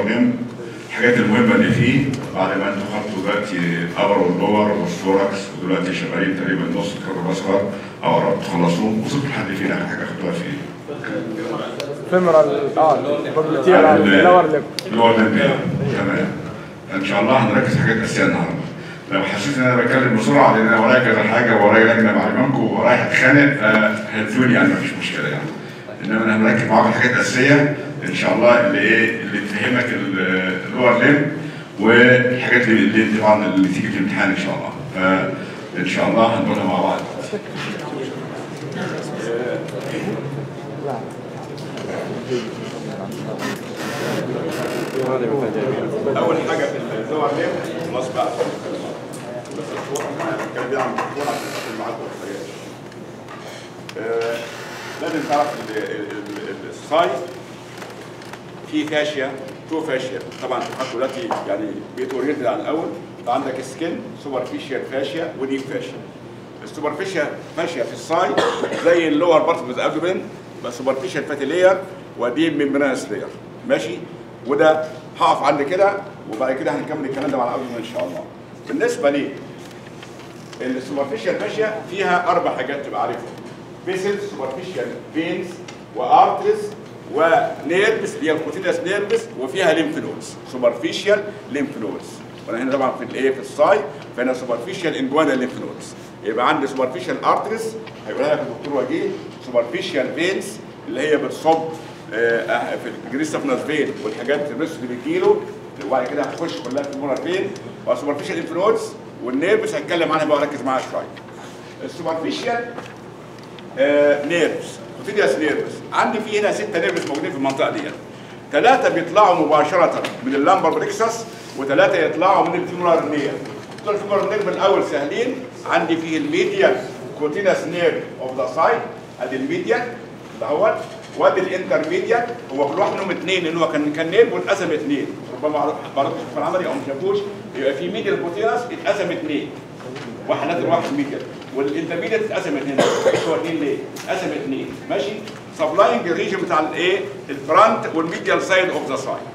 ليم. الحاجات المهمه اللي فيه بعد ما انتوا خدتوا دلوقتي الابر واللور والثوركس، ودلوقتي شغالين تقريبا نص الكرب الاصغر او قربتوا تخلصوه، وصلتوا لحد فين؟ اخر حاجه خدتوها فين؟ فيمرال اللور ليم. تمام. ان شاء الله هنركز حاجات اساسيه النهارده. لو حسيت ان انا بتكلم بسرعه لان انا ورايا كذا حاجه ورايا لجنه مع امامكم ورايا هتخانق، فهدوني يعني مفيش مشكله يعني. انما انا هنركز معاكم حاجات اساسيه ان شاء الله اللي تفهمك اللور ليم، والحاجات اللي طبعا اللي تيجي في الامتحان ان شاء الله. فان شاء الله هنقولها مع بعض. اول حاجه في اللور ليم خلاص بقى، بس الكلام ده عن الدكتور عشان معاكم لازم تعرف الساي في فاشيا، تو فاشيا طبعا حطوا دلوقتي يعني بيتورينتد عن الاول. فعندك سكين سوبرفيشال فاشيا وديب فاشيا. السوبرفيشال فاشيا في الساي زي اللور بارت اوف ذا ابدومين، بس سوبرفيشال فاتي لاير وديب ميمبرانس لاير. ماشي؟ وده هقف عند كده وبعد كده هنكمل الكلام ده مع الابدومين ان شاء الله. بالنسبه لي السوبرفيشال فاشيا فيها اربع حاجات تبقى عارفهم: فيسلز، سوبرفيشال فينز، وارترز، ونيرفس اللي هي الكوتينيوس نيرفس، وفيها ليمف نودز. سوبرفيشال ليمف نودز. وانا هنا طبعا في الايه في الساي فهنا سوبرفيشال انجوانال ليمف نودز. يبقى عندي سوبرفيشال ارترز هيقولها لك الدكتور وجيه، سوبرفيشال فينز اللي هي بتصب في الجريستافنس فين والحاجات الريس اللي بتجيله، وبعد كده هتخش كلها في المونر فين، وسوبرفيشال ليمف نودز. والنيرفس هتكلم عنها بقى، ركز معايا شويه. السوبرفيشال نيرفس، كوتينيوس نيرفس، عندي في هنا 6 نيرفس موجودين في المنطقه دي. 3 بيطلعوا مباشره من اللامبر بريكسس، و3 يطلعوا من الفيمورال نير. دول الفيمورال نيرف الاول سهلين، عندي فيه الميديال كوتينيوس نيرف اوف ذا سايد، ادي الميديال دوت، وادي الانترميديال. هو كل واحد منهم 2، لان هو كان نيرف واتقسم 2. ربما بعرض في العملي او ما شافوش، يبقى في ميديال كوتينيوس اتقسم 2، واحد نازل واحد ميديال، والانترميديت اتقسم 2. هو 2 ليه؟ اتقسم 2. ماشي؟ سبلاينج الريجن بتاع الايه؟ الفرونت والميديال سايد اوف ذا سايد.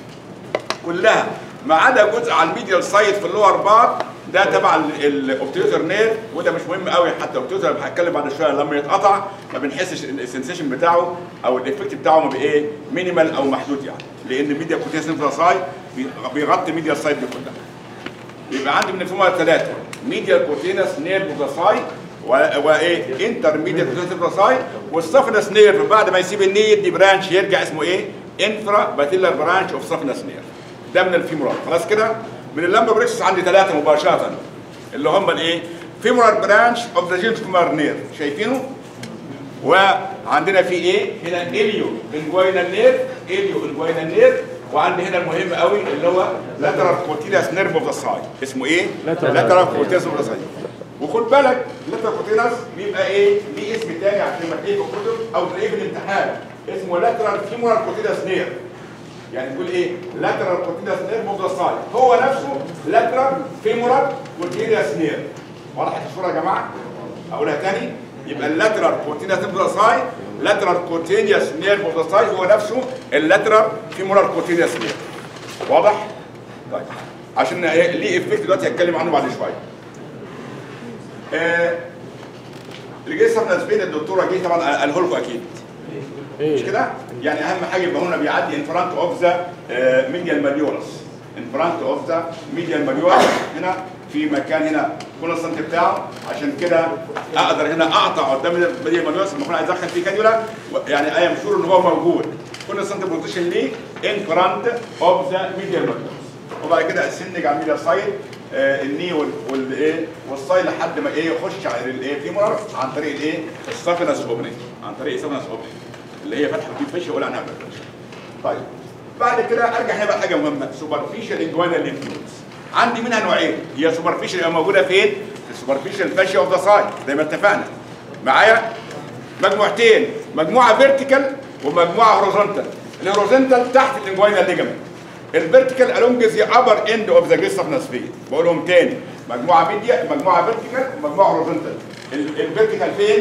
كلها ما عدا جزء على الميديال سايد في اللور بار، ده تبع الاوبتيوتر نير، وده مش مهم قوي. حتى الاوبتيوتر هتكلم بعد شويه لما يتقطع ما بنحسش السنسيشن بتاعه او الايفكت بتاعه ما بايه؟ مينيمال او محدود يعني، لان الميديال كوتينيوس اوف ذا سايد بيغطي الميديال سايد دي كلها. يبقى عندي من الفيمورال 3 ميديال كوتينيوس نيرف اوف ذا سايد، وايه؟ انترميديال كوتينيوس اوف ذا سايد، والسافنس نيرف بعد ما يسيب النير دي برانش يرجع اسمه ايه؟ انفرا باتيلر برانش اوف سافنس نيرف. ده من الفيمورال. خلاص كده؟ من اللامبر بريكسس عندي 3 مباشره اللي هم الايه؟ فيمورال برانش اوف ذا جينس فيمورال نيرف، شايفينه؟ وعندنا في ايه؟ هنا اليو انجوينال نيرف، اليو انجوينال نيرف. وعندي هنا المهم قوي اللي هو لاترال كوتينيوس نيرف اوف ذا سايد، اسمه ايه؟ لاترال كوتينيوس اوف ذا سايد. وخد بالك لاترال كوتينيوس بيبقى ايه؟ ليه اسم تاني عشان ما تلاقيه في الكتب او تلاقيه في الامتحان، اسمه لاترال فيمورال كوتينيوس نيرف. يعني تقول ايه؟ لاترال كوتينيوس نيرف اوف ذا سايد، هو نفسه لاترال فيمورال كوتينيوس نيرف. وضحت الصوره يا جماعه؟ اقولها تاني؟ يبقى اللاترال كوتينيوس نيرف اوف ذا سايد، لاترال كوتينيوس نيرف اوف ذا سايد هو نفسه اللاترال فيمورال كوتينيوس نيرف. واضح؟ طيب عشان ليه افكت دلوقتي هتكلم عنه بعد شويه. اللي جه سافنس فين الدكتوره جه طبعا قاله لكم اكيد. مش كده؟ يعني اهم حاجه يبقى هنا بيعدي ان فرونت اوف ذا ميديال ماليولس. ان فرونت اوف ذا ميديال ماليولس هنا في مكان هنا كونستانت بتاعه، عشان كده اقدر هنا اقطع قدام الميديال ماليولس لما اكون عايز ادخل فيه كانيولا، يعني اي مشهور ان هو موجود. كونستانت بروتيشن ليه ان فرونت اوف ذا ميديال ماليولس. وبعد كده اسنج على الميديال سايد الني والايه والسايد لحد ما ايه يخش على الايه فيمورال عن طريق الايه؟ السافنس اوبننج، عن طريق السافنس اوبننج اللي هي فتحه الديب فيش يقول عنها بلاش. طيب بعد كده ارجع هنا بقى حاجه مهمه، سوبرفيشال انجوانال ليمف نودز. عندي منها نوعين، هي سوبرفيشال موجوده فين؟ في السوبرفيشال فاشيا اوف ذا سايد زي ما اتفقنا. معايا؟ مجموعتين، مجموعه فيرتيكال ومجموعه هوريزونتال. الهوريزونتال تحت الانجوانال ليجامنت، الفيرتيكال along the upper end of the gustafnus vein. بقولهم تاني، مجموعه ميديا، مجموعه فيرتيكال ومجموعه هوريزونتال. الفيرتيكال فين؟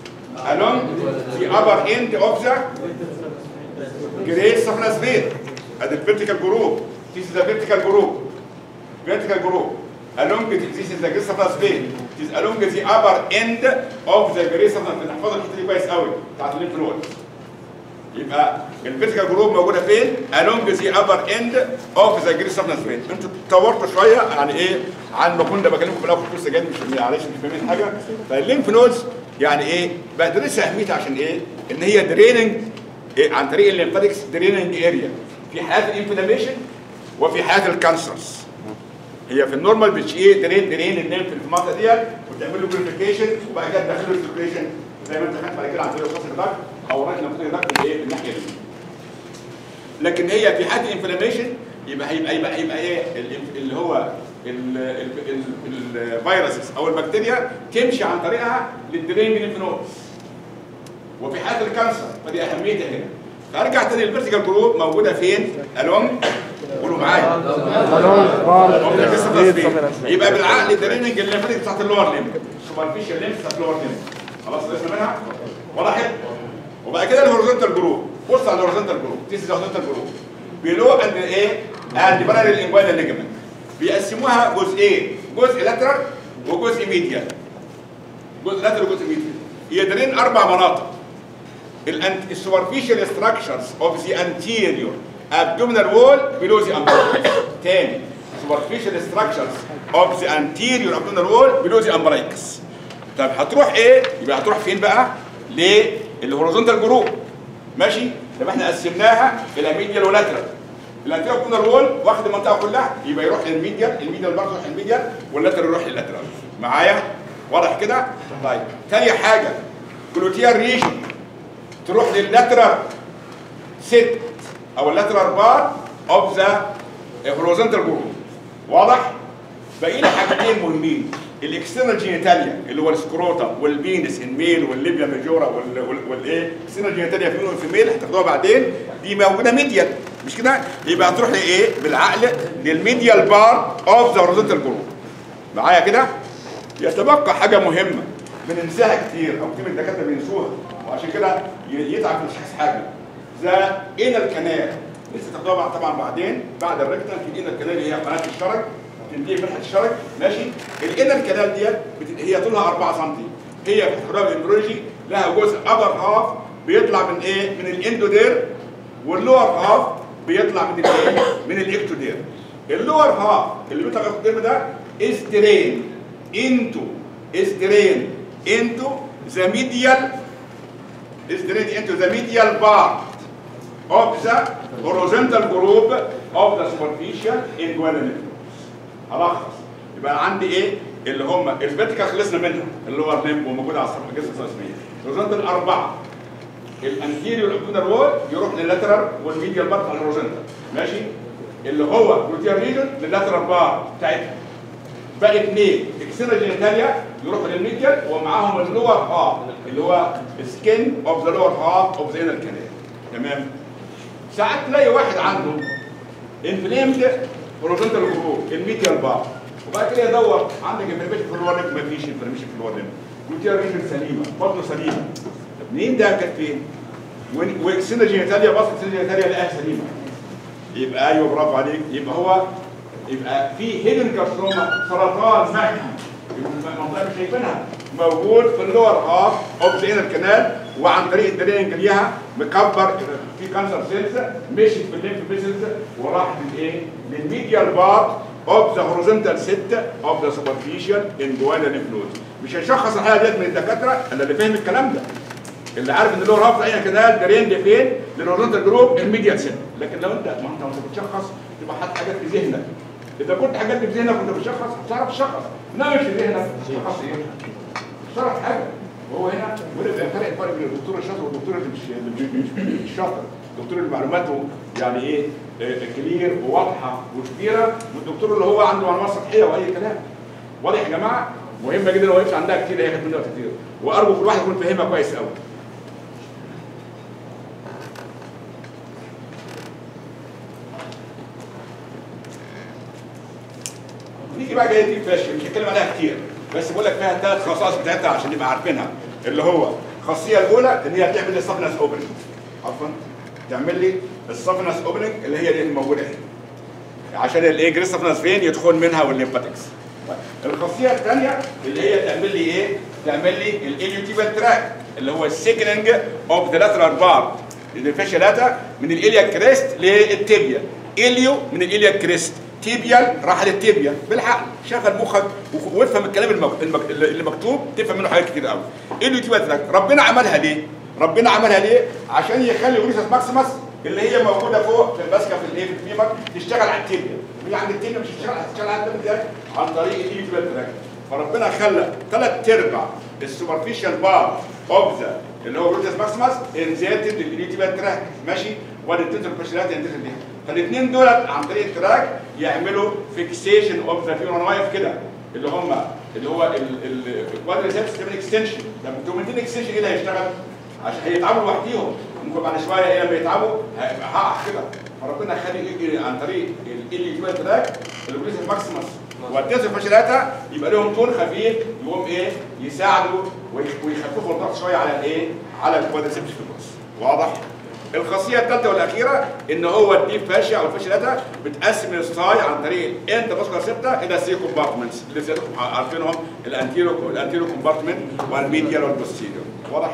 along the upper end of the gustafnus vein. ادي الفيرتيكال جروب. This is the vertical group. Vertical group. Along this is the gyrosophnous vein. It is along the upper end of the gyrosophnous. نحفظ الحته دي كويس قوي بتاعت الليمف نود. يبقى الفيرتيكال جروب موجوده فين؟ along the upper end of the gyrosophnous vein. انتوا اتطورتوا شويه يعني ايه عن ما كنا بكلمكم في الاول في الكورس جاي مش معلش مش فاهمين حاجه. فالليمف نودز يعني ايه؟ بدرسها اهميتها عشان ايه؟ ان هي دريننج عن طريق الليمفاتكس دريننج اريا في حالات الانفلاميشن وفي حالات الكانسرز. هي في النورمال ايه درين الليمف في المنطقه ديت وتعمل له بيوريفيكيشن وبعد كده تدخله السيركيشن زي ما انت خدت بعد كده عن طريق الخاص الدك او راجل نفسه يدخل ايه الناحيه دي. لكن هي في حاله الانفلاميشن يبقى ايه اللي هو الفيروسز او البكتيريا تمشي عن طريقها للدرينج ليمف نودز. وفي حاله الكانسر فدي اهميتها هنا. فارجع تاني الفيرتيكال جروب موجوده فين؟ الونج قولوا معايا يبقى بالعقل الدريننج الليمفاتيك بتاعت اللور ليمف سوبرفيشال ليمف بتاعت اللور ليمف خلاص خلصنا منها وضحت. وبعد كده الهوريزونتال جروب. بص على الهوريزونتال جروب. ديس از الهوريزونتال جروب بيلو اند ايه اند باراليل انجوينال ليجمنت. بيقسموها جزئين جزء لاترال وجزء ميديال. جزء لاترال وجزء ميديال. يدرين 4 مناطق. السوبرفيشال ستراكشرز اوف ذا انتيريور abdominal wall below the umbilicus. تاني superficial structures of the anterior abdominal wall below the umbilicus. طب هتروح ايه؟ يبقى هتروح فين بقى؟ للهوريزونتال جروب. ماشي؟ طب احنا قسمناها الى ميديال ولاترال. الانتيريور abdominal wall واخد المنطقه كلها يبقى يروح للميديال، الميديال برضه يروح للميديال واللاترال يروح لللاترال. معايا؟ واضح كده؟ طيب تاني حاجه جلوتيال ريجن تروح لللاترال ست او اللاترال بار اوف ذا هوريزونتال جروب. واضح؟ باقي لي حاجتين مهمين الاكسترنال جينيتاليا اللي هو السكروتا والبينس الميل والليبيا ميجورا والايه الاكسترنال جينيتاليا في الميل هتاخدوها بعدين دي موجوده ميديال مش كده؟ يبقى هتروح لايه؟ بالعقل للميديال بار اوف ذا هوريزونتال جروب. معايا كده؟ يتبقى حاجه مهمه بننساها كتير او كتير من الدكاتره بينسوها وعشان كده يتعب مش حاسس حاجه. ذا انال كانال لسه تاخدوها طبعا بعدين بعد الريكتال في الانال كانال اللي هي قناه الشرج تنتهي فتحه الشرج. ماشي؟ الانال كانال ديت هي طولها 4 سم. هي في الحضاره الامبريولوجي لها جزء ابر هاف بيطلع من ايه؟ من الاندودير واللور هاف بيطلع من الايه؟ من الاكتودير. اللور هاف اللي بيطلع من الاكتودير ده is drained into the medial part of the horizontal group of the superficial inguinal lymph nodes. هلخص يبقى عندي ايه؟ اللي هم الفيرتيكال خلصنا منها اللي هو الليمب وموجوده على الصفحه الجسم الرسميه. الهوريزونتال 4 الانتيريور ابدومينال وول يروح لللاترال والميديال بارت على الهوريزونتال. ماشي؟ اللي هو جلوتيال ريجن لللاترال بار بتاعتها. باقي 2 اكسترنال جينيتاليا يروحوا للميديال ومعاهم اللور هاف اللي هو سكين اوف ذا لور هاف اوف ذا انر كانال. تمام؟ ساعات تلاقي واحد عنده انفليمد هوريزونتال جروب الميديال بار وبعد كده يدور عندك انفلاميشن في اللور ليمب مفيش انفلاميشن في اللور ليمب. جلوتيال ريجن سليمه برضه سليمه. طب منين ده كانت فين؟ واكسترنال جينيتاليا بصت اكسترنال جينيتاليا لقاها سليمه. يبقى ايوه برافو عليك. يبقى في هيدن كارسوما سرطان معدي المنطقه مش شايفينها موجود في اللور هاف اوف ذا انر كانال وعن طريق الدرينج ليها مكبر في كانسر سيلز مشيت في الليمف فيسلز وراحت للايه؟ للميديال بارت اوف ذا هوريزونتال ست اوف ذا سوبرفيشال انجوينال ليمف نودز. مش هيشخص الحاله ديت من الدكاتره الا اللي فاهم الكلام ده. اللي عارف ان اللور هاف العين كانال درين لفين؟ للهوريزونتال جروب الميديال ست. لكن لو انت ما انت بتشخص تبقى حاطط حاجات في ذهنك. إذا كنت حاجات في ذهنك وأنت بتشخص هتعرف تشخص، إنما مش في ذهنك تشخص إيه؟ مش هتعرف حاجة، وهو هنا الفرق بين الدكتور الشاطر والدكتور اللي مش شاطر، الدكتور اللي معلوماته يعني إيه؟ كلير وواضحة وكبيرة، والدكتور اللي هو عنده معلومات سطحية وأي كلام. واضح يا جماعة؟ مهمة جدا لو عندها كتير هياخد منها كتير، وأرجو كل واحد يكون فاهمها كويس قوي. نيجي بقى جايه دي فاشل مش هتكلم عليها كتير بس بقول لك فيها الثلاث خصائص بتاعتها عشان نبقى عارفينها اللي هو الخاصيه الاولى ان هي تعمل لي سابنس اوبن عفوا تعمل لي السافنس اوبننج اللي هي دي الموجوده هنا عشان الايه جريس سافنس فين يدخل منها والليمفاتكس. الخاصيه الثانيه اللي هي تعمل لي ايه؟ تعمل لي الاليوتيبال تراك اللي هو السيكننج اوف ذا لاترال بارت الفاشيالاتا من الاليا كريست للتيبيا. اليو من الاليا كريست، تيبيال راح للتيبيا. بالحق شغل مخك وافهم الكلام اللي مكتوب تفهم منه حاجات كتير قوي. اليوتيبال تراك ربنا عملها ليه؟ ربنا عملها ليه؟ عشان يخلي اوريسس ماكسيمس اللي هي موجوده فوق في الماسكه في الايه في الفيمر تشتغل على التيبيا. هي عند التيبيا مش هتشتغل على التيبيا ازاي؟ عن طريق الاليوتيبال تراك. فربنا خلى 3/4 السوبرفيشال بار اوف ذا اللي هو اوريسس ماكسيمس انزيتد للاليوتيبال تراك ماشي؟ وادي التنتر فاشيلات انزيتد ليها. فالاثنين دول عن طريق التراك يعملوا فيكسيشن اوف ذا فيمر نايف كده اللي هو الكوادريسبس تعمل اكستنشن. لما التومنتين اكستنشن كده هيشتغل عشان هيتعبوا لوحديهم. ممكن بعد شويه ايه لما يتعبوا هقع كده. فربنا خلي يجري عن طريق الاليوتيبال تراك الاوريسس ماكسيمس والتنسر فاشيلاتا يبقى لهم طول خفيف يقوم ايه يساعدوا ويخففوا الضغط شويه على الايه؟ على الكوادريسبس فيبروس. واضح؟ الخاصيه الثالثه والاخيره ان هو الديب فاشيا او الفاشيلاتا بتقسم الستاي عن طريق الانترفاسكولار سيبتا الى 3 كومبارتمنتس اللي سيادتكم عارفينهم الانتيرو كومبارتمنت والميديال والبوستيريور. واضح؟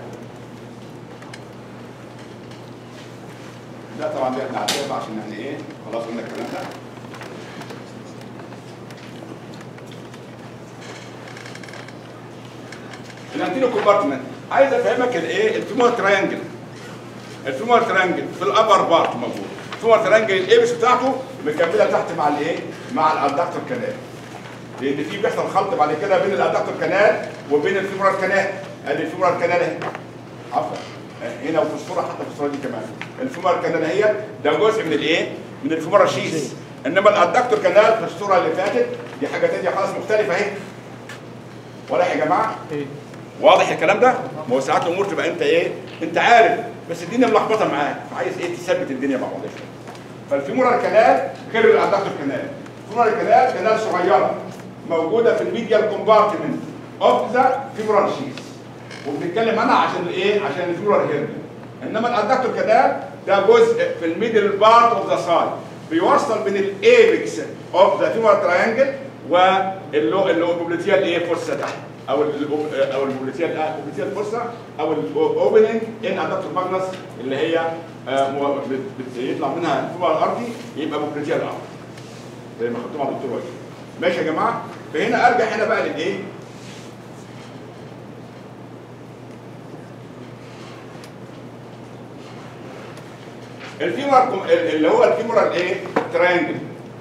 لا طبعا دي احنا عارفينها عشان احنا ايه خلاص قلنا الكلام ده. الانتيرو كومبارتمنت عايز افهمك الايه الفيمور تراينجل. الفيمور ترانجل في الابر بارت موجود. الفيمور ترانجل الايبس بتاعته مكمله تحت مع الايه؟ مع الادكتور كانال. لان في بيحصل خلط بعد كده بين الادكتور كانال وبين الفيمورال كانال. ادي الفيمورال كانال اهي. عفوا هنا وفي الصوره حتى في الصوره دي كمان. الفيمورال كانال هي ده جزء من الايه؟ من الفيمورال شيس. انما الادكتور كانال في الصوره اللي فاتت دي حاجه ثانيه خالص مختلفه اهي. واضح يا جماعه؟ واضح الكلام ده؟ ما هو ساعات الامور تبقى انت ايه؟ انت عارف بس الدنيا ملخبطه معاك فعايز ايه تثبت الدنيا مع بعضها شويه. فالفيمورال كانال غير الادكتور كانال. الفيمورال كانال صغيره موجوده في الميديال كومبارتمنت اوف ذا فيمورال شيس. وبنتكلم عنها عشان ايه؟ عشان الفيمورال هيرنيا. انما الادكتور كانال ده جزء في الميدل بارت اوف ذا سايد بيوصل بين الايبكس اوف ذا فيمورال تراينجل والبوبليتيال ايه فورسا تحت. او البوبليتيال فورسا او الاوبننج ان ادكتور ماجنس اللي هي يطلع منها الفيمورال ارتي يبقى بوبليتيال ارتي زي ما خدتوها مع الدكتور وجدي. ماشي يا جماعه؟ فهنا ارجع هنا بقى للايه؟ الفيمورال اللي هو الفيمورال ايه؟ تراينجل.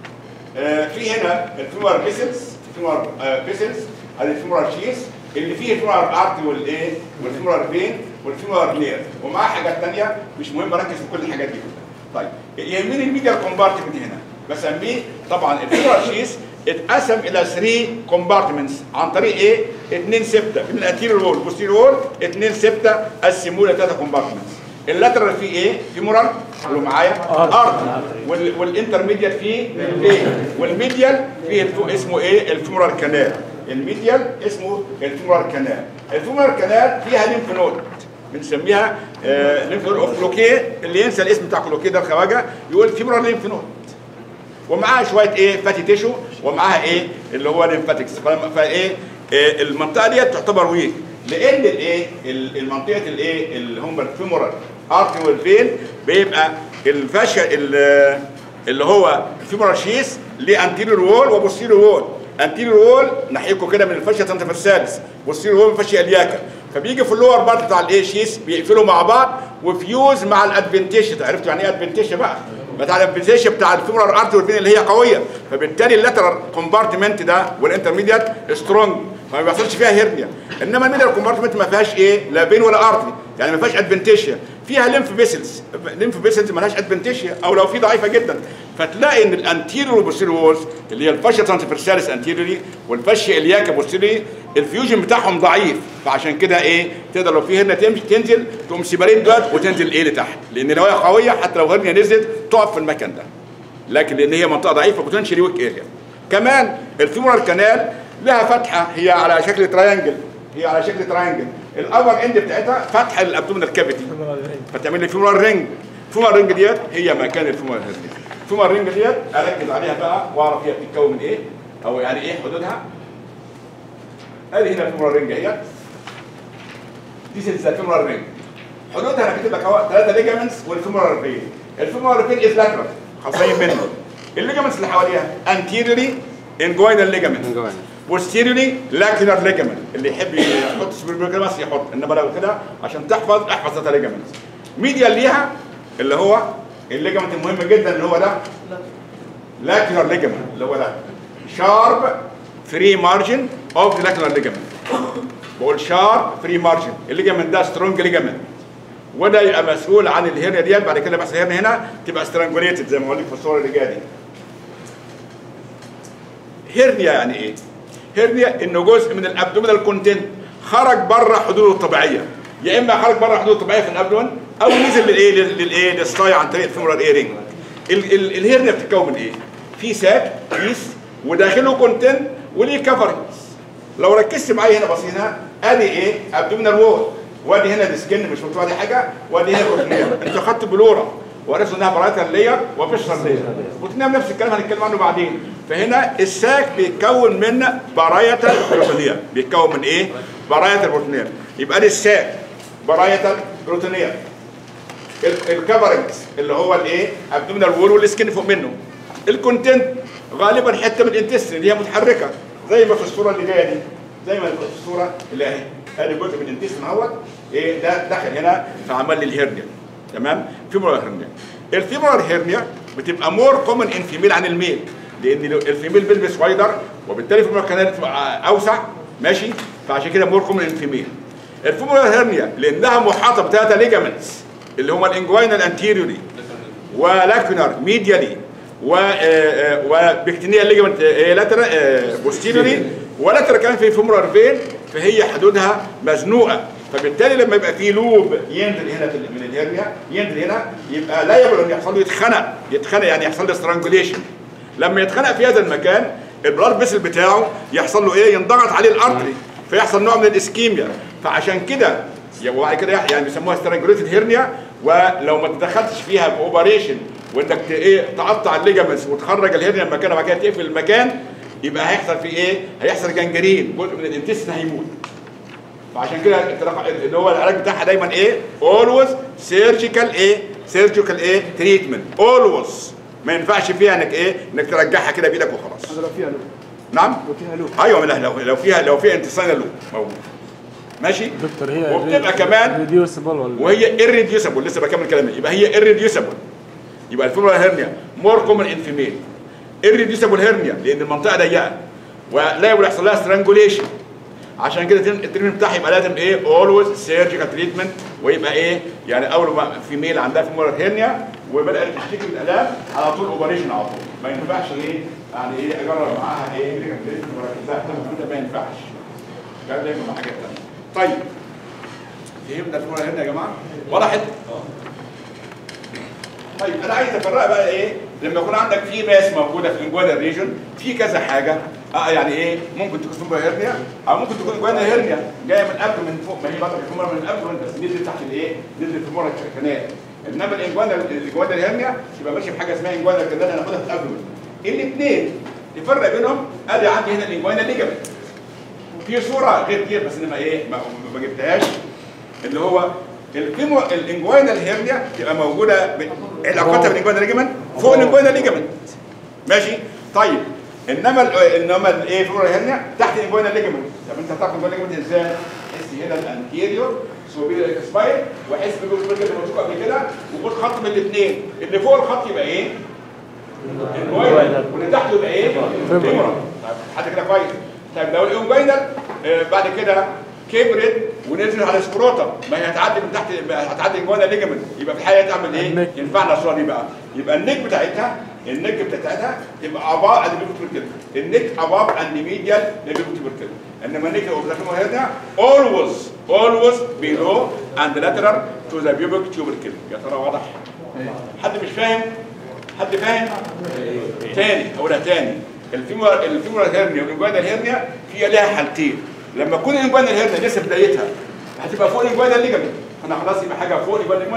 في هنا الفيمورال فيسلز ادي الفيمورال شيس اللي فيه الفيمورال ارتي والايه؟ والفيمورال فين والفيمورال نير ومعاه حاجات ثانيه مش مهم اركز في كل الحاجات دي كلها. طيب يهمني الميديال كومبارتمنت هنا بسميه طبعا الفيمورال شيس اتقسم الى 3 كومبارتمنتس عن طريق ايه؟ 2 سبته من الانتيريور وول والبوستيريور وول 2 سبته قسموه ل 3 كومبارتمنتس. اللاترال فيه ايه؟ فيمورال قولوا معايا ارتي والانترميديال فيه الفين والميديال فيه اسمه ايه؟ الفيمورال كانال. الميديال اسمه الفيمورال كانال. الفيمورال كانال فيها ليمف نود بنسميها ليمف نود اوف كلوكيه. اللي ينسى الاسم بتاع كلوكيه ده الخواجه يقول فيمورال ليمف نود ومعاها شويه ايه؟ فاتي تيشو ومعاها ايه؟ اللي هو ليمفاتكس. فايه المنطقه دي تعتبر ويك لان الايه؟ المنطقه الايه؟ اللي هم الفيمورال ارتي والفين بيبقى الفاشيا اللي هو الفيمورال شيس ليه انتيريور وول وبوستيريور وول. انتيريور وول ناحيكوا كده من الفاشيا تانتافيرساليس، بوستيريور وول من الفاشيا الياكا. فبيجي في اللور بارت بتاع الايه شيس بيقفلوا مع بعض وفيوز مع الادفنتيشن. عرفتوا يعني ايه ادفنتيشن بقى؟ بتاع الادفنتيشن بتاع الفيمورال ارتي والفين اللي هي قويه. فبالتالي اللاترال كومبارتمنت ده والانترميديات سترونج فما بيحصلش فيها هيرنيا. انما الميديال كومبارتمنت ما فيهاش ايه؟ لا فين ولا ارتي، يعني ما فيهاش ادفنتيشيا. فيها ليمف فيسلز، ليمف فيسلز ما لهاش ادفنتيشيا او لو في ضعيفه جدا. فتلاقي ان الانتيريور والبوستيريور وولز اللي هي الفاشيا ترانسفيرساليس انتيريوري والفاشيا الياكا بوستيريوري الفيوجن بتاعهم ضعيف. فعشان كده ايه؟ تقدر لو في هرنيا تنزل تقوم سيباريت دوت وتنزل ايه لتحت، لان لو هي قويه حتى لو هرنيا نزلت تقف في المكان ده. لكن لان هي منطقه ضعيفه بوتنشالي ويك اريا. كمان الفيمورال كانال لها فتحه هي على شكل تراينجل، الابر اند بتاعتها فتحه للابدومينال كافيتي فتعمل لي فيمورال رينج. الفيمورال رينج ديت هي مكان الفيمورال هيرنيا. الفيمورال رينج ديت اركز عليها بقى واعرف هي بتتكون من ايه او يعني ايه حدودها. ادي هنا الفيمورال رينج اهي. دي سلسله الفيمورال رينج. حدودها انا كاتب لك اهو 3 ليجامنتس والفيمورال رين. الفيمورال رين از لاترال خاصين منه. الليجامنتس اللي حواليها انتيريوري انجوينال ليجامنت، بوستيريوري لاكينر ليجامنت. اللي يحب يحط سبيربيكلماس يحط، انما لو كده عشان تحفظ احفظ 3 ليجامنتس. ميديال ليها اللي هو الليجامنت المهم جدا اللي هو ده لاكينر ليجامنت اللي هو ده شارب فري مارجن اوف ذا لاكينر ليجامنت. بقول شارب فري مارجن. الليجامنت ده سترونج ليجامنت وده يبقى مسؤول عن الهرنيا ديت. بعد كده بس الهرنيا هنا تبقى سترانجوليتد زي ما بقول لك في الصوره اللي جايه دي. هرنيا يعني ايه؟ هرنيا انه جزء من الابدومينال كونتنت خرج بره حدوده الطبيعيه، يا اما خرج بره حدوده الطبيعيه في الابدومين او نزل للايه للسطاي عن طريق الفيمورال ايرنج. الهرنيا بتتكون من ايه؟ في ساك كيس وداخله كونتنت وليه كفرنجز. لو ركزت معايا هنا بصيت هنا ادي ايه؟ ابدومينال وول، وادي هنا السكن مش مكتوب عليه حاجه، وادي هنا البروتينيه. انت خدت بلوره وعرفت انها برايتال لير وفيشر لير. البروتينيه نفس الكلام هنتكلم عنه بعدين. فهنا الساك بيتكون من برايتال بروتينيه. بيتكون من ايه؟ برايتال بروتينيه. يبقى دي الساك برايتال بروتينيه. الكفرنجز اللي هو الايه؟ ابدومينال وول والسكن فوق منه. الكونتنت غالبا حته من الانتستين اللي هي متحركه زي ما في الصوره اللي جايه دي، زي ما في الصوره اللي اهي. ادي جزء من الانتستين اهوت ايه ده دخل هنا فعمل لي الهرنيا. تمام؟ فيمورال هرنيا. الفيمورال هرنيا بتبقى مور كومن ان فيميل عن الميل، لان الفيميل بيلبس وايدر وبالتالي الفيمورال كانال بتبقى اوسع. ماشي؟ فعشان كده مور كومن ان فيميل. الفيمورال هرنيا لانها محاطه بثلاثه ليجامنتس اللي هما الانجوينال انتيريوري ولاكونار ميديالي وبكتينيال ليجامنت لاترال بوستيريوري ولاترال كمان في فيمورال فين. فهي حدودها مزنوقه، فبالتالي لما يبقى في لوب ينزل هنا من الهرنيا ينزل هنا يبقى لا يبقى ان يحصل له يتخنق يعني يحصل له سترانجوليشن. لما يتخنق في هذا المكان البلاد فيسل بتاعه يحصل له ايه؟ ينضغط عليه الارتري فيحصل نوع من الاسكيميا. فعشان كده وبعد كده يعني بيسموها سترانجوليتد هرنيا. ولو ما تدخلتش فيها باوبريشن وانك ايه تقطع الليجامنتس وتخرج الهرنيا من مكانها وبعد كده تقفل المكان يبقى هيحصل فيه ايه؟ هيحصل جنجرين، جزء من الانتستين هيموت. فعشان كده اللي هو العلاج بتاعها دايما ايه؟ اولويز سيرجيكال ايه؟ سيرجيكال ايه؟ تريتمنت اولويز. ما ينفعش فيها انك ايه؟ انك ترجعها كده بايدك وخلاص. هذا لو فيها لوب. نعم؟ لو فيها لوب. ايوه لو فيها انتصال لوب موجود. ماشي؟ دكتور هي وبتبقى كمان ريديوسبل ولا وهي irreducible. لسه بكمل كلامي. يبقى هي irreducible. يبقى الفيمورال هيرنيا مور كومن ان فيميل. irreducible هيرنيا لان المنطقه ضيقه ولا يحصل لها سترانجوليشن. عشان كده التريتمنت بتاعها يبقى لازم ايه؟ اولويز سيرجيكال تريتمنت. ويبقى ايه؟ يعني اول ما فيميل عندها فيمورال هيرنيا وبدات تشتكي من الالام على طول اوبريشن على طول. ما ينفعش ايه؟ يعني ايه اجرب معاها ايه؟ ميديكال تريتمنت ولا ما ينفعش. كان دايما مع حاجات ثانيه. طيب فهمنا الفيمورال هيرنيا يا جماعه؟ وضحت؟ طيب انا عايز افرق بقى ايه؟ لما يكون عندك في ماس موجوده في الانجوينال ريجن في كذا حاجه يعني ايه؟ ممكن تكون فيمورال هيرنيا او ممكن تكون انجوينال هيرنيا جايه من قبل من فوق. ما هي بطل الفيمورال من قبل بس نزلت تحت الايه؟ نزلت الفيمورال كانال. انما الانجوينال هيرنيا يبقى ماشي بحاجه اسمها انجوينال كانال هناخدها في قبل. الاثنين تفرق بينهم. ادي عندي هنا الانجوينال ليجامنت. في صوره غير دي بس انا ما جبتهاش اللي هو الانجوينال هيرنيا تبقى موجوده علاقتها بالانجوينال ليجامنت فوق الانجوينال ليجامنت. ماشي؟ طيب انما الايه فيمورال هيرنيا تحت الانجوينال ليجامنت. طب انت هتعرف الانجوينال ليجامنت ازاي؟ حس هنا الانتيريور سوبيريور سباين وحس بالجزء اللي مكتوب قبل كده وخد خط من الاثنين. اللي فوق الخط يبقى ايه؟ الانجوينال واللي تحته يبقى ايه؟ فيمورال. طيب حد كده كويس. طيب لو الانجوينال بعد كده كبرت ونزلت على السكروتم ما هي هتعدي من تحت هتعدي انجوينال ليجامنت. يبقى في الحقيقه تعمل ايه؟ ينفعنا الصوره دي بقى. يبقى النك بتاعتها تبقى اباب اند بيبوتيبركل. النك اباب اند ميديال للبيبوتيبركل. انما النك اوف ذا فيمورال هيرنيا always below and lateral to the pubic tubercle. يا ترى واضح؟ حد مش فاهم؟ حد فاهم؟ تاني اقولها تاني. الفيمورال هيرنيا والانجوينال هيرنيا فيها لها حالتين. لما تكون الانجوينال هيرنيا لسه بدايتها هتبقى فوق الانجوينال ليجامنت. انا خلاص يبقى حاجه فوق الانجوينال ليجامنت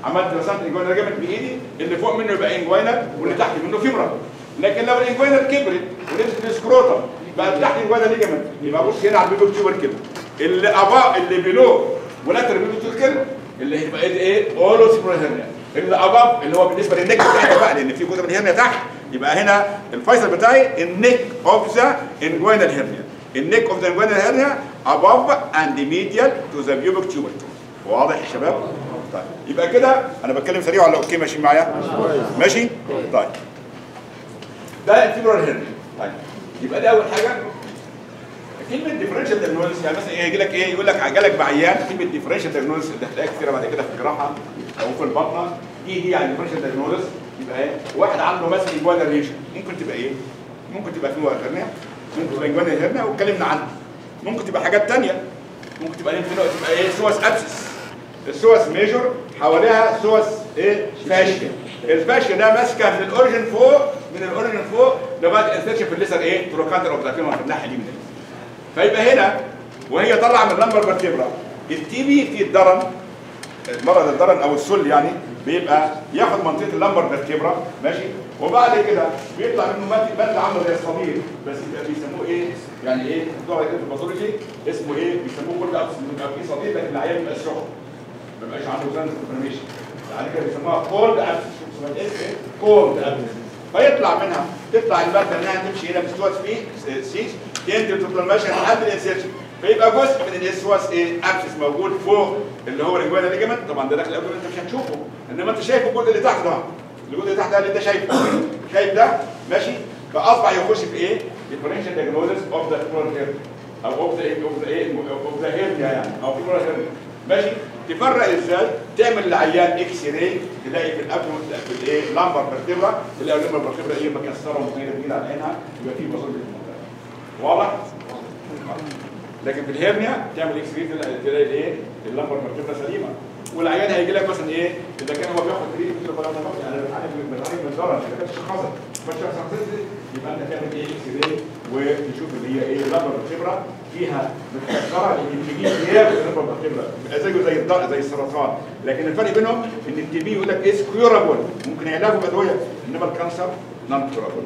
عملت رسمت انجوينال ليجمنت بايدي، اللي فوق منه يبقى انجوينال واللي تحت منه فيمورال. لكن لو الانجوينال كبرت ونزلت السكروتم بقى تحت انجوينال ليجمنت، يبقى بص هنا على البيبو تيوبر كده، اللي بيلو ولاتر بيبو تيوبر كده اللي هيبقى ايه؟ اولو سيبرال هيرنيا. اللي اباف اللي هو بالنسبه للنك بتاعتها بقى، لان في جزء من الهرنيا تحت، يبقى هنا الفيصل بتاعي النك اوف ذا انجوينال هيرنيا. النك اوف ذا انجوينال هيرنيا above and medial to the pubic tuber. واضح يا شباب؟ طيب يبقى كده انا بتكلم سريع ولا اوكي ماشيين معايا؟ ماشي؟ طيب ده الفيبرال هيرنيا. طيب يبقى دي اول حاجه. كلمه ديفرنشال دايجنوستس يعني مثلا يجي لك ايه؟ يقول لك جالك بعيان، كلمه ديفرنشال دايجنوستس اللي هتلاقيها كتير بعد كده في الجراحه او في البطنه، دي يعني ديفرنشال دايجنوستس. يبقى ايه؟ واحد عنده مثلا انجوينال ريجن، ممكن تبقى ايه؟ ممكن تبقى فيبرال هيرنيا، ممكن تبقى انجوينال هيرنيا واتكلمنا عنها. ممكن تبقى حاجات ثانيه، ممكن تبقى تبقى ايه؟ سوس ابسس. السوس ميجور حواليها سوس ايه؟ فاشيا. الفاشيا ده ماسكه من الاوريجن فوق، من الاوريجن فوق لغايه الانسيرشن في الليسر ايه؟ تروكانتر اوف ذا في الناحيه دي من هنا. فيبقى هنا وهي طالعه من اللمبر فيرتبرا، التي بي في الدرن، مرض الدرن او السل يعني، بيبقى ياخد منطقه اللمبر فيرتبرا ماشي، وبعد كده بيطلع منه ماده عامله زي الصديد، بس يبقى بيسموه ايه؟ يعني ايه؟ بتوع في الباثولوجي اسمه ايه؟ بيسموه كل ابس، بيبقى فيه صديد لكن العيان بيبقى سخن، ما بيبقاش عنده زنس انفلاميشن، يعني كده بيسموها كولد ابس، اسمها ايه؟ كولد ابس. فيطلع منها، تطلع الماده انها تمشي هنا بستوات في سيس، تنزل تطلع ماشيه لحد الانسيرشن، فيبقى جزء من الاسواس ايه؟ ابسس موجود فوق اللي هو الانجوينال ليجمنت. طبعا ده داخل الابدن انت مش هتشوفه، انما انت شايف الجزء اللي تحت ده، الجزء اللي تحت ده اللي انت شايفه، شايف ده ماشي؟ فاصبح يخش في ايه؟ ديفرنشال دايجنوستس اوف ذا فيبرال هيرنيا او اوف ذا هيرنيا يعني، او فيبرال هيرنيا ماشي؟ تفرق ازاي؟ تعمل للعيان اكس راي، تلاقي في الابدن في الايه؟ لامبر فيرتبرا، تلاقي اللامبر فيرتبرا ايه؟ مكسره ومتنيله كده على عينها، يبقى في بصل في المنطقه. واضح؟ لكن في الهرنيا تعمل اكس راي تلاقي الايه؟ اللمبر فيرتبرا سليمه. والعيان هيجي لك مثلا ايه؟ اذا كان هو بياخد تريد كده ولا يعني بتعالج من الضرر، اذا كانت شخصت يبقى انت تعمل ايه؟ اكس راي وتشوف اللي هي ايه؟ اللمبر فيرتبرا فيها متكسره، لان التي بي غياب اللمبر فيرتبرا زي السرطان، لكن الفرق بينهم ان التي بي يقول لك از كيورابل، ممكن علاجه بادويه، انما الكانسر نون كيورابل.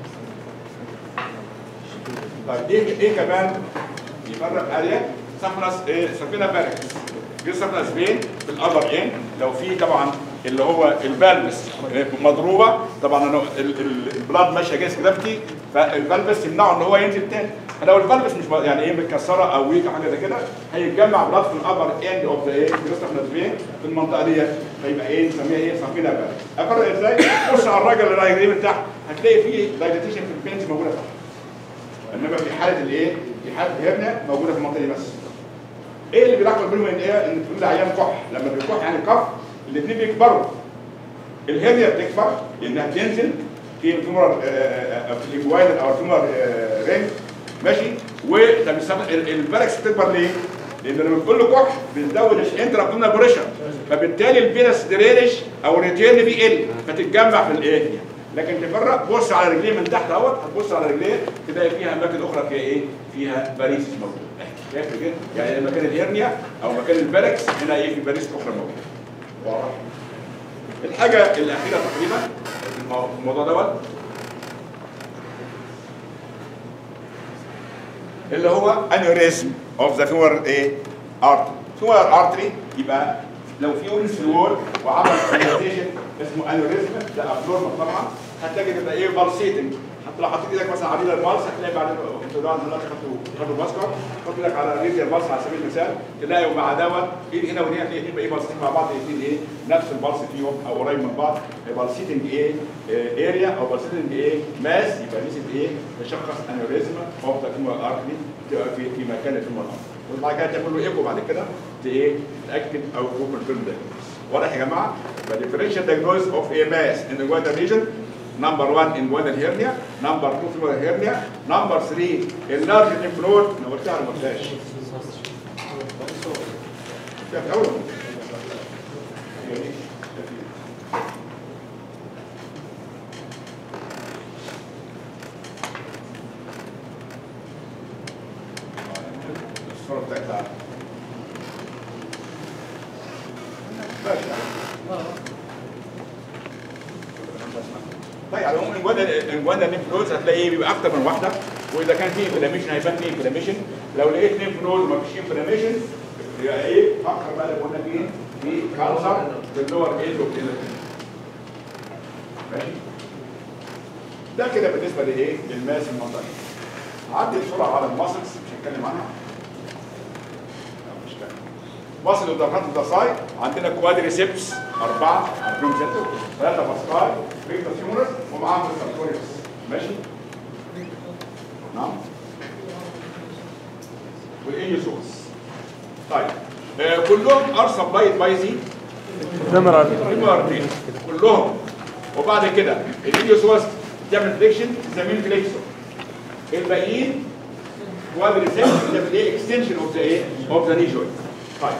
طيب ايه كمان يفرق عليه؟ سفنس ايه؟ سفينه باركس. في سفنس فين؟ في الابر ان، لو في طبعا اللي هو البلبس مضروبه، طبعا البلاد ماشيه جايز جرافتي، فالبلبس يمنعه ان هو ينزل تاني. فلو البلبس مش يعني ايه متكسره او ويك او حاجه زي كده، هيتجمع بلاد في الابر اند اوف ذا ايه؟ سفنس فين في المنطقه ديت، فيبقى ايه؟ نسميها ايه؟ سفينه باركس. افرق ازاي؟ بص على الراجل اللي رايح من تحت، هتلاقي فيه دايليتيشن في البينز موجوده تحت. انما في حاله الايه؟ في حاله الهرنيا موجوده في المنطقه دي بس. ايه اللي بيلخبط بينهم ان ايه؟ ان تقول لعيان كح، لما بيكح يعني كف الاثنين بيكبروا. الهرنيا بتكبر لانها بتنزل في الفيمورال في الانجوينال او الفيمورال رينج ماشي؟ والباركس بتكبر ليه؟ لان لما بتقول له كح بتزود الانترا ابدومينال بريشر، فبالتالي الفينس درينج او الريتيرن بيقل، فتتجمع في الايه؟ لكن تفرق، بص على رجليه من تحت اهوت، هتبص على رجليه تلاقي فيها اماكن اخرى فيها ايه؟ فيها باريس موجود. شايف كده؟ يعني مكان الهرنيا او مكان الباركس هنا ايه؟ في باريس اخرى موجوده. واضح؟ الحاجه الاخيره تقريبا في الموضوع دوت اللي هو انيوريزم اوف ذا فيمور ايه؟ ارتري. فيمور ارتري يبقى لو في اورنس في الوول وعمل كونستيشن اسمه انيوريزم، ده ابنورمال طبعا، هتلاقي تبقى ايه؟ بالسيتنج. حتى لو حطيت ايدك مثلا على البلس هتلاقي بعد انتوا دلوقتي خدوا ماسكر، حط ايدك على ريزير البلس على سبيل المثال، تلاقي مع دوت ايد هنا ودي هتلاقي الاثنين ايه؟ بالسيتنج مع بعض، الاثنين ايه؟ نفس البلس فيهم او قريب من بعض، بالسيتنج ايه؟ اريا او بالسيتنج ايه؟ ماس، يبقى نسبه ايه؟ تشخص انيوريزم اوف ذا فيمور ارتري تبقى في مكان الفيمور ارتري. وبعد كده تعمل له ايكو بعد كده ايه؟ تاكد او كونفيرم ده. واضح يا جماعه؟ يبقى differential diagnosis of a mass in the inguinal region. Number 1 inguinal hernia, number 2 femoral hernia, number 3 enlarged lymph node. انا قلتها ولا ما قلتهاش؟ في الاول الصوره بتاعتها ماشي. انجوانا ليمف نودز هتلاقي بيبقى اكتر من واحده، واذا كان في انفلاميشن هيبان في انفلاميشن. لو لقيت ليمف نود وما فيش انفلاميشن يبقى ايه؟ فكر بقى لو قلنا في كانسر في اللور ايد وكده. ماشي؟ ده كده بالنسبه لايه؟ للماس المنطقي. عدي بسرعه على الماسلز مش هنتكلم عنها. مش فاهم. ماسل الدرنات الدساي عندنا كوادريسيبس 4 عارفين 3 فاسكاي ريكتس هيومرس ومعاهم السارتوريوس. ماشي؟ نعم. والايوسوس. طيب كلهم ار سبلايد باي زي نمرتين كلهم. وبعد كده الايوسوس تعمل فليكشن زميل فليكسور. الباقيين كوادريسيبس تعمل ايه؟ اكستنشن اوف ذا ايه؟ اوف ذا ني جوينت. طيب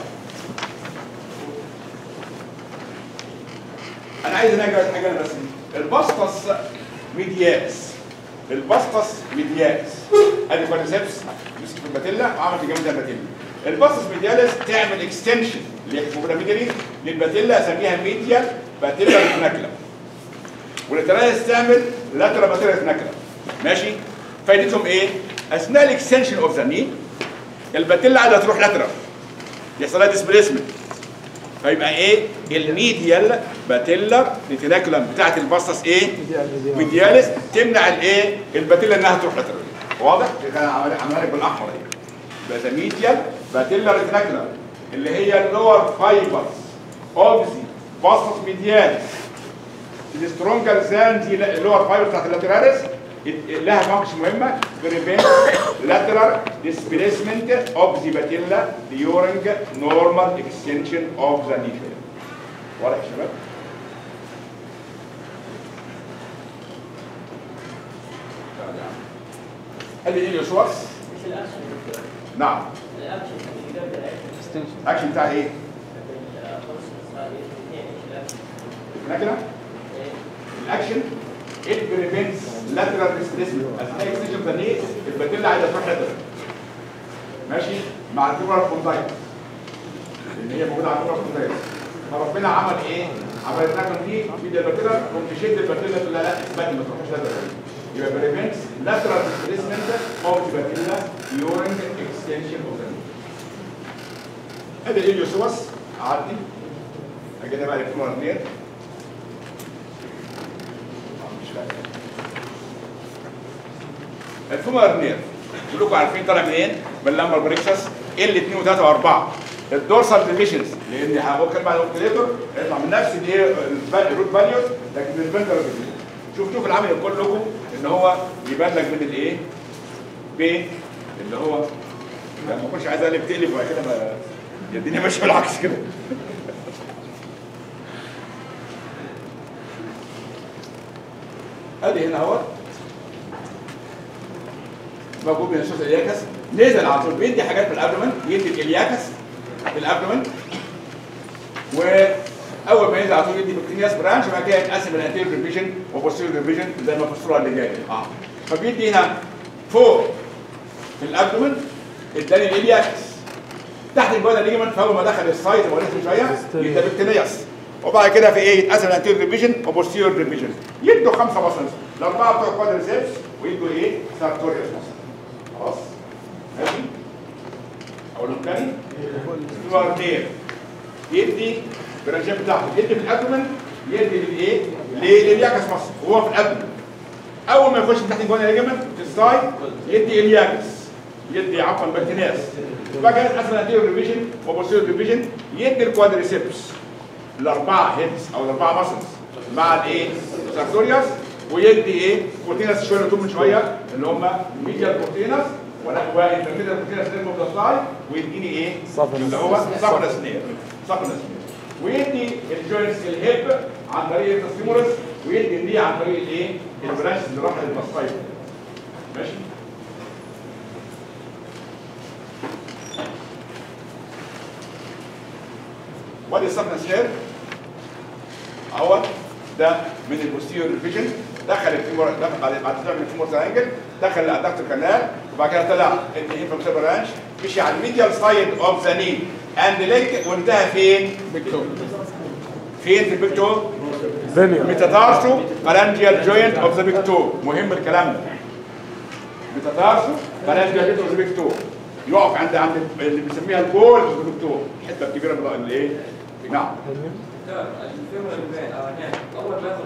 انا عايز انجز حاجه بس. الباسطس ميديالس. الباسطس ميديالس ادي كوادريسيبس مسك في الباتيلا وعمل في جنب الباتيلا. الباسطس ميديالس تعمل اكستنشن اللي هي موجوده ميديالي للباتيلا اسميها ميديال باتيلا ريتناكلا. والترايس تعمل لاترال باتيلا ريتناكلا. ماشي؟ فايدتهم ايه؟ اثناء الاكستنشن اوف ذا ني الباتيلا عايزه تروح لاترال يحصل لها ديسبليسمنت، فيبقى ايه؟ الميديال باتيلر ريتيناكولم بتاعت الباسطس ايه؟ ميديالس تمنع الايه؟ الباتيلا انها تروح لاترال. واضح؟ انا عاملها لك بالاحمر اهي. يبقى ذا ميديال باتيلر ريتيناكولم اللي هي اللور فايبرز اوف ذا باسطس ميديالس سترونجر ذان ذا اللور فايبرز بتاعت اللاتراليس لها فانكشن مهمه بريفنت lateral displacement of the patella during normal extension of the knee. واضح يا شباب؟ هل الايليوسورس؟ مش الاكشن. نعم. الاكشن اللي قبل الاكشن. الاكشن بتاع ايه؟ كده؟ الاكشن it prevents lateral displacement. اثناء اكستنشن اوف ذا ني الباتيلا عايزه تروح لاترال. ماشي؟ مع التيمورال كوندايت اللي هي موجوده على التيمورال كوندايت. فربنا عمل ايه؟ عمل الناكل دي في الباتيلا قمت تشد الباتيلا تقول لها لا اثبتي ما تروحش لاترال. يبقى prevents lateral displacement of the patella during extension of the knee. ادي الايليوسوس عدي. اجي بقى التيمورال نير. الفيمورال نير كلكم عارفين طالع منين؟ من اللامبر بريكسس ال 2 و3 و4 الدورسال ديفيشنز لان ممكن بعد الاوبتريتور يطلع من نفس الايه الروت فاليوز لكن الفنتر شوف العمل يقول لكم ان هو يبان لك من الايه؟ بين اللي هو ما كنتش عايز اقلب تقلب وبعد كده الدنيا ماشيه بالعكس كده. ادي هنا اهوت موجود من السوس الياكس نزل على طول بيدي حاجات في الابدومن يدي الالياكس في الابدومن واول ما ينزل على طول يدي بكتينياس برانش وبعد كده يتقسم الانتيريور ديفيجن وبوستيريور ديفيجن زي ما في الصوره اللي جايه. فبيدي هنا فوق في الابدومن اداني الالياكس تحت الجوانب الليجمنت فاول ما دخل السايت وريته شويه يدي بكتينياس وبعد كده في ايه يتقسم الانتيريور ديفيجن وبوستيريور ديفيجن يدوا 5 ماسلز الاربعه بتوع الكوادريسيبس ويدوا ايه؟ سارتوريوس ماسل. خلاص؟ ماشي؟ اقولهم تاني؟ الفيمورال نير يدي برانشات بتاعته يدي في الابدومن يدي للايه؟ للياكس ماسل وهو في الابدومن. اول ما يخش من تحت الجوانب الليجمنت في السايد يدي الياكس يدي عفوا بكتينياس وبعد كده يتقسم الانتيريور ديفيجن وبوستيريور ديفيجن يدي الكوادريسيبس الاربعه هيدز او الاربعه ماسلز مع الايه؟ سارتوريوس ويدي ايه؟ بروتينس شويه طول من شويه اللي هم ميديال بروتينس والانترميديال بروتينس للموبلاستاي ويديني ايه؟ اللي هو سابنس نير ويدي الجوينتس الهيب عن طريق التستيمولس ويدي الني عن طريق الايه؟ البرانش اللي راح للماستاي. ماشي؟ وادي السابنس نير اهوت ده من البوستيريور ديفيجن دخل الفيمور بعد ما تعمل الفيمور ترانجل دخل الادكتور كانال وبعد كده طلع الانفيرتيبل برانش مشي على الميديال سايد اوف ذا ني اند ليج وانتهى فين؟ فين في البيكتور؟ ميتاتارسو فالانجيال جوينت اوف ذا بيج تو. مهم الكلام ده. ميتاتارسو فالانجيال جوينت اوف ذا بيج تو يقف عند اللي بنسميها الجول اوف ذا بيج تو، الحته الكبيره من الايه؟ نعم. الفيمور البان اول ما ياخد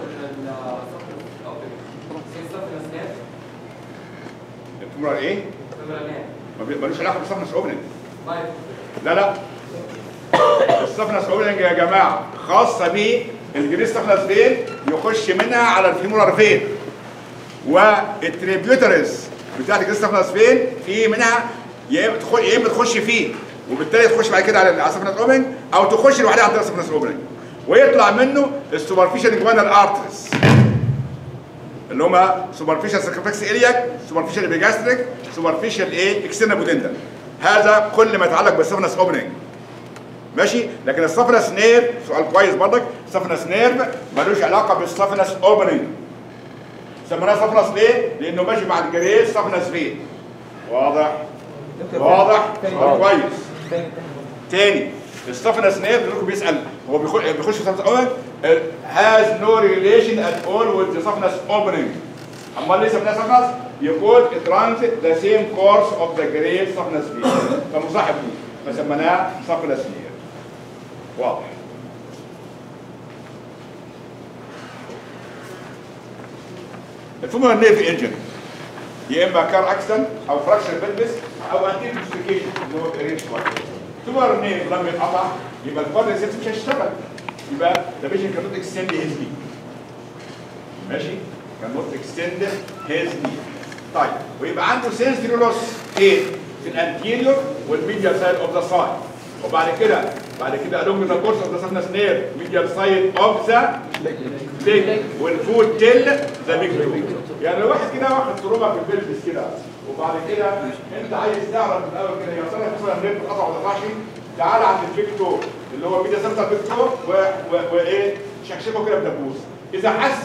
الفيمورال ايه؟ ملوش علاقه بالسفنس اوبننج. لا لا، السفنس اوبننج يا جماعه خاصه بالجريس سفنس فين يخش منها على الفيمورال فين، والتريبيوترز بتاعت الجريس سفنس فين في منها يا اما تخش فيه وبالتالي تخش بعد كده على السفنس اوبننج، او تخش لوحدها عند السفنس اوبننج ويطلع منه السوبرفيشال جوانال ارترز اللي هما سوبرفيشال سيركمفلكس الياك، سوبرفيشال ابيجاستريك، سوبرفيشال ايه اكسترنال بودنتال. هذا كل ما يتعلق بالسفنس اوبننج. ماشي؟ لكن السفنس نيرف سؤال كويس برضك، السفنس نيرف ملوش علاقه بالسفنس اوبننج. سميناه سفنس ليه؟ لانه ماشي مع الجريس سفنس فين. واضح؟ واضح؟ سؤال كويس. تاني السفنس نيرف اللي بيسال هو بيخش في السفنس اوبننج has no relation at all with the سفنس opening. امال ليه سميناه سفنس؟ يقول it runs the same course of the great سفنس فين. فمصاحب ليه فسميناه سفنس نيرف. واضح. الفيمورال نيرف انجن يا اما كار اكسن او فراكشن بلبس او انتير ديستيكيشن اللي هو بيريش شويه. الفيمورال نيرف لما يتقطع يبقى الكورديسيبس مش هيشتغل، يبقى ده بيشن كان نوت اكستند هيز ني. ماشي؟ كان نوت اكستند هيز ني. طيب ويبقى عنده سنسوري لوس ايه؟ في الانتيريور والميديال سايد اوف ذا سايد. وبعد كده along the course of the سفنس نيرف medial side of the leg والفوت تيل ذا بيج تو. يعني لو واحد كده واخد تروما في البلبس كده وبعد كده انت عايز تعرف من الاول كده يا ترى الفيمورال نيرف اتقطع ولا ما اتقطعش، تعالى عند البيج تو اللي هو ميديا سنتر بيج تو وايه شكشكه كده بدبوس. اذا حس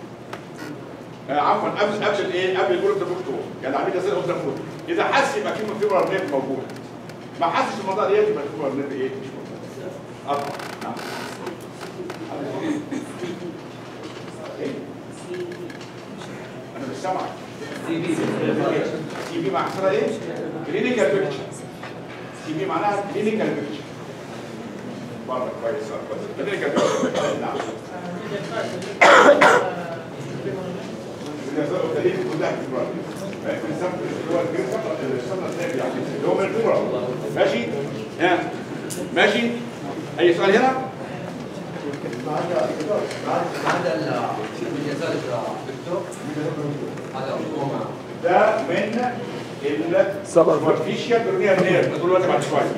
عفوا قبل ايه؟ قبل الجول اوف ذا بيج تو يعني على ميديا سنتر اوف ذا فوت. اذا حس يبقى فيمورال نيرف موجود. ما حسش الموضوع ديت يبقى الفيمورال نيرف ايه؟ مش موجود. اطلع. نعم. انا مش سامعك. سي بي مع اختصارها ايه؟ كلينيكال بيكتشر. سي بي معناها كلينيكال بيكتشر. برضه كويس كلينيكال بيكتشر. نعم. اللي هو من الفيمورال. ماشي؟ ها ماشي؟ اي سؤال هنا؟ ده من السوبرفيشال برونيال نيرف نقول دلوقتي بعد شويه.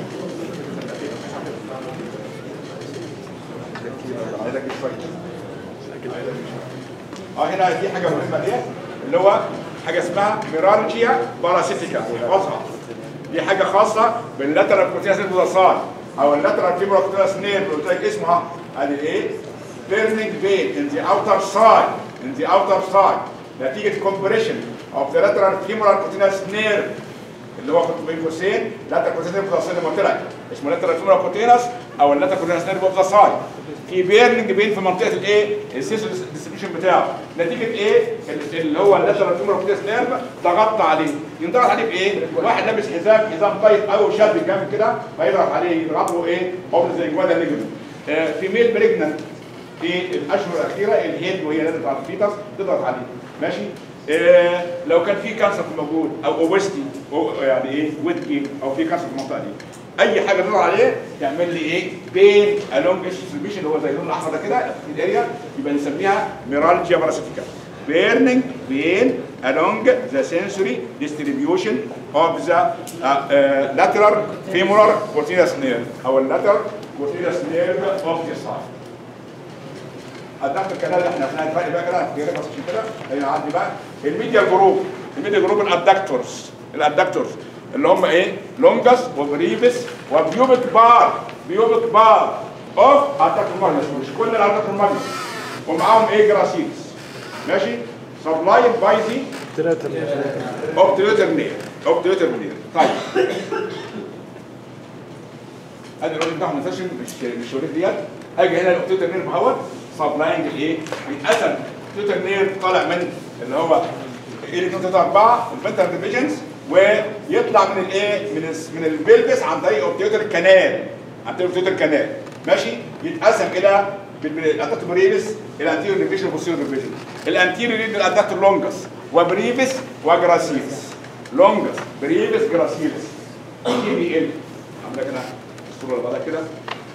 هنا في حاجه مهمه ديت اللي هو حاجه اسمها ميرالجيا باراسيتيكا. احفظها. دي حاجه خاصه باللاترال كوتينس نيرفوزاساي او اللاترال فيبرال كوتينس نيرف قلت لك اسمها ادي ايه؟ بيرنينج فين ان ذا اوتر سايد نتيجه كومبريشن اوف ذا لاترال فيبرال كوتينس نيرف اللي هو كنت بين قوسين لاترال كوتينس نيرفوزاساي اللي قلت لك اسمه لاترال فيبرال كوتينس او اللاترال كوتينس نيرف اوف ذا سايد. في بيرنينج بين في منطقه الايه؟ السيسو ديستريبيوشن بتاعه نتيجه ايه؟ اللي هو اللاترال فيبرال كوتينس نيرف ضغطت عليه. ينضغط عليه بايه؟ واحد لابس حزام طيب قوي وشد جامد كده فيضغط عليه يضغط له ايه؟ قبل زي جوادا ليجمنت. في ميل بريجننت في الاشهر الاخيره الهيد وهي نازله على الفيتس تضغط عليه. ماشي؟ لو كان في كانسر موجود او اوبستي يعني ايه؟ ويت جين او في كانسر في المنطقه دي. اي حاجه تضغط عليه تعمل لي ايه؟ بين الونج ديستريبيوشن اللي هو زي اللون الاحمر ده كده في الاريا يبقى نسميها ميرالجيا باراسيتيكا. burning pain along the sensory distribution of the lateral femoral cutaneous nerve او lateral cutaneous nerve of the side. هتاخد الكلام اللي احنا هنفرق بقى كده في ريفرنس عشان كده هنعدي بقى الميديال جروب الادكتورز اللي هم ايه؟ لونجس وبريفس وبيوبك بار اوف ارتكل ماجنس مش كل الارتكل ماجنس ومعاهم ايه؟ جراسيلز. ماشي؟ سبلايد باي دي اوبتيوتر نير. طيب ادي الراجل بتاعهم سيشن مش وريك ديت. اجي هنا الاوبتيوتر نير اهوت سبلاينج الايه؟ بيتقسم توتال نير طالع من اللي هو ايه 4 الفنترال ديفيجنز، ويطلع من الايه؟ من البلبس عن طريق اوبتيوتر كانال، عن طريق اوبتيوتر كانال ماشي، يتقسم الى الادكتور بريفس الى انتيريور ديفيجن وبوستيريور ديفيجن. الانتيريور يدي الادكتور لونجس وبريفس وجراسيلس، لونجس بريفس جراسيلس دي بي ال. عامله كده الصوره اللي بعدها كده.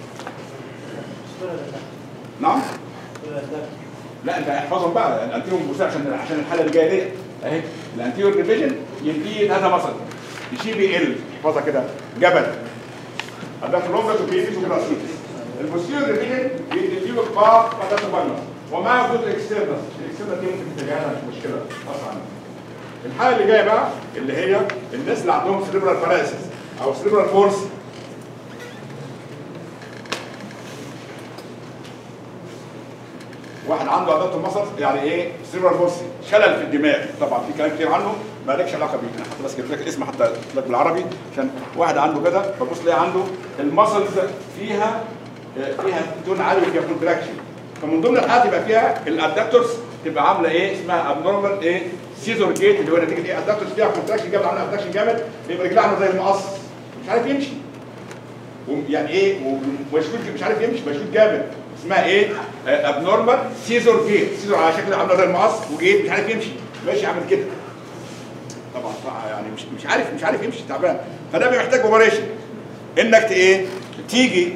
نعم؟ لا انت احفظهم بقى الانتيريور بوستيريور عشان الحاله اللي جايه دي اهي. الانتيريور ديفيجن يدي هذا مصل جي بي ال، احفظها كده جبل الادكتور لونجس وبريفس وجراسيلس. البوستيريور ديفيجن بيدي له كبار ادكتور باينس ومعه جزء اكسترنال، الاكسترنال دي ممكن تتجاهلها مش مشكله اصلا. الحاله اللي جايه بقى اللي هي الناس اللي عندهم سيريبرال باراليسيس او سيريبرال فورس. واحد عنده ادكتور مصل يعني ايه سيريبرال فورس، شلل في الدماغ، طبعا في كلام كتير عنه ما لكش علاقه بيه، انا حتى بس جبت لك الاسم حتى لك بالعربي عشان واحد عنده كده فبص تلاقي عنده المسلز فيها تون عالي وفيها كونتراكشن، فمن ضمن الحالات يبقى فيها الادكتورز تبقى عامله ايه اسمها ابنورمال ايه سيزور جيت، اللي هو نتيجه ايه الادكتورز فيها كونتراكشن جامد، عامله كونتراكشن جامد، يبقى رجلها عامله زي المقص مش عارف يمشي، يعني ايه ومشدود مش عارف يمشي مشدود جامد، اسمها ايه ابنورمال سيزور جيت، سيزور على شكل عامله زي المقص وجيت مش عارف يمشي ماشي عامل كده طبعا يعني مش عارف يمشي تعبان، فده محتاج اوبريشن انك ايه تيجي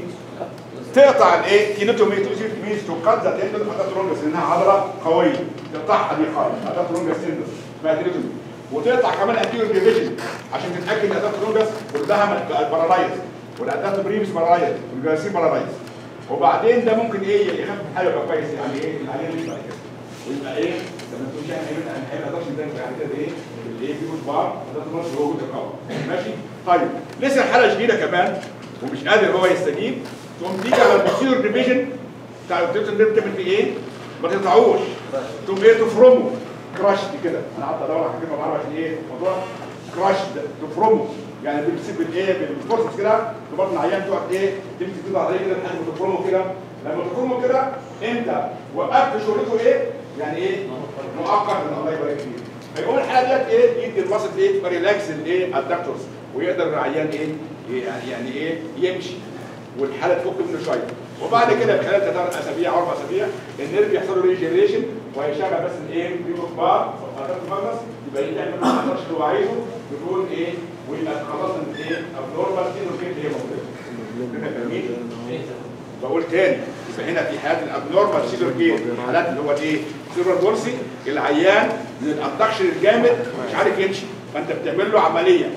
تقطع الايه كينوتومي ميز تقطع تندل اداترونجس لانها عضله قويه تقطعها دي خالص اداترونجس تندل اسمها كينوتومي، وتقطع كمان انتيريور ديفيجن عشان تتاكد ان اداترونجس كلها بارالايز والاداتور بريفس بارالايز والجراسيل بارالايز، وبعدين ده ممكن ايه يخفف الحاله يبقى كويس يعني ايه العيان مش بعد كده ويبقى ايه لما تكون شايف ان ما يقدرش يدافع بعد كده ايه الايه بيقول بار اداترونجس هو جزء قوي ماشي. طيب لسه الحاله شديده كمان ومش قادر هو يستجيب، تقوم تيجي على البوستيريور ديفيجن بتاع الدكتور ده بتعمل فيه ايه؟ ما تقطعوش، تقوم ايه تفرمه كراشد كده، انا قعدت ادور على كلمه بعرف عشان ايه موضوع كراشد تفرمه، يعني بتسيب بالايه بالفورسز كده تبطن العيان تقعد ايه تمسك كده عليه كده لحد ما تفرمه كده، لما تفرمه كده انت وقفت شغلته ايه؟ يعني ايه؟ مؤقت الله يبارك فيك. فيقوم الحاله ديت ايه؟ يدي الوسط ايه؟ تبقى ريلاكس الايه؟ الدكتورز ويقدر العيان ايه؟ يعني ايه؟ يمشي والحاله تفك منه شويه، وبعد كده خلال 3 اسابيع او 4 اسابيع النيرف يحصل له ريجنريشن وهيشغل بس الايه؟ بريموكبار او ماجنس يبقى يعمل ما يقدرش اللي هو عايزه يكون ايه؟ ويبقى خلاص الايه؟ ابنورمال كده اللي هي موجوده. بقول تاني يبقى هنا في حالات الابنورمال سيزور جيت، الحالات اللي هو الايه؟ سيزور بولسي، العيان من الابدكشن الجامد مش عارف يمشي، فانت بتعمل له عمليه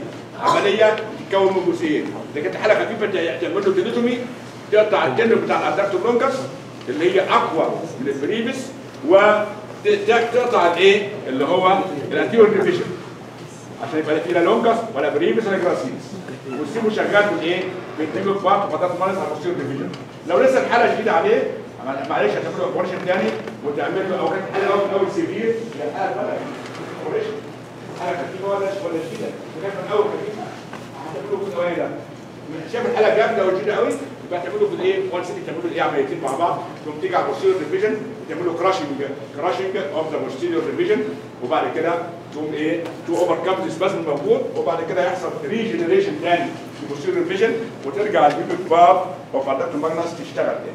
تتكون من جزئين، اذا كانت حاله خفيفه تعمل له تينوتومي تقطع التندون بتاع الادكتور لونجس اللي هي اقوى من البريفس، وتقطع الايه؟ اللي هو الانتيريور ديفيجن عشان يبقى لا فيه لا لونجس ولا بريفس ولا جراسيلس، وتسيبه شغال بالايه؟ بالتيمو بارت وفترات مالس على البوستيريور ديفيجن. لو لسه الحاله شديده عليه معلش هتعمل له اوبريشن ثاني وتعمل له اوقات حاله اول سيفير هي الحاله بقى اوبريشن حاله خفيفه ولا شديده، لغايه من اول خفيفه هتعمل له في الثواني ده. شايف الحاله جامده وشديده قوي يبقى هتعمل له في الايه؟ وان سيتي تعمل له الايه عمليتين مع بعض، تقوم تيجي على البوستيريور ديفيجن وتعمل له كراشنج اوف ذا بوستيريور ديفيجن، وبعد كده تقوم ايه؟ تو اوفر كام سبازم موجود، وبعد كده يحصل ريجنريشن ثاني في البوستيريور ديفيجن وترجع البيبك بار او فردات الماجنس تشتغل تاني.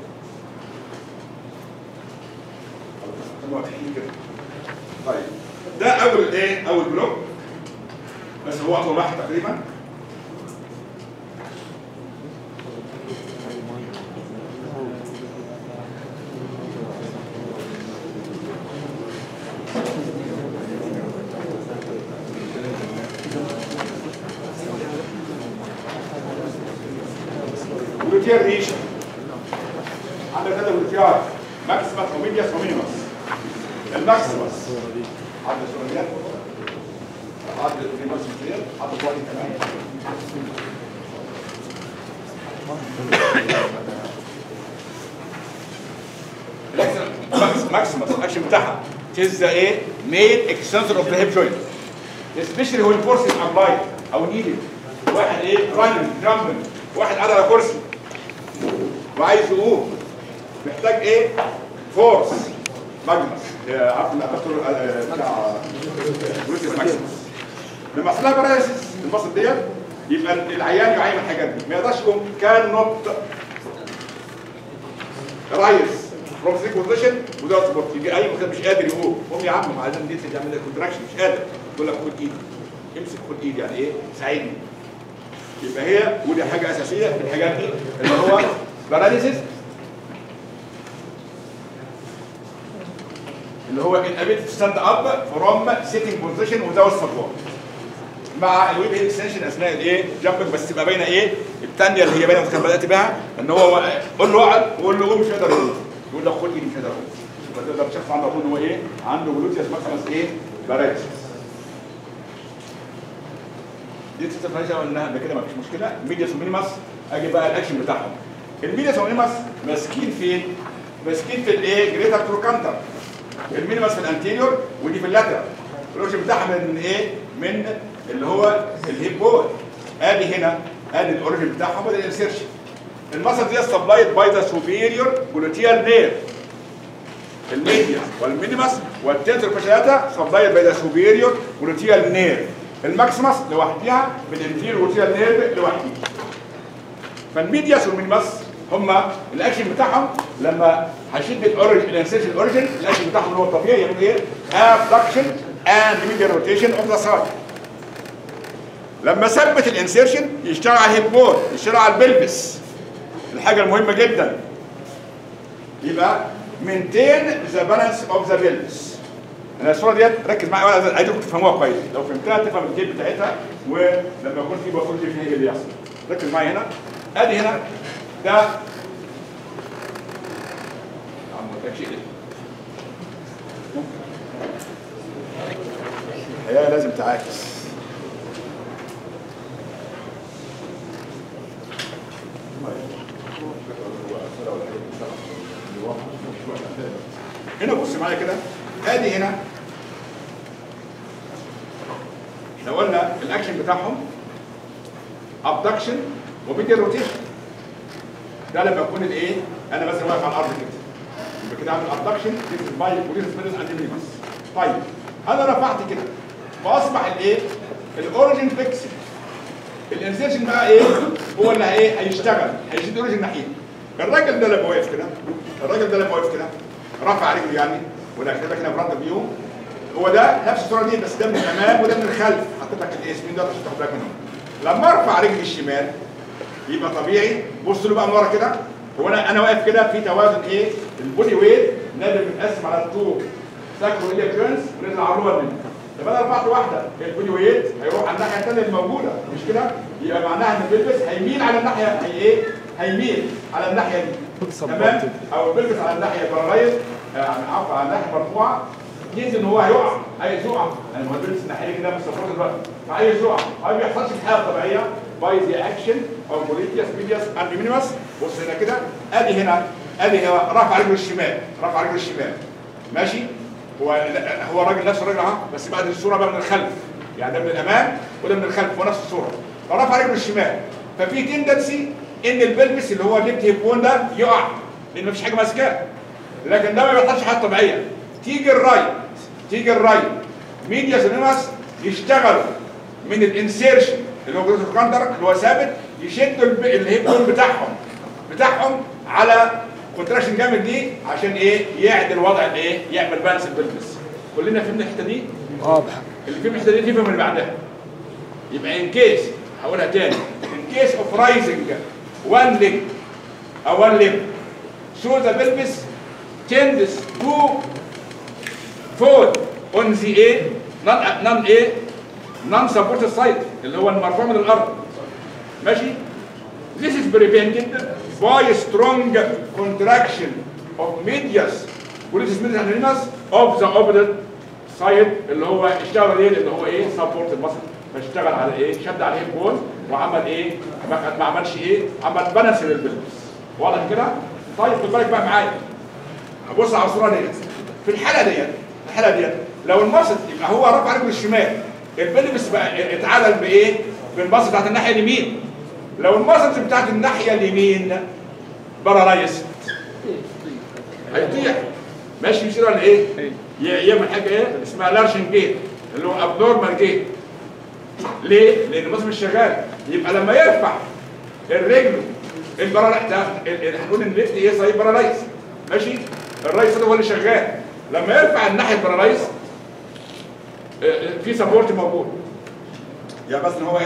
طيب ده اول ايه؟ اول بلوك بس هو اطول واحد تقريبا. جلوتيال ريشن عندك هذا جلوتيال ماكسيمس وميدياس ومينيمس. الماكسيمس عند السوريات عند الماكسيمس عند الوالي كمان ماكسيمس الاكشن بتاعها is the ايه main extensor of the hip joint especially when force is applied او needed. واحد ايه running jumping، واحد قاعد على كرسي وعايز يقوم محتاج ايه فورس ماجنس، عارف الدكتور بتاع جلوتيوس ماكسيموس. لما يحصل لها باراليسيس المصل ديت يبقى العيان يعاني من الحاجات دي، ما يقدرش يقوم، كان نوت رايز فروم ثري بوزيشن وده سبورت، يجي اي مكان مش قادر يقوم، قوم يا عم عايزين دي تعمل لك كونتراكشن مش قادر، يقول لك خد ايدي، امسك خد ايدي، يعني ايه؟ ساعدني. يبقى هي ودي حاجه اساسيه في الحاجات دي اللي هو باراليسيس، اللي هو inability to stand up from sitting position without support، مع الويب هيد اكستنشن اثناء الايه؟ جامبنج، بس تبقى باينه ايه؟ الثانيه اللي هي باينه كان بدات بها ان هو قول له اقعد وقول له قوم مش قادر يقوم، يقول لك خد ايدي مش قادر اقوم، فتقدر تشخص عنده ان هو ايه؟ عنده جلوتيوس ماكسيموس ايه؟ باراليسيس. دي تستفاد قلناها قبل كده مفيش مشكله. ميدياس ومينيماس اجي بقى الاكشن بتاعهم. الميدياس ومينيماس ماسكين فين؟ ماسكين في الايه؟ جريتر تروكانتر. المينيماس في الانتيريور ودي في اللاترال. الاوريجن بتاعها من ايه؟ من اللي هو الهيب بول. ادي هنا ادي الاوريجن بتاعهم وادي الانسيرشن. المسل دي سبلايد باي ذا سوبيريور جلوتيال نير. الميديا والمينيماس والتنسور فاشياتا سبلايد باي ذا سوبيريور جلوتيال نير. الماكسيماس لوحدها بالانفيريور جلوتيال نير لوحدها. فالميدياس والمينيماس هما الاكشن بتاعهم لما هشد الاوريجن الانسيرشن الاوريجن الاكشن بتاعهم اللي هو الطبيعي يعمل ايه؟ ابدكشن اند ميديال روتيشن اوف ذا سايد. لما ثبت الانسيرشن يشتغل على الهيب بول، يشتغل على البلبس، الحاجه المهمه جدا. يبقى مينتين ذا بالانس اوف ذا بلبس. انا الصوره ديت ركز معايا، عايزكم تفهموها كويس، لو فهمتها تفهم الجيب بتاعتها، ولما يكون في باثولوجي فيها ايه اللي يحصل. ركز معايا هنا، ادي هنا ده هي لازم تعاكس. هنا بص معايا كده، ادي هنا لو قلنا الاكشن بتاعهم ابدكشن وميديال روتيشن. ده لما يكون الايه؟ انا مثلا واقف على الارض كده، يبقى كده اعمل ابدكشن ديس باي وديس سبيرز اند مينيماس. طيب انا رفعت كده فاصبح الايه؟ الاوريجن فيكسد. الانسيرشن بقى ايه؟ هو اللي ايه؟ هيشتغل، هيشد الاوريجن ناحيته. الراجل ده لما واقف كده، الراجل ده لما واقف كده رفع رجله يعني، ولا كتبك هنا فرونت فيو، هو ده نفس الصوره دي بس ده من الامام وده من الخلف، حطيت لك الاسمين ده عشان تاخد بالك منهم. لما ارفع رجلي الشمال يبقى طبيعي، بص له بقى من ورا كده، هو انا واقف كده في توازن ايه؟ البودي ويت نازل متقسم على الطول ساكرو اليا جوينتس ونزل على الروبر منه. طب انا رفعت واحده، البودي ويت هيروح على الناحيه الثانيه الموجوده، مش كده؟ يبقى معناها ان البلبس هيميل على الناحيه هي ايه؟ هيميل على الناحيه دي. تمام؟ او البلبس على الناحيه البرالايز، عفوا على الناحيه المرفوعه، ينزل ان هو هيقع، عايز يقع، يعني هو البلبس الناحيه كده مستفرد دلوقتي، فعايز يقع، ما بيحصلش في الحاله الطبيعيه باي ذا اكشن او بوليتياس ميدياس اند مينيماس. بص هنا كده، ادي هنا رفع رجله الشمال، رفع رجله الشمال، ماشي؟ هو الراجل نفس الراجل اهو، بس بعد الصوره بقى من الخلف، يعني ده من الامام وده من الخلف، هو نفس الصوره، فرفع رجله الشمال، ففي تندنسي ان البلبس اللي هو الليفت هيب بون ده يقع، لان مفيش حاجه ماسكاه. لكن ده ما بيحصلش حاجه طبيعيه، تيجي الرايت ميدياس ومينيماس يشتغلوا من الانسيرشن اللي هو جزء الكاندر اللي هو ثابت، يشدوا الهيب بون بتاعهم على كونتراكشن جامد دي عشان ايه؟ يعدل وضع الايه؟ يعمل بالانس البلبس. كلنا فهمنا الحته دي؟ واضح. اللي فهم الحته دي يفهم اللي بعدها. يبقى ان كيس هقولها تاني، ان كيس اوف رايزنج وان ليج او وان ليج so the pelvis tends to fall on the non supported side اللي هو المرفوع من الارض. ماشي؟ This is prevented by strong contraction of medius وليس medius and minimus of the opposite side اللي هو اشتغل ايه؟ اللي هو ايه؟ support المصل، فاشتغل على ايه؟ شد على الهيب بون وعمل ايه؟ ما عملش ايه؟ عمل بالانس للبلبس. واضح كده؟ طيب خد بالك بقى معايا. بص على الصوره ديت. في الحاله ديت لو المصل يبقى هو رفع رجله الشمال، البلبس بقى اتعدل بايه؟ بالمصل بتاعت الناحيه اليمين. لو المصل بتاعت الناحيه اليمين بارالايزد هيطيح، ماشي يصير ولا ايه؟ يعمل حاجه ايه؟ اسمها لارشن جيت اللي هو ابنورمال جيت. ليه؟ لان المصل مش شغال. يبقى لما يرفع الرجل هنقول ان الليفت ايه؟ صحيح بارالايز. ماشي؟ الرايس هو اللي شغال. لما يرفع الناحيه البارالايز في سبورت موجود. يعني مثلا هو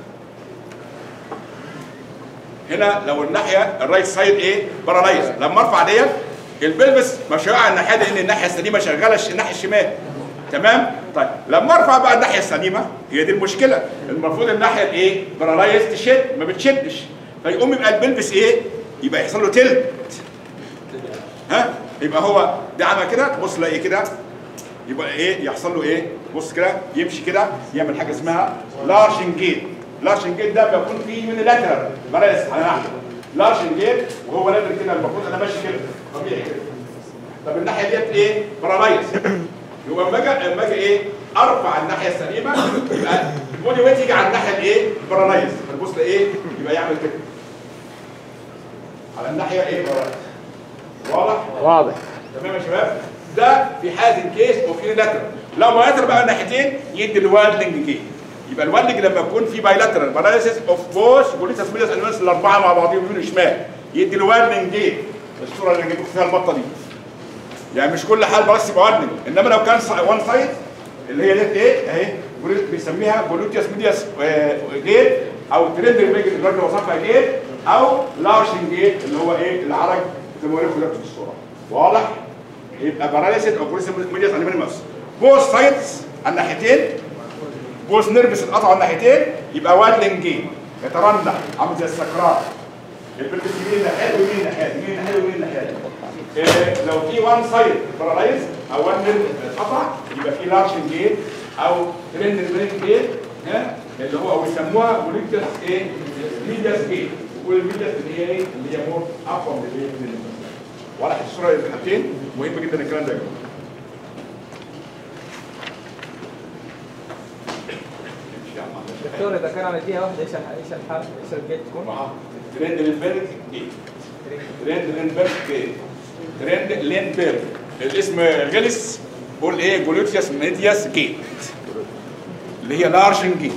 هنا لو الناحيه الرايت سايد ايه؟ بارالايز. لما ارفع ديت البلبس مش هيقع الناحيه دي لان الناحيه السليمه شغاله الناحيه الشمال. تمام؟ طيب لما ارفع بقى الناحيه السليمه هي دي المشكله، المفروض الناحيه الايه؟ بارالايز تشد، ما بتشدش. فيقوم يبقى البلبس ايه؟ يبقى يحصل له تلت. ها؟ يبقى هو ده عمل كده، تبص تلاقي كده يبقى ايه؟ يحصل له ايه؟ بص كده يمشي كده يعمل حاجه اسمها لارشن جيت. لارشن جيت ده بيكون فيه من لاترال بارالايز على ناحيه. لارشن جيت وهو نادر كده، المفروض انا ماشي كده طبيعي كده. طب الناحيه ديت ايه؟ بارالايز. يبقى لما اجي ايه؟ ارفع الناحيه السليمه يبقى البودي ويت يجي على الناحيه الايه؟ بارالايز. فتبص ايه؟ يبقى يعمل كده على الناحيه ايه؟ بارالايز. واضح؟ واضح. تمام يا شباب؟ ده في حاله الكيس وفي لاترال. لو بايلاترال بقى الناحيتين يدي الوادلنج جيت. يبقى الوادلنج لما يكون في بايلاترال باراليسيس اوف بوث بوليتاس ميدياس انيمالز الاربعه مع بعضهم يمين وشمال يدي الوادلنج جيت. الصوره اللي جبت فيها البطه دي. يعني مش كل حال بس يبقى وادلنج، انما لو كان وان سايد اللي هي ديت ايه؟ اهي بيسميها بوليتاس ميدياس جيت او ترند الراجل وصفها جيت او لارشن جيت اللي هو ايه؟ العرج زي ما وريكم دلوقتي في الصوره. واضح؟ يبقى باراليسيس او بوليتاس ميدياس انيمالز بوث سايدز على الناحيتين، بوث نيرفس اتقطعوا على الناحيتين يبقى وادلنج جيت يترنح عامل زي السكرات. البلبس يمين ناحيه ويمين ناحيه يمين ناحيه ويمين ناحيه. لو في وان سايد بارالايز او وان نيرف اتقطع يبقى في لارشن جيت او ترند جيت اللي هو بيسموها بوليتاس ايه؟ ميدياس جيت. والميدياس اللي هي ايه؟ اللي هي مور اقوى من الايه؟ واضح الصوره الحالتين مهم جدا الكلام ده. دكتور اذا كان على جهه واحده ايش الحال؟ ايش الجيت تكون؟ ترند لينبرج جيت. ترند لينبرج جيت. ترند لينبرج. الاسم غلس قول ايه؟ جلوتيوس ميدياس جيت. اللي هي لارشن جيت.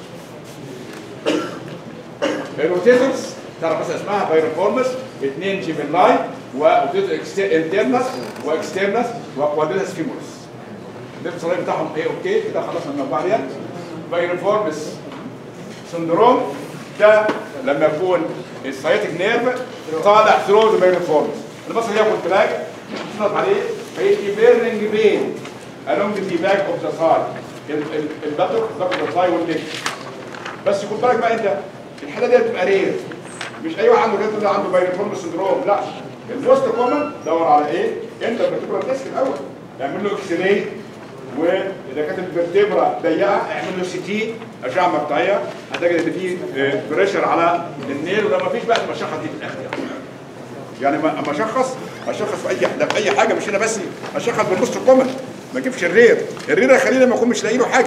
الروتيتورز تعرف بس اسمها بايروفورمس، اثنين جيميلاي وروتيتور انترنس واكسترنس وكوادريتس فيمورس. ده الصلاه بتاعهم ايه؟ اوكي كده خلصنا الموضوع ديت. بايروفورمس سندروم ده لما يكون السايتك نيرف طالع ثرو ذا بايروفورمس. المصل ياخد تراك تضغط عليه فيجي بيرنينج بين along the back of the thigh. البطن ضغط الثاي والليج. بس خد بالك بقى انت الحاله دي بتبقى رير. مش اي واحد عنده كده تقول عنده بايروفورمس سندروم، لا. الموست كومن دور على ايه؟ انت بتبقى الديسك الاول اعمل له اكس راي، واذا كانت الفرتبرا ضيقه اعمل له سي تي اشعه مقطعيه هتجد ان في بريشر على النيل. ولما فيش بقى المشخص دي في الاخر يعني اما اشخص في اي حاجه مش هنا بس اشخص بالنص كومن ما اجيبش الرير يخليني لما اكون مش لاقي له حاجه.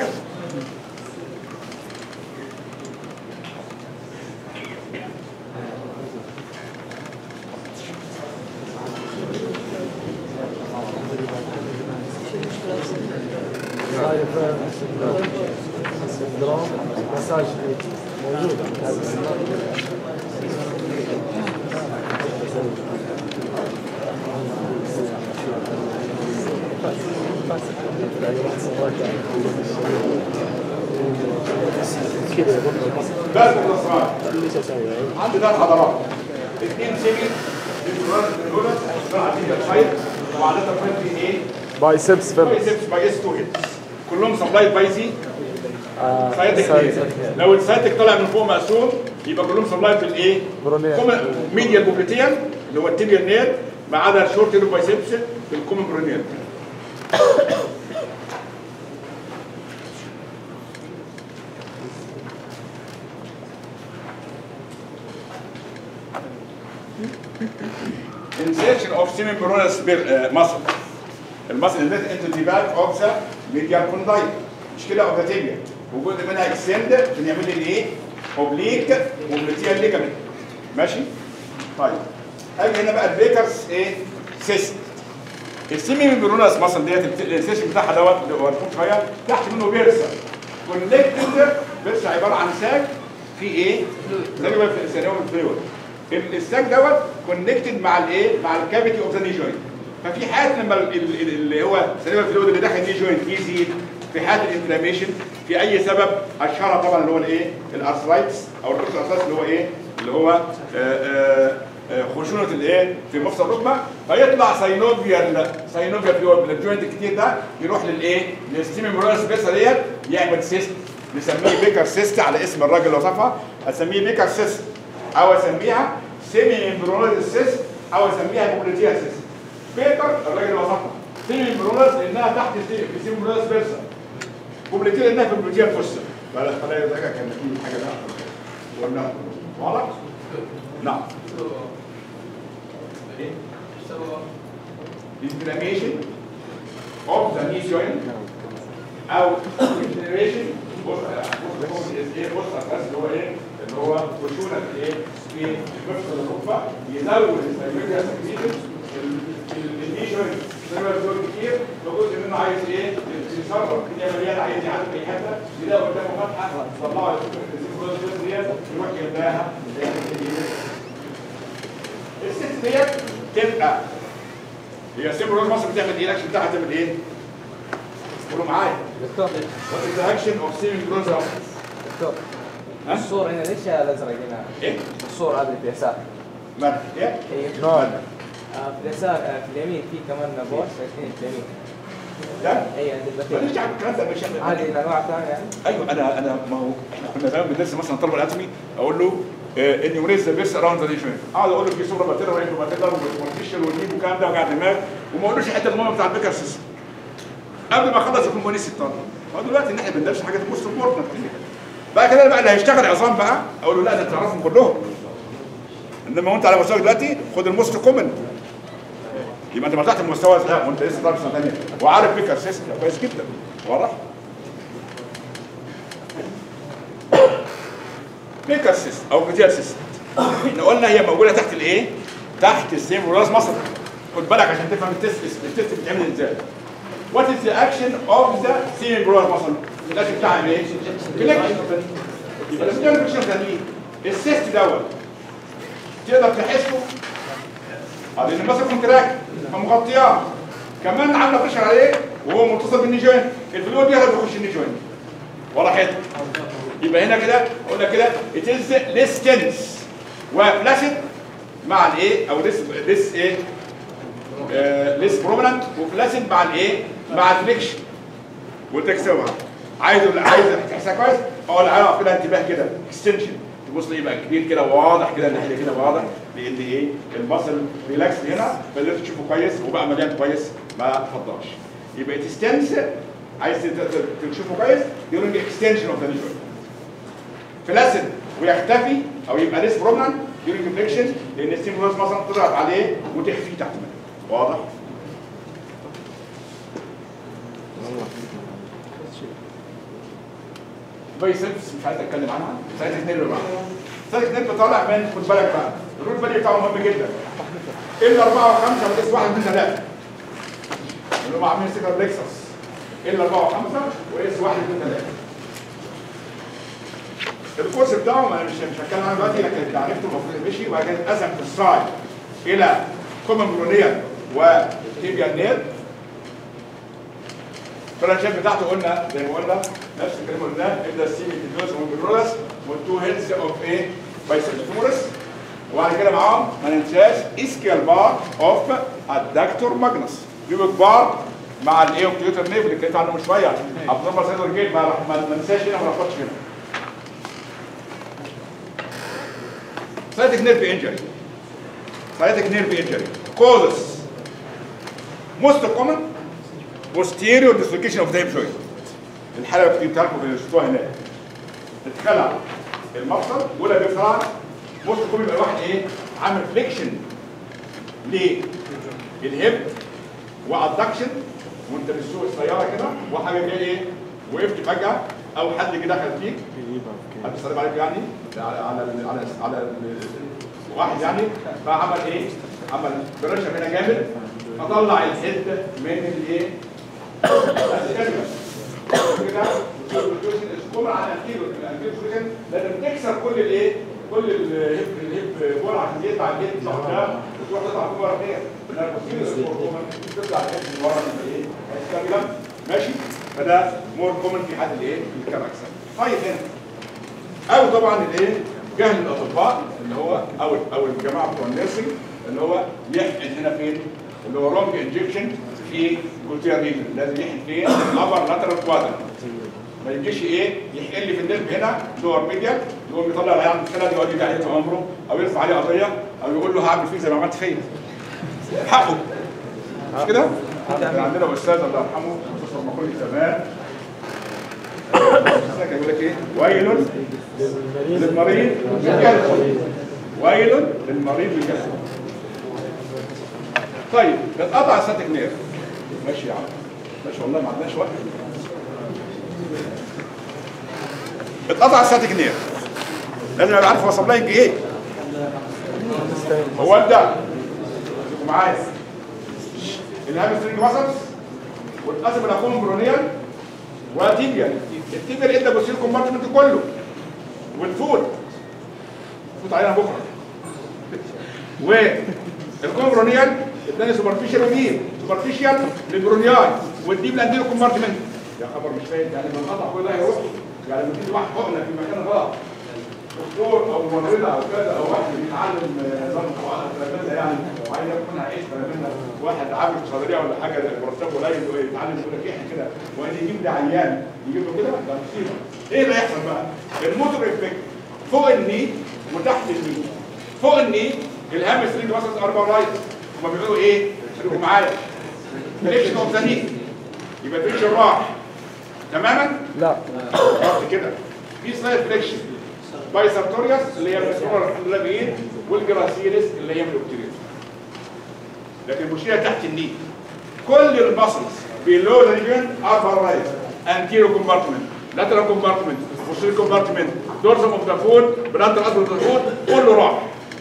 مساج موجود. ده الاسرار عندي ثلاث حضارات، اثنين سيمي دول عندي الفايت وعلى الفايت في ايه؟ بايسبس بايس تو هيدز كلهم سبلايد باي سي سايتك. لو السايتك طالع من فوق مقسوم يبقى كلهم سبلايد بالايه؟ ميديال بوبليتيال اللي هو التيبيال نير ما عدا الشورت لوب بايسبس بالكومن برونيال. insertion of semimembranous muscle. المصل اللي into the back of the medial condyle مش كده اوف ذا تيبيا وجزء منها اكستند عشان يعمل لي الايه؟ اوبليك وبليتيال ليجامنت. ماشي؟ طيب اجي هنا بقى البيكرز ايه؟ سيست. السيمي ميمبرونس مثلا ديت الانسيشن بتاعها دوت اللي هو الفوق شويه تحت منه بيرسا كونكتد. بيرسا عباره عن ساك في ايه؟ زي ما في السينوم فلويد. الساك دوت كونكتد مع الايه؟ مع الكافيتي اوف ذا ني جوينت. ففي حالة لما اللي هو السينوم فلويد اللي داخل الني جوينت يزيد في حالة الانفلاميشن في اي سبب، اشهرها طبعا اللي هو الايه؟ الارثرايتس او الارثرايتس اللي هو ايه؟ اللي هو خشونه الايه في مفصل الركبه، فيطلع ساينوفيال فلويد من الجوينت الكتير ده يروح للايه؟ للسيمي ميمبرونس بيرسا ديت يعمل سيست نسميه بيكر سيست على اسم الراجل اللي وصفها. اسميه بيكر سيست او اسميها سيمي ميمبرونس سيست او اسميها بوبليتيا سيست. بيكر الراجل اللي وصفها سيمي ميمبرونس لانها تحت السيمي ميمبرونس بيرسا، بوبليتيا لانها في البوبليتيا فوسا. خلينا نذاكر كان في حاجه ده قلنا واضح؟ نعم. inflammation of the knee joint او inflammation اللي هو ايه؟ اللي هو خشونه في ايه؟ في مفصل الركبه يزود السيرفيكال سكريشن الني جوينت زي ما بنقول كتير جزء منه عايز ايه؟ يتصرف كده مليان عايز يعدي في اي حته يلاقي قدامه فتحه طلعه السيرفيكال ديت يروح يملاها. الست ديت تبقى هي سيمبل مصر بتعمل ايه؟ الاكشن بتاعها تعمل ايه؟ قولوا معايا. دكتور وات از ذا اكشن اوف سيمبل دكتور الصورة هنا ليش الازرق هنا؟ ايه؟ الصورة هذه في اليسار. مالك ايه؟ ايه؟ نعم. في اليسار في اليمين في كمان بوش اثنين في اليمين. ده؟ اي عند البتين. ماليش دعوه بالكلام ده مش هذه انواع ثانية يعني؟ ايوه انا ما هو احنا كنا زمان بندرس مثلا طلب الاناتومي اقول له ان يوريز ذا بيرس اراوند ذا ليجن، اقعد اقول له في صوره باتيرا وانتو باتيرا ومونتيشن والنيب والكلام ده وجع دماغ وما اقولوش الحته المهمه بتاع البيكر سيستم قبل ما اخلص يكون بونيس الطن. هو دلوقتي ان احنا بندرس حاجات موست امبورتنت بقى كده بقى اللي هيشتغل عظام بقى اقول له لا ده تعرفهم كلهم، انما وانت على مستواك دلوقتي خد الموست كومن يبقى انت ما طلعت المستوى لا وانت لسه طالع سنه ثانيه وعارف بيكر سيستم كويس جدا. واضح؟ بيكر سيستم او بوبليتيا سيستم احنا قلنا هي موجوده تحت الايه؟ تحت السيمبل مصر. خد بالك عشان تفهم التست بيتعمل ازاي. وات از ذا اكشن اوف ذا سيمبل مصر؟ الاكشن بتاعها ايه؟ كليكشن. يبقى لازم تعمل كليكشن ثانيه. السيست دوت تقدر تحسه لان المصر كونتراكت فمغطياه كمان عامله بريشر عليه وهو متصل بالني جوينت الفلويد بيهرب يخش الني جوينت ورا حته. يبقى هنا كده قلنا كده اتز ليس تنس وفلاشد مع الايه او ليس ايه ليس برومننت وفلاشد مع الايه مع الفليكشن والتكسوها. عايز تحسها كويس اقول اقف كده انتباه كده اكستنشن تبص لي يبقى كبير كده واضح كده الناحيه كده واضح لان ايه المصل ريلاكس هنا فلازم تشوفه كويس وبقى مليان كويس ما تفضلش. يبقى تستنس عايز تشوفه كويس during extension of the knee joint. فلاسد ويختفي او يبقى ليس برومننت during flexion لان السيمبلوس مثلا تضغط عليه وتخفيه تحت منه. واضح؟ بايسبس مش عايز اتكلم عنها. سايد اثنين اللي معاها. سايد اثنين طالع من خد بالك بقى الرول فاليو بتاعه مهم جدا. الا 4 و5 وليس 1 2 3 اللي هم عاملين سيكر ليكسس الا 4 و5 وليس 1 2 3. الكورس بتاعه انا مش هتكلم عنه دلوقتي لكن اللي عرفته المفروض مشي وبعد كده اتقسم في السايد الى كومن برونيال وتيبيال نير. الفرنشات بتاعته قلنا زي ما قلنا نفس الكلام اللي قلناه ابدا السيمي تيدوس والبرولس والتو هيدز اوف ايه بايسبس فيمورس وبعد كده معاهم ما ننساش اسكيال بار اوف ادكتور ماجنس بيبقى بار مع الايه اوبتيوتر نيف اللي اتكلمت عنه من شويه ابنورمال سيلر جيت ما ننساش هنا ما نلخبطش هنا. سايتك نيرف انجري سايتك نيرف انجري كوزس موست كومن posterior dislocation of the hip joint. الحاله اللي بتاعتكم اللي شفتوها هناك اتخلع المفصل ولا بيطلع موست كومن يبقى واحد ايه عامل فليكشن للهيب وادكشن وانت بتسوق السياره كده وحاجه جايه ايه وقفت فجاه او حد جه دخل فيك حد سلم عليك يعني على واحد يعني فعمل ايه؟ عمل بريشر هنا جامد اطلع الهيد من الايه؟ كده الكومر على الانتيريور فليكشن لازم تكسر كل الايه؟ كل الهيب بول عشان يطلع الهيد يطلع قدام وتروح تطلع كومر ثانيه. تطلع الهيد من ورا الايه؟ الكابيلا ماشي؟ فده مور كومن في حد الايه؟ الكراكسر. طيب هنا او طبعا الايه؟ جهل الاطباء اللي هو او الجماعه بتوع النيرسنج اللي هو يحقن هنا فين؟ اللي هو رونج انجكشن في جلوتيال ريجن، لازم يحقن فين؟ الابر لاترال كوادر. ما يجيش ايه؟ يحقن لي في النيرف هنا لور ميديال يقوم يطلع العيان من السنه دي ويودي عليه في عمره او يرفع عليه قضيه او يقول له هعمل فيك زي ما عملت فيا. حقه. مش كده؟ كان عندنا استاذ الله يرحمه بروفيسور مقولي زمان كان يقول لك ايه؟ ويل للمريض بالجلد. ويل للمريض بالجلد. طيب اتقطع الساتيك نيرف. ماشي يا عم. ماشي والله ما عندناش وقت. اتقطع الساتيك نيرف. لازم ابقى عارف هو سبلاينج ايه؟ هو ده. خليكم معايا. الهامسترنج ماسلز والقسم الاكون برونيال وتيبيال. التيبيال ادى بوسيل كومبارتمنت كله والفوت علينا بكره. والكومبرونيال اداني سوبرفيشال وديب. سوبرفيشال للبرونياي والديب لانديرو كومبارتمنت. يا خبر مش فاهم يعني لما انقطع كل ده هيروح يعني لما تيجي واحد حقنه في مكان غلط دكتور او ممرضه او كذا او واحد بيتعلم نظام التلامذه يعني وعايز ياخد منها عيش تلامذه واحد عامل في صيدليه ولا حاجه مرتبه قليل ويتعلم يقول لك احنا كده وان يجيب لي عيان يجيب له كده ده مصيبه. ايه اللي هيحصل بقى؟ الموتور افكت فوق الني وتحت الني. فوق الني الهامسترنج ماسلز اربع رايت هما بيقولوا ايه؟ خليكم معايا فليكشن اوف ذا ني يبقى الفليكشن راح تماما؟ لا كده في سلايد فليكشن بايسارتوريوس اللي هي الاسرار اللابيين والجراسيلس اللي هي البكتيريا. لكن المشكله تحت الني كل المسلز below the region are paralyzed. anterior compartment, lateral compartment, posterior compartment, dorsum of the foot, plantar of the foot كله راح.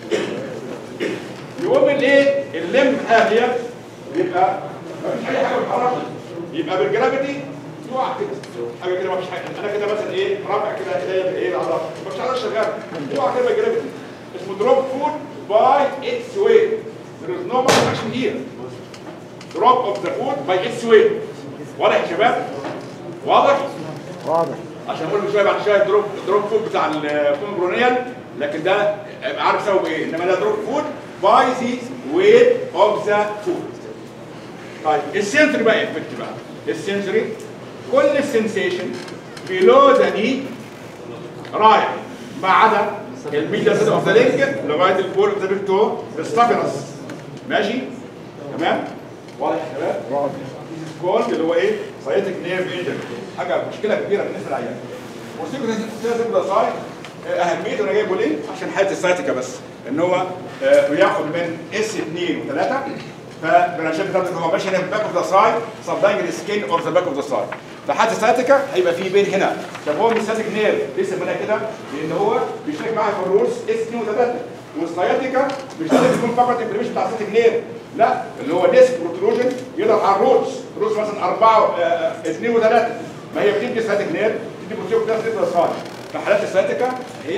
يقوم الايه؟ الليمب حاجه يبقى مفيش اي حاجه بتتحرك يبقى بالجرافيتي يقع كده حاجه كده مفيش حاجه. انا كده مثلا ايه رافع كده ايديا بايه العضله مفيش حاجه شغاله يقع كده بالجرافيتي. اسمه دروب فود باي اتس ويت. there is no muscle action here. drop of the foot by its weight. واضح يا شباب؟ واضح؟ واضح. عشان اقول شويه بعد شويه دروب فود بتاع الكومبرونيال لكن ده عارف سببه ايه؟ انما ده دروب فود باي ذا ويت اوف ذا فود. طيب السنسوري بقى افكت بقى. السنسوري كل السنسيشن بيلو ذا ني رايح ما عدا الميديا سيد اوف ذا لينك لغايه البول اوف ذا بيج تو الستافينس. ماشي؟ تمام؟ واضح يا شباب؟ واضح. كولد اللي هو ايه؟ سايتك نيرف انجري. حاجه مشكله كبيره بالنسبه للعيان. والسيكو ساي اهميته انا جايبه ليه؟ عشان حاله السايتكا بس ان هو بياخد من اس 2 و3 فبنشاف بتاعته ان هو ماشي هنا في الباك اوف ذا سايد سبلاينج السكين اوف ذا باك اوف ذا سايد. فحاله السايتكا هيبقى في بين هنا. طب هو مش ساتيك نيرف لسه بنا كده لان هو بيشترك معايا في الرولز اس 2 و3 والسايتكا مش لازم يكون فقط البريميشن بتاع الساتيك نيرف لا اللي هو ديسك بروتروجن يضغط على الرولز مثلا 4 2 و3 ما هي بتدي ساتيك نيرف بتدي بروتروجن ده ذا سايد. فحالات السايتكا هي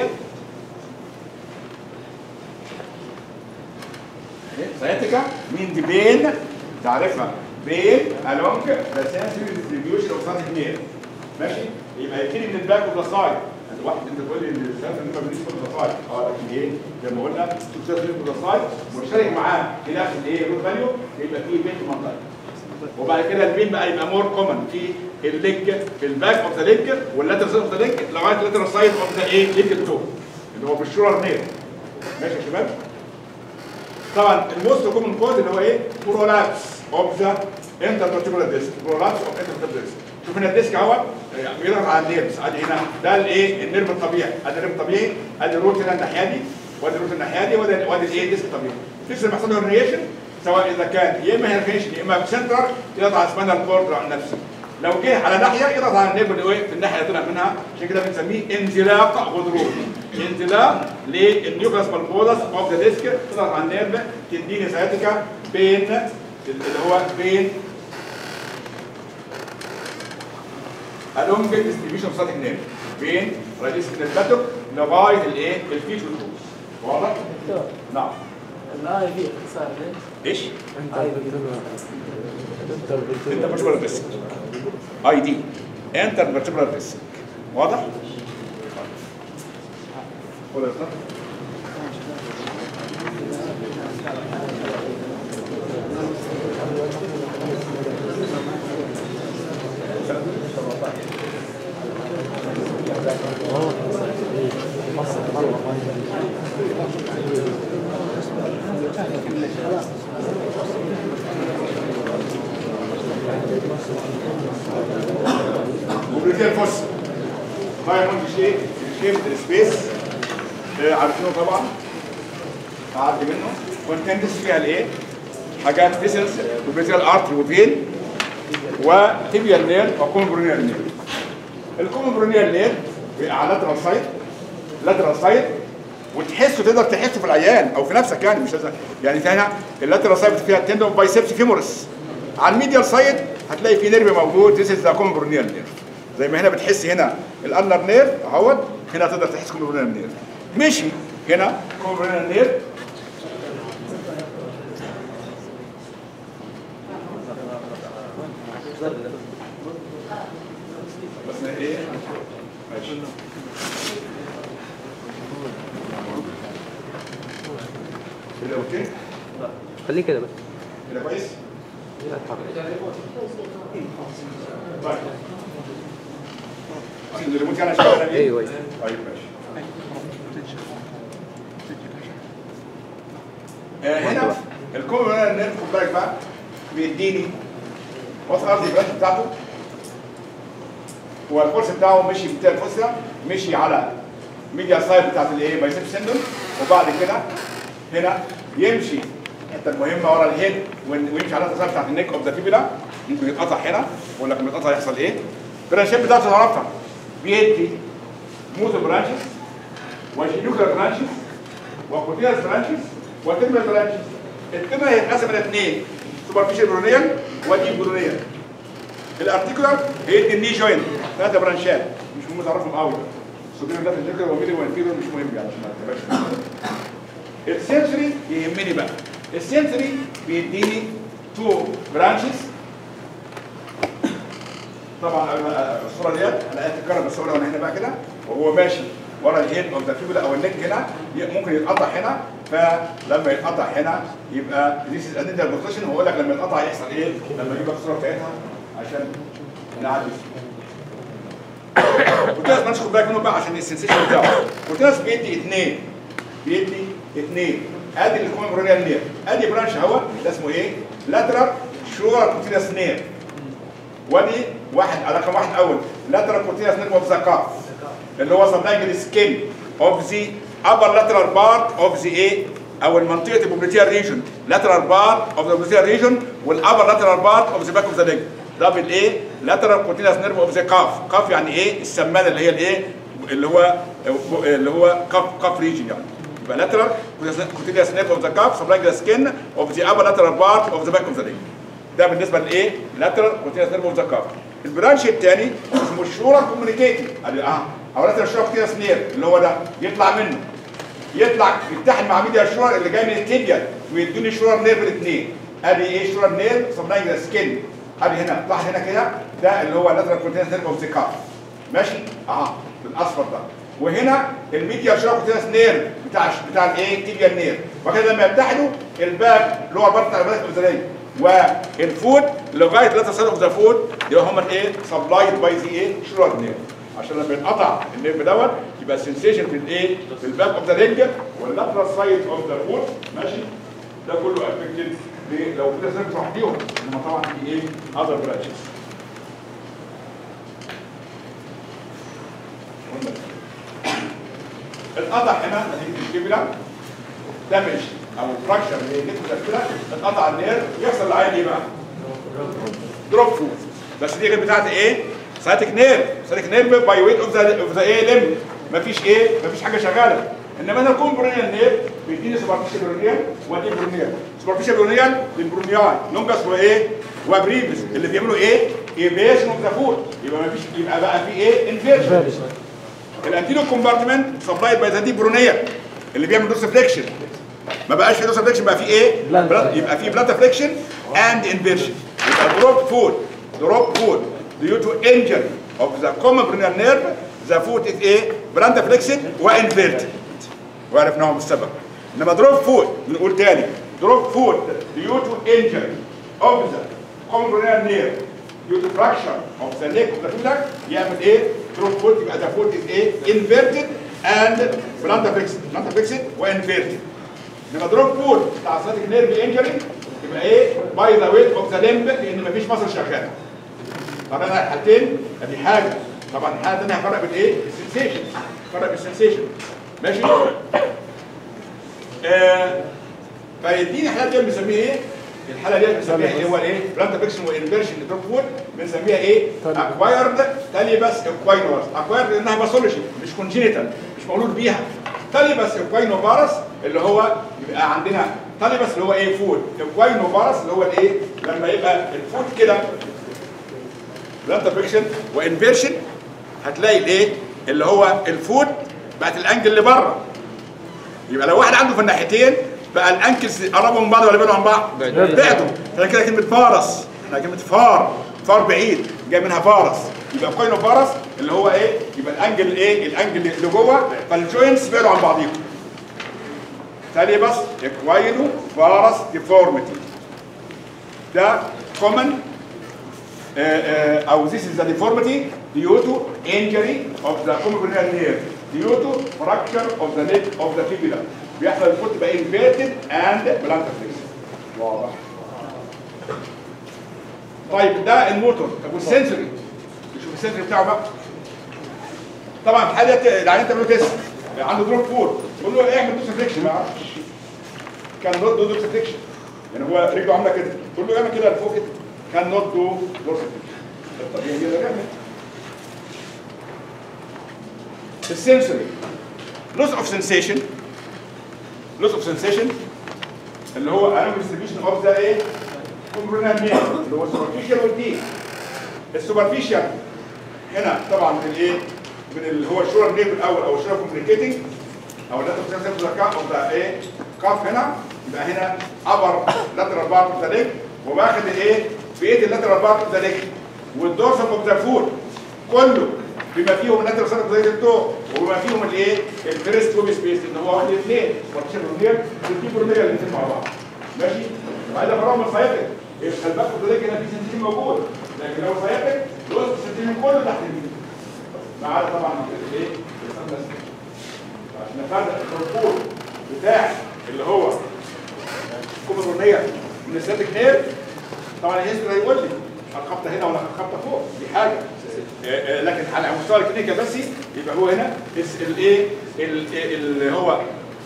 سايتكا مين دي بين تعرفها بين along the sensory distribution of static nerve. ماشي يبقى يبتدي من الباك اوف ذا سايد. واحد انت تقول لي السنسور ما بيجيش من ذا سايد لكن ايه زي ما قلنا السنسور من ذا سايد مشترك معاه في نفس الايه روت فاليو يبقى فيه بين منطقه. وبعد كده المين بقى يبقى مور كومن في الليج في الباك اوف ذا ليج واللاترال سايد اوف ذا ليج لغايه اللاترال سايد اوف ذا ايه ليج التو اللي هو بالشولر نير. ماشي يا شباب؟ طبعا الموست كومن كود اللي هو ايه؟ برولابس اوف ذا انترفيرتيبرال ديسك. برولابس اوف انترفيرتيبرال ديسك. شوف هنا الديسك اهوت بيضغط على النيرفز ادي هنا ده الايه؟ النيرف الطبيعي. ادي النيرف الطبيعي ادي الروت هنا الناحيه دي وادي الروت الناحيه دي وادي الايه؟ الديسك الطبيعي. لسه بيحصل له رينيشن سواء اذا كان يا اما هيرفيشن يا اما سنترال يضغط على سباينال كورد على نفسه. لو جه على ناحيه يضغط على النيرف اللي في الناحيه اللي طلع منها عشان كده بنسميه انزلاق غضروفي. انزلاق للنيوكلاس بالبولس اوف ذا ديسك تضغط على النيرف تديني سايتكا بين اللي هو بين along distribution static nerve بين رئيس البلاتوك لغايه الايه؟ الفيتشر كروز. واضح؟ دكتور نعم. الاي في اختصار ليه؟ ايش؟ انترفيرتبرال ديسك. اي دي انترفيرتبرال ديسك. واضح؟ خد يا استاذ. وبريتير فوس دايموند شيب سبيس عارفينه طبعا هعدي منه كونتنتس فيها الايه؟ حاجات فيسلز وبريتير ارتري وفين وتيبيال نير وكومبرونيال نير. الكومبرونيال نير بيبقى على لاترال سايد وتحسه تقدر تحسه في العيان او في نفسك يعني مش لازم يعني هنا اللاترال سايد فيها تندون بايسبس فيمورس. على الميديال سايد هتلاقي في نيرف موجود ذيس از ذا كومبرونيال نير. زي ما هنا بتحس هنا الانر نير اهوت هنا تقدر تحس كومبرونيال نير. مشي هنا كومبرونيال نير بس ايه ماشي كده اوكي خليه كده بس كده كويس طيب عشان الريموت يعني شغال بيه ايوه طيب ماشي هنا الكومبرونيال نير خد بالك بقى بيديني وصل ارض البرانش بتاعته والكورس بتاعه مشي بتاع الفوسيا مشي على ميديا سايد بتاعت الايه بايسيب سندون وبعد كده هنا يمشي الحته المهمه ورا الهيد ويمشي على السايد بتاعت النيك اوف ذا فيبولا ممكن يتقطع هنا بقول لك لما يتقطع يحصل ايه؟ البرانشات بتاعته تعرفها بيدي موتو برانشز وجينيوكلر برانشز وكوتينس برانشز وتيرمال برانشز. التيرمال هيتقسم الى اثنين سوبرفيشال برونيال وديب برونيال. الارتيكولار هيدي الني جوينت 3 برانشات مش مهم تعرفهم قوي سوبيريور لاترال نيكر وميديال وانفيريور مش مهم يعني عشان ما تبقاش. السنسوري يهمني بقى السنسوري بيديني 2 برانشز طبعا الصوره ديت انا هتتكرر بس اقولها وانا هنا بقى كده وهو ماشي ورا الهيد اوف ذا فيبولا او النك هنا ممكن يتقطع هنا فلما يتقطع هنا يبقى ذيس از اندر بوزيشن وهقول لك لما يتقطع يحصل ايه لما اجيب الصوره بتاعتها عشان نعدي. كورتينس ما خد بالك منه بقى عشان السنسيشن بتاعه. كورتينس بيدي اثنين ادي الكومبرونيال نير ادي برانش اهو ده اسمه ايه؟ لاترال شورال كورتينس نير ودي واحد رقم واحد اول لاترال كورتينس نير اوف ذا كاف اللي هو سبلاينج سكين اوف ذا upper lateral part of the ايه او المنطقه البوبليتيال ريجن lateral part of the popliteal region والupper lateral part of the back of the leg ده بالايه lateral continuous nerve of the calf calf يعني ايه السمانه اللي هي الايه اللي هو calf region يعني يبقى lateral continuous nerve of the calf supplying the skin of the upper lateral part of the back of the leg ده بالنسبه لايه lateral continuous nerve of the calf. البرانش الثاني اسمه الشورال كوميونيكيتنج او lateral short continuous nerve اللي هو ده يطلع يتحد مع ميديا الشورال اللي جاي من التيبيال ويدوني شورال نيرف الاثنين ادي ايه شورال نيرف سبلاينج ذا سكين ادي هنا طلع هنا كده ده اللي هو اللاترال كونتينس نيرف اوف ذا كاف ماشي بالاصفر ده وهنا الميديا شورال كونتينس نيرف بتاع الايه تيبيال نيرف وكده لما يتحدوا الباك اللي هو البارت بتاع الباك اوف ذا والفوت لغايه لاترال سايد اوف ذا فوت يبقى هم الايه سبلايد باي ذا ايه شورال نيرف عشان لما ينقطع النيرف دوت يبقى السنسيشن في الايه في الباك اوف ذا ليج واللاترال سايد اوف ذا فوت ماشي ده كله افكتد لو كده سيرفس لوحديهم انما طبعا في ايه اذر برانشز. القطع هنا نتيجه الفيبولا دامج او فراكشر اللي الفيبولا اتقطع النير يحصل للعيان ايه بقى؟ دروب فوت بس دي غير بتاعت ايه؟ سايتك نيرف باي ويت اوف ذا ايه ليمب مفيش حاجه شغاله انما انا اكون برونيال نير بيديني سوبرفيشال برونيال ودي برونيال. سوبرفيشال برونيال للبرونياي لونجاس وايه؟ وبريفس اللي بيعملوا ايه؟ ايفيشن اوف ذا فود. يبقى ما فيش، يبقى بقى في ايه؟ انفيرجن. الانتيريور كومبارتمنت سبلايد باي ذا دي برونيال اللي بيعمل دوس فليكشن. ما بقاش في دوس فليكشن، بقى في ايه؟ يبقى في بلانتا فليكشن اند انفيرجن. يبقى دروب فود due to injury of the common peroneal nerve, the foot is a plantar flexed وانفيرتد. وعرفناهم السبب. انما دروب فود بنقول تاني دروب فود due to injury of the common peroneal nerve due to fracture of the neck of the foot يعمل ايه؟ دروب فود. يبقى the foot is a inverted and plantar flexed وانفيرتد. انما دروب فود بتاع ساتيك نيرف انجري يبقى ايه؟ باي ذا ويت اوف ذا ليمب لان مفيش مصل شغاله. طبعا انا الحالتين ادي حاجه، طبعا الحاله الثانيه هفرق بالايه؟ السنسيشن. فرق بالسنسيشن ماشي؟ فيديني الحاله دي بنسميها ايه؟ الحاله دي بنسميها ايه؟ هو الايه؟ بلانتا فيكشن وانفيرشن دروب فود بنسميها ايه؟ اكوايرد تاليباس اكواينوفارس. اكوايرد لانها باثولوجي مش كونجينيتال، مش مولود بيها. تاليباس اكواينوفارس اللي هو يبقى عندنا تاليباس اللي هو ايه؟ فود. اكواينوفارس اللي هو الايه؟ لما يبقى الفود كده بلانتا فيكشن وانفيرشن هتلاقي الايه؟ اللي هو الفود بقت الانجل اللي بره. يبقى لو واحد عنده في الناحيتين بقى الانكلز قربوا من بعض ولا بعدوا عن بعض؟ بعدوا. فعشان كده كلمه فارس، احنا كلمه فار بعيد جاي منها فارس. يبقى كوينو فارس اللي هو ايه؟ يبقى الانجل ايه؟ الانجل اللي جوه فالجوينتس بعدوا عن بعضيهم. تاني بس اكواينو فارس ديفورميتي ده كومن او this is the deformity due to injury of the common peroneal nerve due to fracture of the neck of the fibula. بيحصل الفوت تبقى inverted and plantar flexed. واضح؟ طيب ده الموتور. طب والسنسوري؟ نشوف السنسوري بتاعه بقى. طبعا في حاله العيان تعمل له تيست عنده دروب فود تقول له اعمل دوس فليكشن ما يعرفش. كان نوت دو دوس فليكشن يعني هو رجله عامله كده تقول له اعمل كده لفوق كده كان نوت دو دوس فليكشن. الطبيعي كده جامد. السنسوري لوس اوف سنسيشن اللي هو انو ديستريبيوشن اوف ذا ايه؟ كومبرونال نير اللي هو السوبرفيشال والديب. السوبرفيشال هنا طبعا من الايه؟ من اللي هو الشورال نير الاول او الشورال كومبليكيتنج او اللاترال سيرفيس اوف ذا ايه؟ كاف هنا يبقى هنا ابر لاترال بارت اوف ذا ليج وواخد الايه؟ بقيه اللاترال بارت اوف ذا ليج والدورسال اوف ذا فوت كله بما فيهم اللاترال سيرفيس زي التو وبما فيهم الايه؟ الفيرست ويب سبيس اللي هو واخد اثنين سوبرفيشال ونير والديبرونير الاثنين مع بعض. ماشي؟ وعايز افرغهم السايتك خلي بالك في هنا في سنتين موجود لكن لو سايتك لوز السنتين كله تحت اليمين ما عدا طبعا الايه؟ عشان نفرق الكوربور بتاع اللي هو الكومرونيه من السيرفيك نير. طبعا الهيستوري هيقول لي الخبطه هنا ولا الخبطه فوق دي حاجه لكن على مستوى الكلينيكا بس يبقى هو هنا الايه اللي هو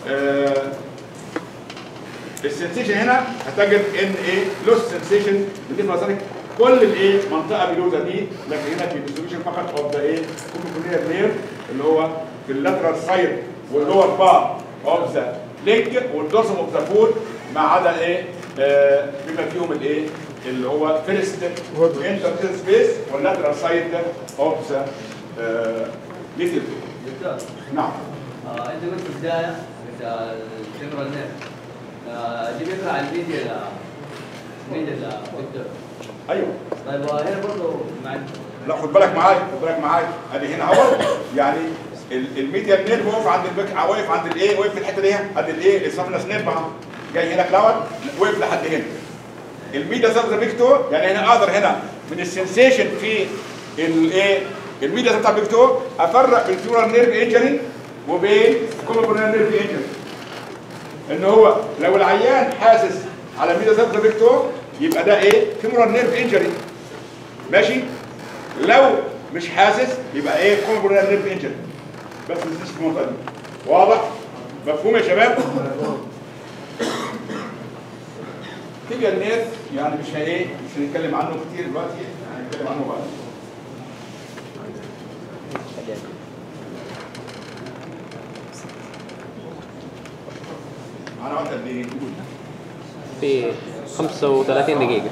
السنسيشن هنا هتجد ان ايه لوس سنسيشن بالنسبه لذلك كل الايه منطقه بلوزه دي لكن هنا في ديستريبيوشن فقط اوف ذا ايه كومبليكيتد نير اللي هو في اللاترال سايد واللور بار اوف ذا ليج والدورسم اوف ذا فوت ما عدا ايه بما فيهم الايه اللي هو فيرست انترفيس سبيس واللاترال سايد اوف ذا ميدل. دكتور نعم انت قلت في البدايه الفيمورال نير دي بيطلع الميديا دكتور. ايوه طيب هنا برضه مع لا خد بالك معايا ادي هنا اهو يعني الميديال نيرف واقف عند البك واقف عند الايه واقف في الحته دي عند الايه السفنس نيرف اهو جاي هنا كلاود واقف لحد هنا. الميديا سب بيكتو يعني هنا اقدر هنا من السنسيشن في الايه الميديا بتاع بيكتو افرق بين الفيورال نيرف انجري وبين الكومبرونال نيرف انجري. ان هو لو العيان حاسس على الميديا سب بيكتو يبقى ده ايه فيورال نيرف انجري ماشي. لو مش حاسس يبقى ايه كومبرونال نيرف انجري بس ما تنسيش في النقطه دي. واضح؟ مفهوم يا شباب؟ تيجي النيرف يعني مش ايه مش هنتكلم عنه كتير دلوقتي هنتكلم عنه بعد. معانا وقت قد ايه؟ في 35 دقيقة.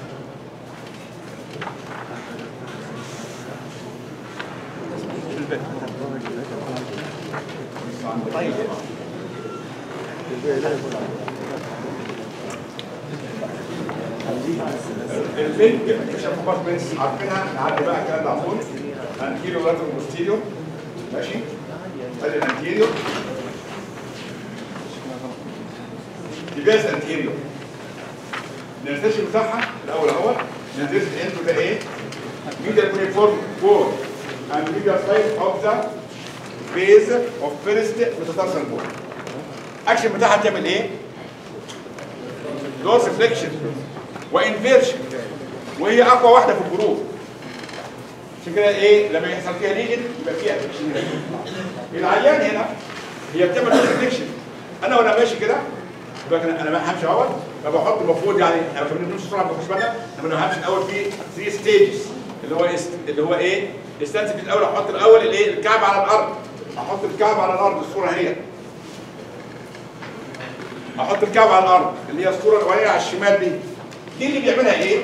البنج مش كومبارتمنتس عارفينها، نعدي بقى الكلام ده على طول. انتيريور لاترال بوستيريور، ماشي؟ ادي الانتيريور. ديفيس انتيريور. الانترشن بتاعها الاول اهو، نزلت انتو ده ايه؟ ميديال كونيفورم بول and medial side of the base of first metatarsal bone. الاكشن بتاعها بتعمل ايه؟ دورس فليكشن وانفيرشن، وهي اقوى واحده في الجروب. عشان كده ايه لما يحصل فيها ليجن يبقى فيها فليكشن هنا. العيان هنا هي بتعمل دورس فليكشن. انا وانا ماشي كده انا همشي اهوت، فبحط المفروض يعني احنا كنا بنمشي بسرعه ما بناخدش بالنا، لما همشي الاول في 3 ستيجز اللي هو ايه؟ استنسف في الاول. احط الاول الايه؟ الكعب على الارض. احط الكعب على الارض، الصوره هي. احط الكعب على الارض اللي هي الصوره الاولانيه على الشمال دي اللي بيعملها ايه؟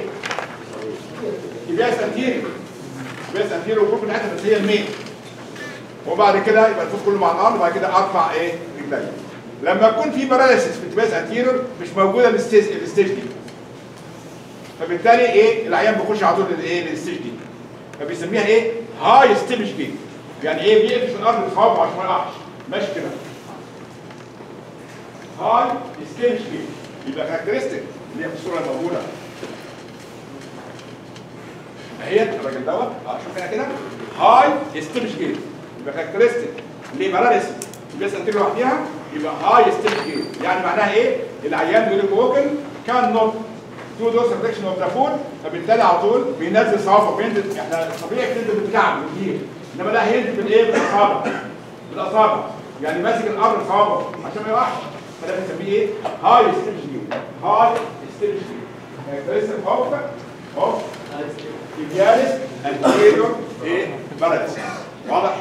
يبقى انتيريور. يبقى انتيريور الجروب بتاعتها بس هي المين. وبعد كده يبقى الفوز كله مع الارض، وبعد كده ارفع ايه؟ رجلي. لما يكون في باراليسيس في التباس انتيريور مش موجوده الستيج دي. فبالتالي ايه؟ العيان بيخش على طول للايه؟ للستيج دي. فبيسميها ايه؟ هاي ستيبش جيت. يعني ايه؟ بيقفش الارض بصوابعه عشان ما يقعش. ماشي كده. هاي ستيبش جيت. يبقى كاركترستيك اللي هي في الصوره الموجوده. اهي الراجل دوت شوف هنا كده هاي ستيبش جيت. يبقى كاركترستيك ليه باراليسيس بس انتيريور لوحدها يبقى هاي ستيبش جيت. يعني معناها ايه؟ العيان يوريك ووكن كان نوت تو دوز ريفلكشن اوف ذا فود، فبالتالي على طول بينزل صوابعه. بينزل احنا الطبيعي بتنزل بالكعب والجير، انما لا هينزل بالايه؟ بالاصابع. يعني ماسك الارض بصوابعه عشان ما يقعش. فده بنسميه ايه؟ هاي ستيبش جيت. هاي ستيبش جيت. كاركترستيك اوف تيبياليس انتيريور ايه؟ باراليسيس. واضح؟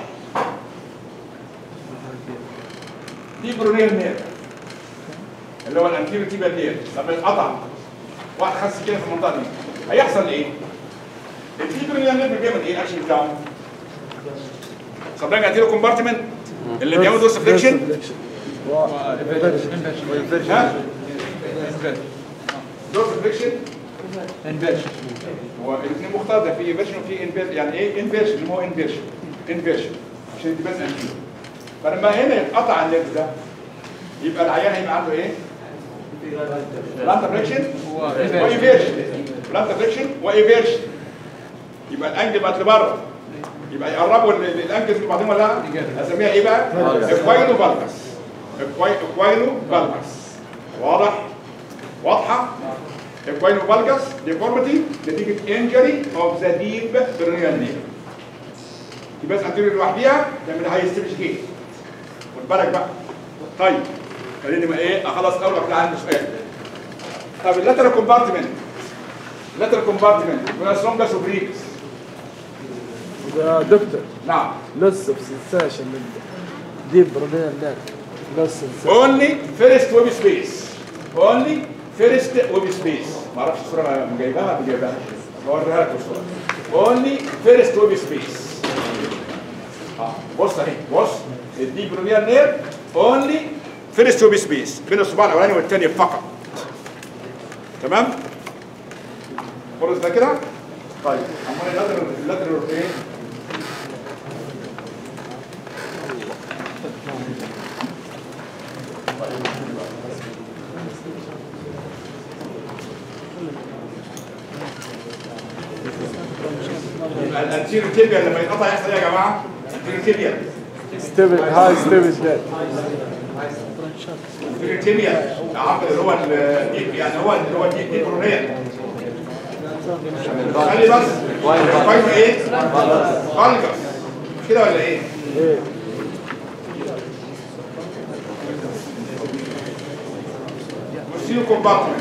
دي برونيال نيرف اللي هو الانتيريور تيبيال نيرف. لما يتقطع واحد خس كده في المنطقه دي هيحصل ايه؟ الفيبرونيال نيرف بيعمل ايه؟ الاكشن بتاعه؟ سبلاينج انتيريور كومبارتمنت اللي بيعمل دورس فليكشن دورس فليكشن انفيرشن. هو الاثنين مختلط، ده في انفيرشن وفي انفيرشن. يعني ايه انفيرشن؟ اللي هو انفيرشن عشان دي بس انتيريور. فلما هنا يتقطع النيرف ده يبقى العيان هيبقى عنده ايه؟ بلانتر فليكشن وايفيرشن. بلانتر فليكشن وايفيرشن. يبقى الانجل بقت لبره. يبقى يقربوا الانجلز لبعضهم ولا لا؟ اسميها ايه بقى؟ اكواينو فالجاس. اكواينو فالجاس. واضح؟ واضحه؟ اكواينو فالجاس ديفورميتي نتيجه انجري اوف ذا ديب برونيال نيرف. يبقى انتيريور لوحديها تعمل هاي ستيبش جيت. خد بالك بقى. طيب خليني ما ايه اخلص الاول بتاع عندي سؤال. طب اللاترال كومبارتمنت وناسونجاس وبريكس. يا دكتور نعم. لسه في سنسيشن من ديب برونيال نيرف. لسه اونلي فيرست ويب سبيس. اونلي فيرست ويب سبيس. ما اعرفش الصوره جايبها بوريها لك الصوره. اونلي فيرست ويب سبيس. بص اهي بص الديب برونيال نيرف اونلي فيرست ويب سبيس بين الصباع الاولاني والثاني فقط. تمام؟ فرص ده كده؟ طيب امال اللاترال ايه؟ يبقى الانتيريور تيبيال لما يتقطع يحصل ايه يا جماعه؟ انتيريور تيبيال ستيبل هاي ستيبل ديت. انتيريور تيبيال العقل اللي هو يعني هو الديب برونيال. خلي بس كويس ايه؟ فالجاس مش كده ولا ايه؟ ايه بوستيريور كومبارتمنت.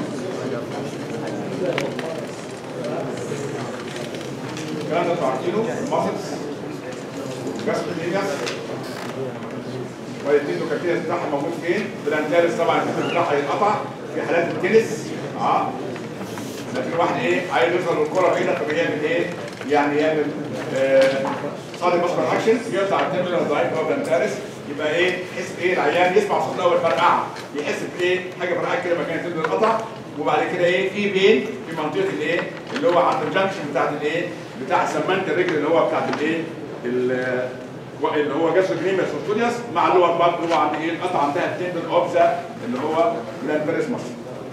الكلام ده انتوا عارفينه الماسلز جاسترينياس والاثنين كارتينس بتاعها موجود فين؟ بلانتارس طبعا التندون بتاعها يتقطع في حالات التنس لكن واحد ايه عايز يوصل للكره هنا فبيعمل ايه؟ يعني يعمل صادق ماسكر اكشن يقطع التندون الضعيف او بلانتارس يبقى ايه؟ يحس ايه العيان يسمع صوت الاول فرقعه يحس بايه؟ حاجه فرقعه كده مكان التندون اتقطع وبعد كده ايه؟ في بين في منطقه الايه؟ اللي هو عند الجنكشن بتاعت الايه؟ بتاع سمنت الرجل اللي هو بتاعت الايه؟ اللي هو جاستروجريميس وستونياس مع اللور بارت اللي هو عند ايه؟ القطع عندها التندون اوف ذا اللي هو بلانتارس ماسل.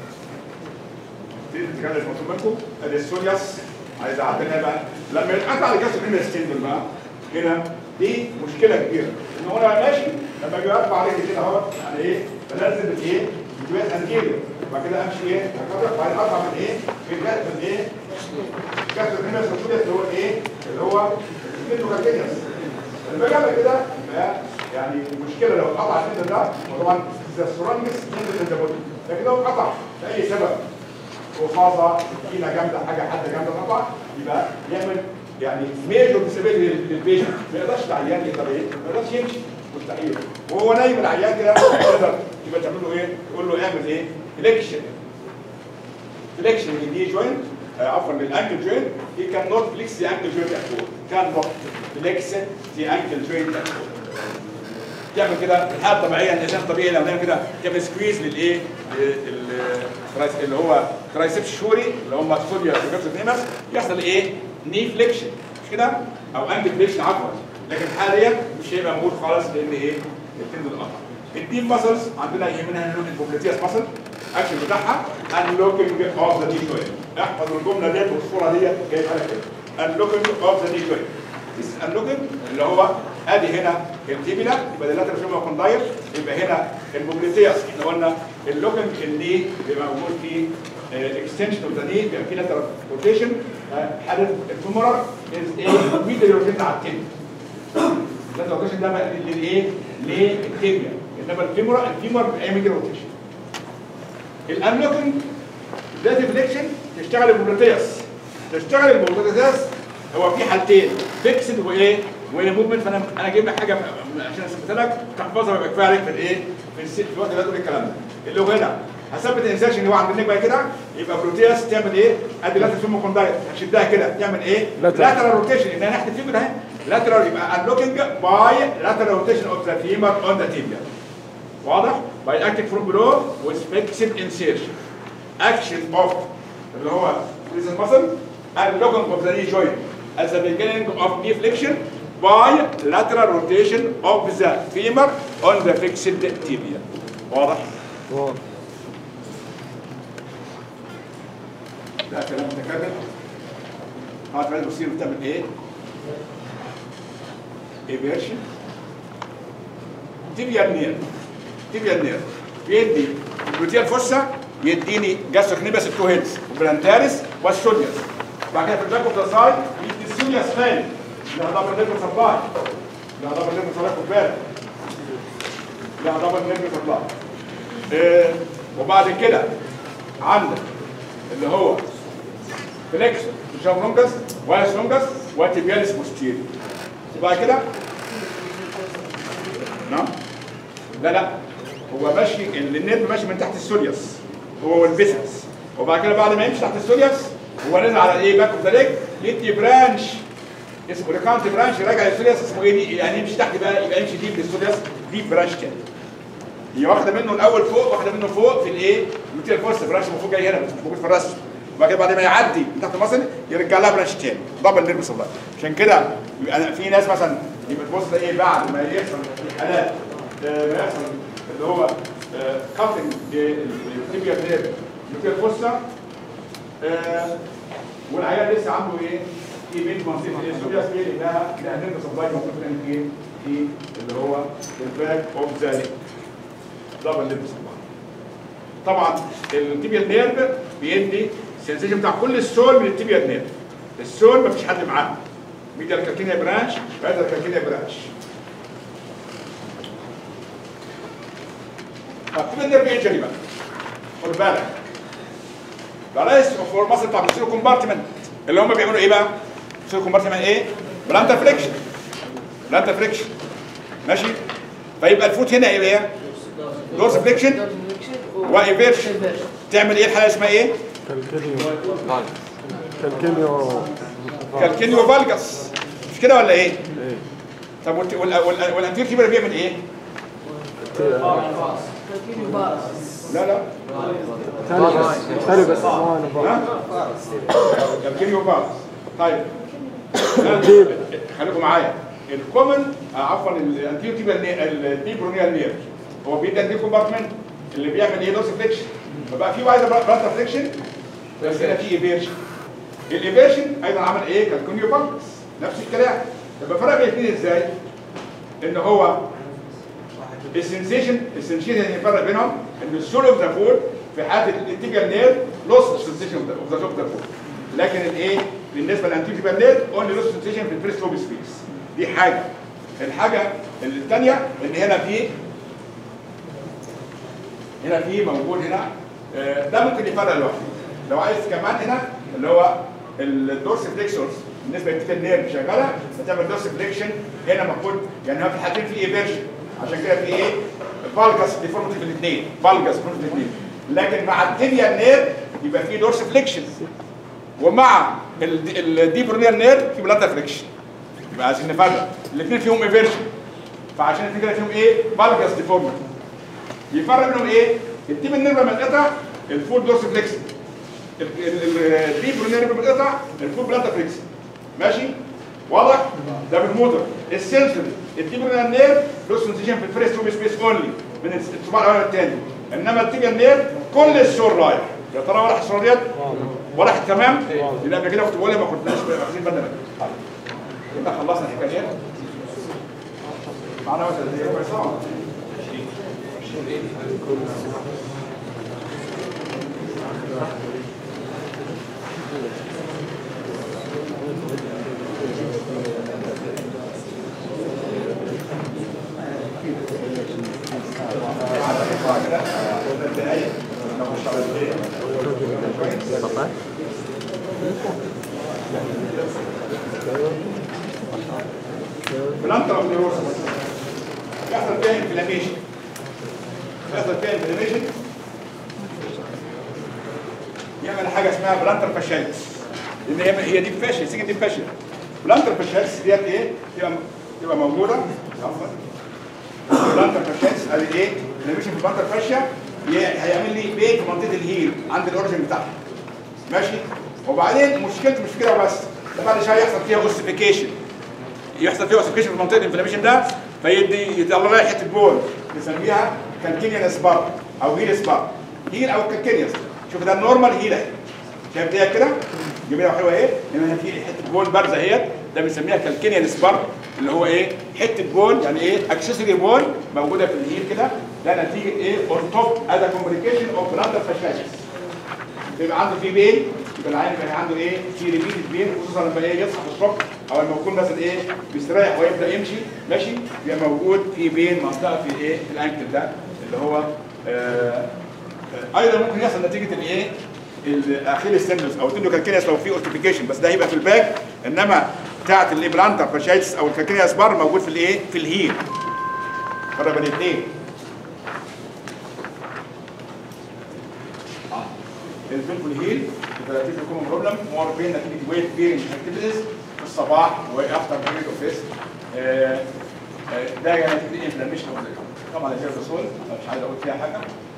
تيجي تتكلم مطلوب منكم الستونياس عايز اعدل هنا بقى لما يتقطع الجاستروجريميس تندون بقى هنا دي مشكله كبيره ان هو انا ماشي لما اجي ارفع رجلي كده اهو يعني ايه؟ بنزل بالايه؟ بالجويس انتيريور وبعد كده امشي ايه؟ بعدين اقطع من ايه؟ من ايه؟ جاستروجريميس وستونياس اللي هو الايه؟ اللي هو الميتوكاردينيوس لما اجي اعمل كده يبقى يعني مشكله لو اتقطع التندون ده وطبعا ذا سترونجست تندون ان ذا بودي لكن لو اتقطع لاي سبب رصاصه سكينه جامده حاجه جامده قطع يبقى يعمل يعني ميجور ديسابيلتي للبيشنت ما يقدرش العيان يقدر ايه؟ ما يقدرش يمشي مستحيل وهو نايم العيان كده تقدر يبقى تعمل له ايه؟ تقول له اعمل ايه؟ فليكشن للني جوينت عفوا للانكل جوينت he cannot flex the ankle joint at all cannot flex the ankle joint at all تعمل كده في الحاله الطبيعيه الانسان الطبيعي لو نعمل كده تعمل سكويز للايه؟ اللي هو ترايسبس شوري اللي هم سوريا وجابسوفينيماس يحصل ايه؟ ني فليكشن مش كده؟ او انكل فليكشن عفوا لكن حاليا مش هيبقى موجود خالص لان ايه؟ التندون قطع. الديب ماسلز عندنا يهمنا البوبليتياس ماسل اكشن بتاعها انلوكينج اوف ذا دي جوينت احفظ الجمله ديت والصوره ديت جايبها لك كده انلوكينج اوف ذا دي جوينت اللوجن اللي هو ادي هنا التيبيلا يبقى ده لاترال فيمور كوندايل يبقى هنا البوبليتياس احنا قلنا اللوجن الني بيبقى موجود فيه اكستنشن اوف ذا ني بيبقى فيه لاترال روتيشن حاله الفيمورال از ايه ميدل روتيشن على التيبيا لاترال روتيشن ده بقى للايه؟ للتيبيا انما الفيمور بيبقى ميدل روتيشن الانلوكن ده ديفليكشن تشتغل البوبليتياس هو في حالتين فيكسد وايه؟ موفمنت فانا جايب لك حاجه عشان اثبت لك تحفظها ويبقى كفايه عليك في الايه؟ في الوقت اللي هتقول الكلام ده. اللي هو هنا هثبت الانسيرشن اللي هو عند النجمه كده يبقى بروتياس تعمل ايه؟ ادي لاترال فيمور كوندايل هشدها كده تعمل ايه؟ لاترال روتيشن ان انا ناحيه الفيمور اهي لاترال يبقى انلوكينج باي لاترال روتيشن اوف ذا فيمور اون ذا تيبيا. واضح؟ باي اكتنج فروم بلو وذ فيكسد انسيرشن. اكشن اوف اللي هو ريزن ماسل unlocking of the knee joint at the beginning of knee flexion by lateral rotation of the femur on the fixed tibia. واضح؟ واضح. ده كلام متكرر. هات بقى البصير بتعمل ايه؟ ايفيرشن. تيبيا النير بيدي الجلوتيال فوسا يديني جاستروكنيبس التو هيدز وبلانتاريس والسوليوس. بعد كده في الباك اوف ذا سايد يدي السوليوس فين؟ لا دبل نيرف سبلاي. خد بالك. لا دبل نيرف سبلاي. وبعد كده عندك اللي هو فليكس شافرونجس وايسونجس وتيبياليس بوستيريور. وبعد كده نعم؟ لا هو ماشي النيرف ماشي من تحت السوليوس هو والبيسكس وبعد كده بعد ما يمشي تحت السوليوس هو نزل على ايه باك اوف ذا ليج يدي برانش اسمه ريكانت برانش راجع للسوليوس اسمه ايه دي يعني يمشي تحت بقى يبقى يمشي ديب للسوليوس ديب برانش تاني هي واخده منه الاول فوق واخده منه فوق في الايه؟ الجلوتيال فورس برانش المفروض جاي هنا مش موجود في الرسم وبعد كده بعد ما يعدي من تحت المصل يرجع لها برانش تاني دبل نيرف سبلاي عشان كده في ناس مثلا يبقى تبص ده ايه بعد ما يحصل في حالات ما يحصل اللي هو كاتنج التيبيا نيرف الجلوتيال فورس والعيال لسه عنده ايه؟ في بنت منطقه السوليوس ايه لانها نيرف سبلاي موجود فين في اللي هو الباك اوف ذا ليج دبل نيرف سبلاي. طبعا التيبيال نيرف بيدي السنسيشن بتاع كل السول من التيبيال نيرف. السول مفيش حد معاه. ميديال كالكينيا برانش باتال كالكينيا برانش. التيبيال نيرف انجري بقى. خد بالك. بلاش فور ماسل بتاع السيرو كومبارتمنت اللي هم بيعملوا ايه بقى؟ السيرو كومبارتمنت ايه؟ بلانتر فريكشن. ماشي؟ فيبقى الفوت هنا ايه؟ دورس فليكشن وايفيرشن. تعمل ايه الحاله اسمها ايه؟ كالكينيو فالجاس، مش كده ولا ايه؟ طب والانتير تيبر بيعمل ايه؟ لا لا ثاني بس كالكينيو فالجاس. طيب خليكم معايا. الكومن عفوا الانتير تيبر الديبرونيال نير هو بيدي الانتير كومبارتمنت اللي بيعمل ايه؟ دوس فليكشن. فبقى في واحده برانتا فليكشن بس هنا في ايفيرشن. الايفيرشن ايضا عمل ايه؟ كالكينيو فالجاس نفس الكلام. يبقى فرق بين الاثنين ازاي؟ ان هو السنسيشن اللي يفرق بينهم ان السول اوف ذا فود في حاله الانتيجال نير لوس سنسيشن اوف ذا فود، لكن الايه بالنسبه للانتيجال نير اونلي لوس سنسيشن في الفيرست لوب سبيس. دي حاجه. الحاجه الثانيه ان هنا في موجود هنا ده ممكن يفرق لوحده. لو عايز كمان هنا اللي هو الدورس فليكسورز بالنسبه للانتيجال نير شغاله فتعمل دورس فليكشن هنا المفروض يعني هو في الحالتين في ايفيرشن، عشان كده في ايه؟ فالجاس ديفورميتي في الاثنين، فالجاس في الاثنين. لكن مع التيبيال نير يبقى في دورس فليكشن، ومع الديبرونيال نير في بلانتر فليكشن. يبقى عايزين نفرق الاثنين فيهم ايفيرشن، فعشان كده فيهم ايه؟ فالجاس ديفورميتي. يفرق بينهم ايه؟ التيبيال نير لما يتقطع الفول دورس فليكشن، الديبرونيال نير لما يتقطع الفول بلانتر فليكشن. ماشي؟ واضح؟ ده بالموتور. السنسوري الديبرونيال نير له سنسيشن في الفيرست لوب سبيس اونلي من الصباع الاول للثاني، انما التيبيال نير كل الشور رايح. يا ترى ولا الشور ديت؟ ولا تمام؟ يبقى قبل كده كنت بقول ما كناش واخدين بالنا منها. يبقى خلصنا الحكايه. معانا مثلا دي كويسه. بلانتر اوف نيروسس يحصل فيها انفلاميشن، يعمل حاجه اسمها بلانتر فاشيتس، لان هي دي فاشل سيجن دي فاشل. بلانتر فاشيتس ديت ايه؟ تبقى موجوده بلانتر فاشيتس ادي ايه؟ انفلاميشن في البلانتر فاشيا هيعمل لي بيت في منطقه الهيل عند الاورجن بتاعها. ماشي؟ وبعدين مشكلته مش كده وبس، ده بعد شويه يحصل فيها اوسيفيكيشن، في منطقه الانفلاميشن ده فيدي يطلع لها حته بول نسميها كالكينيانس بار او هيلس بار، هيل او كالكينيانس. شوف ده النورمال هيل اهي، شايف دي كده جميله وحلوه ايه؟ لان في حته بول بارزه اهيت، ده بنسميها كالكينيانس بار اللي هو ايه؟ حته بول يعني ايه؟ اكسسوري بول موجوده في الهيل كده، ده نتيجه ايه؟ اون توب از كومبليكيشن اوف بلانتر فاشيتس. بيبقى عنده في بين، يبقى العين كان عنده ايه؟ في ريبيتد بين، خصوصا لما ايه؟ يصحى الصبح او لما يكون مثلا ايه؟ بيستريح ويبدا يمشي ماشي، بيبقى موجود في بين منطقه في ايه؟ في الانكل ده اللي هو ايضا ممكن يحصل نتيجه الايه؟ الاخيل السندس او التندو كالكينياس لو في اوستيفيكيشن، بس ده هيبقى في الباك، انما بتاعت البلانتر فاشيتس او الكالكينياس بار موجود في الايه؟ في الهيل. فرق بين الاثنين. الفيلفول هيل يبقى تيجي كومن بروبلم مور بين نتيجه ويت بيرنج اكتيفيتيز في الصباح وافتر بيريد اوف ريست. ده يعني نتيجه انفلاميشن اوف ذا طبعا زي الرسول مش عايز اقول فيها حاجه.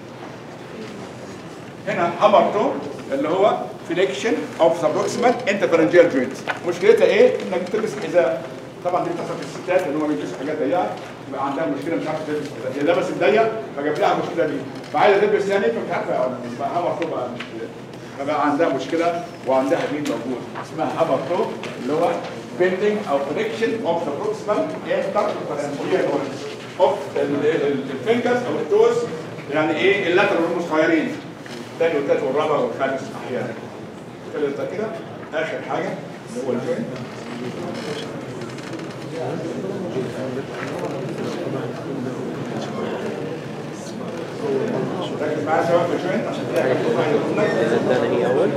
هنا هامرتو اللي هو فليكشن اوف ذا بروكسيمال انترفيرنجيال جوينت. مشكلتها ايه؟ انك تلبس حذاء، طبعا دي بتحصل في الستات اللي هم بيلبسوا حاجات ضيقه يبقى عندها مشكله مش عارفه تلبس حذاء، هي لابس الضيق فجاب لها المشكله دي فعايزه تلبس ثاني فمش عارفه يبقى هامرتو بقى مش فبقى عندها مشكله وعندها مين موجود اسمها هامرتو اللي هو بيندنج او فليكشن اوف ذا بروكسيمال انترفيرنجيال جوينت اوف الفينجرز او التوز، يعني ايه؟ اللاترال صغيرين، الثاني والثالث والرابع والخامس احيانا. كده اخر حاجه اللي هو الجوينت. ركز معايا شباب في الجوينت عشان تلاقي ده هي اول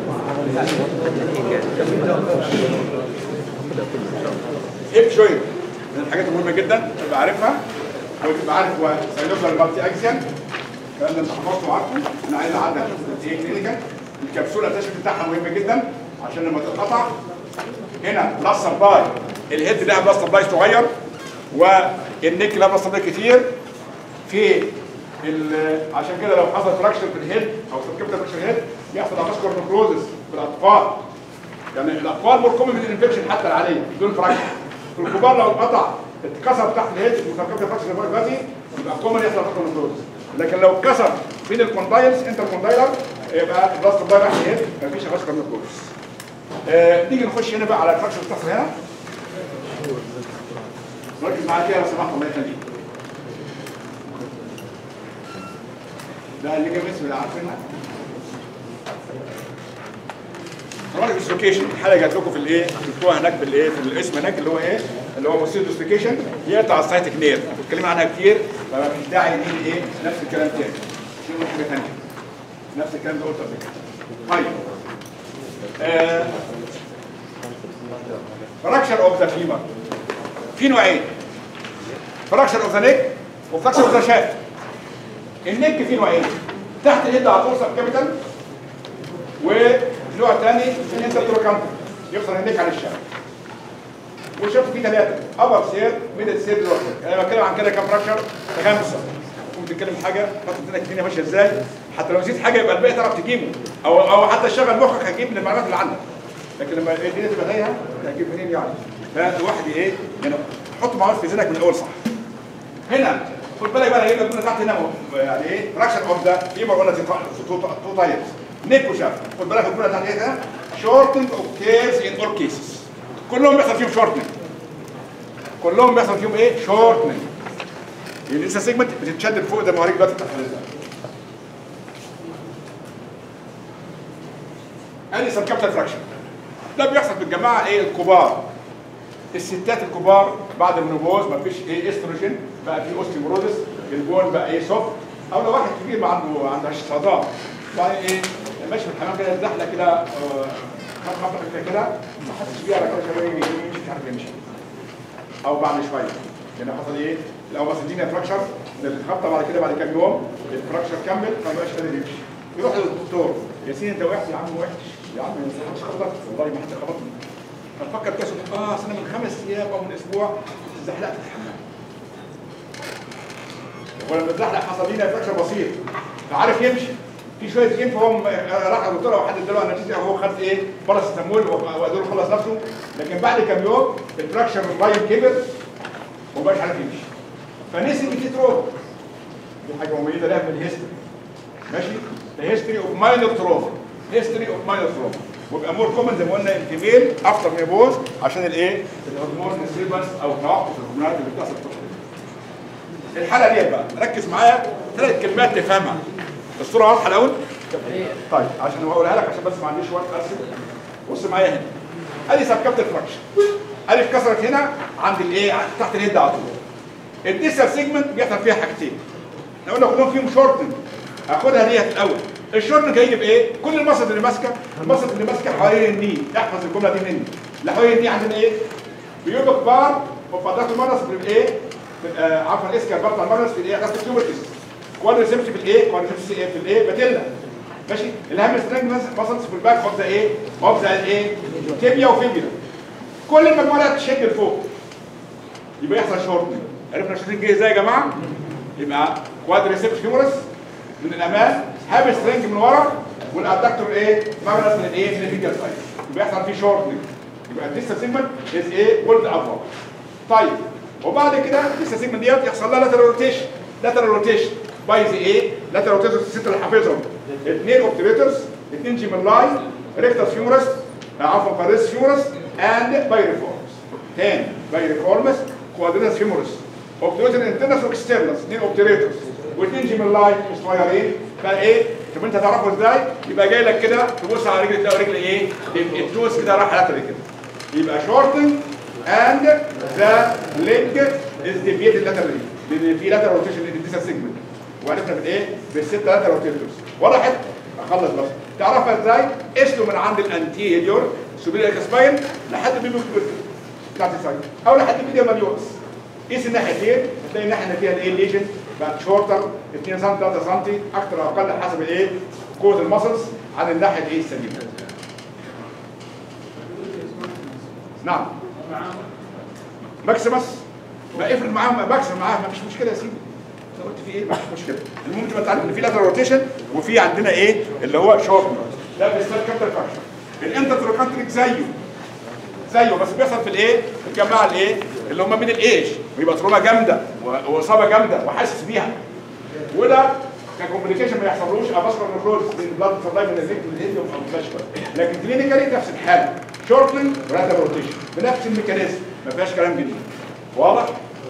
هيب جوينت من الحاجات المهمه جدا تبقى عارفها. وتبقى عارف هو سيلوكال مالتي اكسيال. الكلام ده انت حفظته وعارفه. انا عايز اعدل ايه كلينيكال. الكبسوله التشخيص بتاعها مهم جدا عشان لما تتقطع هنا بلس سبلاي، الهيد لها بلس سبلاي صغير والنيك لها بلس سبلاي كتير. في عشان كده لو حصل فراكشر في الهيد او سبكبتر فراكشر الهيد يحصل افاسكولار نكروزس في الاطفال. يعني الاطفال مور كومن من الانفكشن حتى العاديه بدون فراكشر. في الكبار لو اتقطع اتكسر تحت الهيد وسبكبتر فراكشر دلوقتي يبقى كومن يحصل افاسكولار نكروزس. لكن لو اتكسر بين الكوندايلز انتر كوندايلر يبقى البلاس سبلاي راح الهيد مفيش افاسكولار نكروزس. نيجي نخش هنا بقى على الفراكشر بتحصل هنا. ركز معايا كده لو سمحت الله يخليك. ده اللي جاب اسم اللي عارفينها. كرونيك ديسلوكيشن الحاله جات لكم في الايه؟ شفتوها هناك بالايه؟ في الاسم هناك اللي هو ايه؟ اللي هو موسيل ديسلوكيشن يقطع السايتك نير، اتكلمنا عنها كتير فما فيش داعي نقول ايه؟ نفس الكلام تاني. شنو حاجه ثانيه؟ نفس الكلام ده قلت قبل كده. طيب. فراكشر اوف ذا فيمر. في نوعين. فراكشر اوف ذا نيك وفراكشر اوف ذا شافت. النيك فيه نوعين. تحت اليد على طول سب كابيتال ونوع ثاني في الانترتروكانتر يفصل النيك عن الشافت. والشافت فيه ثلاثه ابر سير ميدل سير لور. انا بتكلم عن كده كام فراكشر؟ 5. ممكن تتكلم حاجه حط لك الدنيا ماشيه ازاي حتى لو نسيت حاجه يبقى الباقي تعرف تجيبه او حتى تشغل مخك هتجيب من المعلومات اللي عندك. لكن لما الدنيا تبقى تايهه هتجيب منين يعني؟ فالواحد ايه؟ يعني حط معلومات في ذهنك من الاول صح. هنا خد بالك بقى هيجي لك تحت هنا يعني ايه؟ فراكشر اوف ذا فيمر ولا تو تايبس. نيك وشافت. خد بالك الجمله تحت ايه ده؟ شورتنج اوف كيرز ان اول كيسز. كلهم بيحصل فيهم شورتنج. كلهم بيحصل فيهم ايه؟ شورتنج. يعني لسه سيجمنت بتتشد لفوق زي ما هوريك دلوقتي تحت ده. ادي سب كابيتال فراكشر. ده بيحصل في الجماعه ايه؟ الكبار. الستات الكبار بعد المنوبوز مفيش ايه؟ استروجين بقى في اوستيوبروزس، البون بقى ايه؟ سوفت. او لو واحد كبير ما عنده صداع وبعدين ايه؟ ماشي في الحمام كده الزحله كده خطفه كده ما حدش بيها على كده شويه يمشي مش عارف يمشي. او بعد شويه يعني حصل ايه؟ الاول بس ادينا فراكشر الخبطه بعد كام يوم الفراكشر كمل ما بقاش قادر يمشي. يروح للدكتور يا سيدي انت وحش يا عم وحش يا عم ما حدش خبطك والله ما حد خبطني. هتفكر كده انا من 5 ايام او من اسبوع اتزحلقت في الحمام. ولما اتزحلق حصل لنا فراكشر بسيط فعارف يمشي. في شويه ينفع هو راح للدكتور او حد اداله انستيزيا هو خد ايه؟ باراسيتامول وقدر خلص نفسه. لكن بعد كام يوم الفراكشر الرايم كبر وما بقاش عارف يمشي. فنسي ان في تروما. دي حاجه مميزه لها في الهيستوري. ماشي؟ ذا هيستوري اوف ماينور تروما. هيستوري اوف ماينور تروما. ويبقى مور كومن زي ما قلنا الفيميل افتر ميبوز عشان الايه؟ الهرمون ديستربنس او توقف الهرمونات اللي بتحصل في الطفل. الحاله ديت بقى ركز معايا 3 كلمات تفهمها. الصوره واضحه الاول؟ طيب عشان اقولها لك عشان بس ما عنديش وقت ارسم. بص معايا هنا. ادي سب كابيتال فراكشر. ادي اتكسرت هنا عند الايه؟ تحت الهيد على طول. الديسال سيجمنت بيحصل فيها حاجتين. احنا قلنا كلهم فيهم شورتنج. هاخدها ديت الاول. الشورتنج هيجي بايه؟ كل المصل اللي ماسكه، المصل اللي ماسكه حوالين الني، احفظ الجمله دي مني. اللي حوالين الني عندنا ايه؟ بيبقى كبار وفضلات المرس في الايه؟ عفوا الاسكال بطل المرس في الايه؟ تحت التيوبركس. كوادريسبس في الايه؟ كوادريسبس في الايه؟ باتيلا. ماشي؟ الهم سترينج ماسلز في الباك اوف ذا ايه؟ اوف ذا الايه؟ تيبيا وفيبيلا. كل المجموعات تشد لفوق. يبقى يحصل شورتنج. عرفنا الشورتنج جه ازاي يا جماعه؟ يبقى كوادريسبس فيمورس من الامام، هاب سترينج من ورا، والادكتور ايه؟ ماجنس من الايه؟ من الفيجر سايد. يبقى يحصل فيه شورتنج. يبقى الديستا سيجمنت از ايه؟ بولد ابورد. طيب وبعد كده الديستا سيجمنت ديت يحصل لها لاترال روتيشن. لاترال روتيشن باي ايه؟ لاترال روتيشن الست اللي حافظهم. 2 اوبتريتورز، 2 جيميلاي، ريكتس فيمورس، عفوا باريس فيمورس اند بايريفورمس. تاني بايريفورمس، كوادرينس فيمورس، اوبتريتور انترنس واكسترنس، 2 اوبتريتورز واثنين جيميلاي صغيرين. فايه؟ طب انت تعرفه ازاي؟ يبقى جاي لك كده تبص على رجل تلاقي رجل ايه؟ التوس كده راح لاترال كده. يبقى شورتنج اند ذا ليج از ديفيتد لاترالي لان في لاترال روتيشن للديسال سيجمنت. وعرفنا بالايه؟ بالست لاترال روتيتورز. وضحت؟ اخلص بس. تعرفها ازاي؟ اسله من عند الانتيريور سوبيريور سباين لحد بيبي بتاعت السايد او لحد الميديا ماليوس. قيس الناحيتين هتلاقي الناحيه اللي فيها الايه الليجن بقت شورتر 2 سم 3 سم اكتر او اقل حسب الايه قوه المسلز عن الناحيه الايه السليمه. نعم ماكسيمس ما افرض معاهم ماكسيمم معاهم مفيش مشكله يا سيدي. انت قلت في ايه؟ مفيش مشكله. المهم تبقى انت عارف ان في لاترال روتيشن وفي عندنا ايه اللي هو شورت ده في ستار كابتر فاكشن. الانترتروكانتريك زيه بس بيحصل في الايه؟ في الجماعه الايه؟ اللي هم من الايج ويبقى تروما جامده واصابه جامده وحاسس بيها. وده ككومبليكيشن ما يحصلوش افاسكولار نيكروز من بلاد سبلاي من النيك للهيليوم او الفلاشبر. لكن كلينيكالي نفس الحاله شورتنج ولاترال روتيشن بنفس الميكانيزم ما فيهاش كلام جديد. واضح؟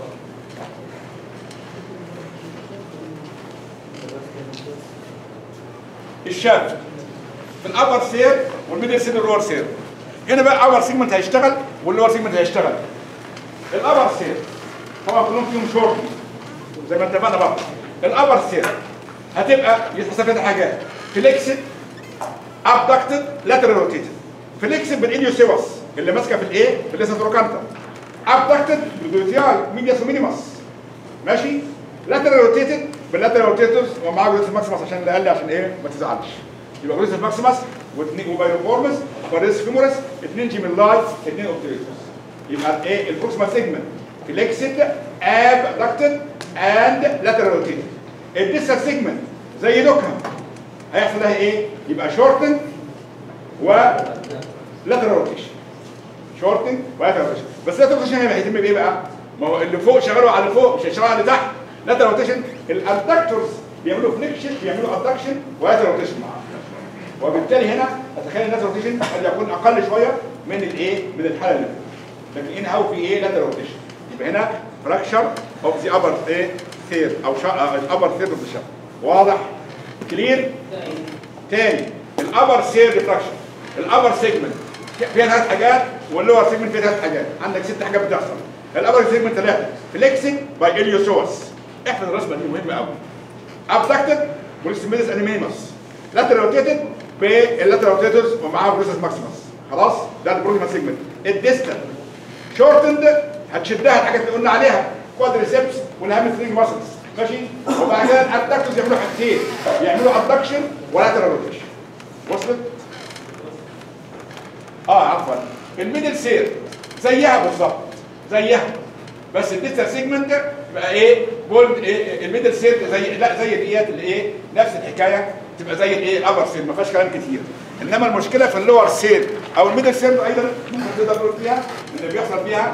الشاب في الابر سير والميدل سير واللور سير. هنا بقى الابر سيجمنت هيشتغل واللور سيجمنت هيشتغل. الابر سير طبعا كلهم فيهم شورت زي ما اتفقنا بقى. الابر سير هتبقى يتحسب فيها حاجات فليكسد ابدكتد لاترال روتيتد. فليكسد بالانيوسيوس اللي ماسكه في الايه؟ في الليساتروكانتا. ابدكتد بالجلوتيال ميدياس ومينيماس. ماشي؟ لاترال روتيتد باللاترال روتيتورز ومعاه جلوتيس ماكسيماس عشان اللي قال لي عشان ايه؟ ما تزعلش. يبقى جلوتيس ماكسيماس وبايروفورمس وباريس فيمورس 2 جيميلاي 2 اوبتريتورز. يبقى ايه؟ البروكسيمال سيجمنت فليكسد ابدكتد اند لاترال روتيتد. الديستال سيجمنت زي دوكها هيحصل لها ايه؟ يبقى شورتنج و لاترال روتيشن. شورتنج ولاترال روتيشن. بس لاترال روتيشن هيتم بايه بقى؟ ما هو اللي فوق شغالوا على اللي فوق مش هيشتغلوا على اللي تحت. لاترال روتيشن الادكتورز بيعملوا فليكشن بيعملوا ادكشن ولاترال روتيشن معاهم. وبالتالي هنا اتخيل اللاترال روتيشن قد يكون اقل شويه من الايه؟ من الحاله اللي فاتت. لكن هنا هو في ايه؟ لاترال روتيشن. يبقى هنا فراكشر اوف ذا ابر ايه؟ ثير او الابر ثير اوف ذا شاب. واضح؟ كلير؟ تاني الابر ثير ريفراكشن. الابر سيجمنت فيها 3 حاجات واللور سيجمنت فيها 3 حاجات. عندك 6 حاجات بتحصل. الابر سيجمنت 3 فليكسنج باي اليوسوس. احفظ الرسمه دي مهمه قوي. ابدكتد بوليسيميدس انيميمس. لاترال روتيتد باللاترال روتيتورز ومعاها بوليسيس ماكسيمس. خلاص؟ ده البروكسيمال سيجمنت. الديستال شورتند هتشدها الحاجات اللي قلنا عليها كوادريسبس والهامسترينج ماسلز. ماشي؟ وبعد كده الادكتورز يعملوا حاجتين يعملوا ادكشن ولاترال روتيشن. وصلت؟ عفوا الميدل سير زيها بالظبط زيها بس الديستال سيجمنت تبقى ايه؟ بولد إيه؟ الميدل سير زي ديت الايه؟ نفس الحكايه تبقى زي الايه؟ الابر سير ما فيهاش كلام كتير. انما المشكله في اللور سير او الميدل سير ايضا ممكن تقدر تقول فيها اللي بيحصل فيها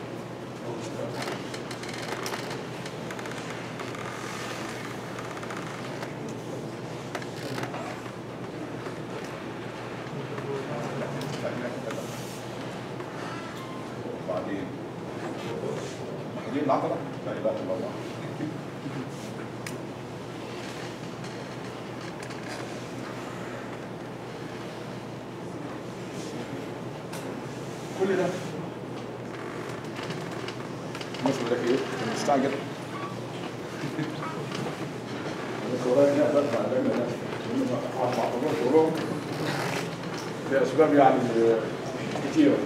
العضله لا اله الا الله. كل ده الناس بتقول لك ايه؟ مستعجل. لأسباب يعني كثيرة.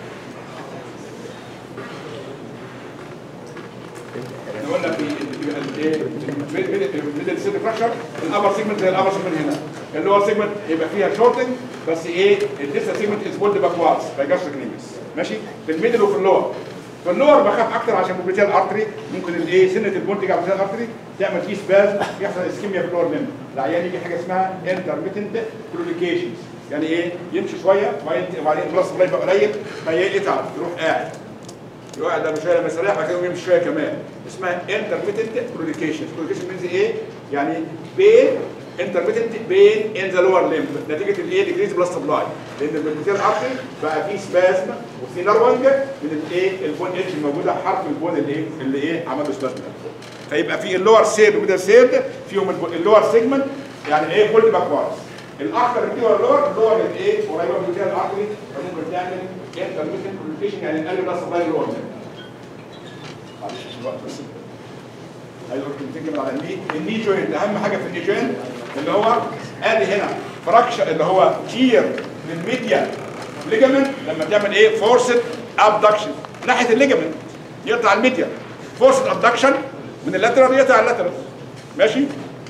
قلنا في الايه؟ ميدل سيل فراكشر الابر سيجمنت زي الابر سيجمنت هنا. اللور سيجمنت يبقى فيها شورتنج بس ايه؟ الديستال سيجمنت از بولد باكواردز بايجاستريك نيمس. ماشي؟ في الميدل وفي اللور. في اللور بخاف اكتر عشان بوبيتيال ارتري ممكن الايه؟ سنه البون تيجي على بوبيتيال ارتري تعمل فيه سباز يحصل اسكيميا في اللور ليمب. العيان يجي حاجه اسمها انترميتنت كلوديكيشنز. يعني ايه؟ يمشي شويه وبعدين بلس بلاي يبقى قليل فيتعب يروح قاعد. يقعد ده شويه لما يستريح بعد كده يمشي شويه كمان. اسمها انترميتنت كلوديكيشنز. كلوديكيشن مينز ايه؟ يعني بين انترميتنت بين ان ذا لور ليمب نتيجه الايه؟ ديكريز بلس سبلاي لان البوبيتيال ارتري بقى فيه سبازم وفي نروينج من الايه؟ البون اتش الموجوده حرف البون اللي ايه؟ عمل له سبازم. فيبقى في اللور سيد وميدل سيد فيهم اللور سيجمنت يعني ايه؟ بولد باكواردز. الاخطر اللي هو اللور الايه؟ قريبه من البوبيتيال ارتري فممكن تعمل انترميتنت كلوديكيشن يعني نقلل بلس سبلاي لور ليمب. معلش عشان الوقت بس. عايز اقول كلمتين كده على الني جوينت. اهم حاجه في الني جوينت اللي هو ادي هنا فراكشر اللي هو تير للميديال ليجامنت لما تعمل ايه؟ فورسد ابدكشن ناحيه الليجامنت يقطع الميديال فورس ادكشن من اللاترال يقطع اللاترال. ماشي؟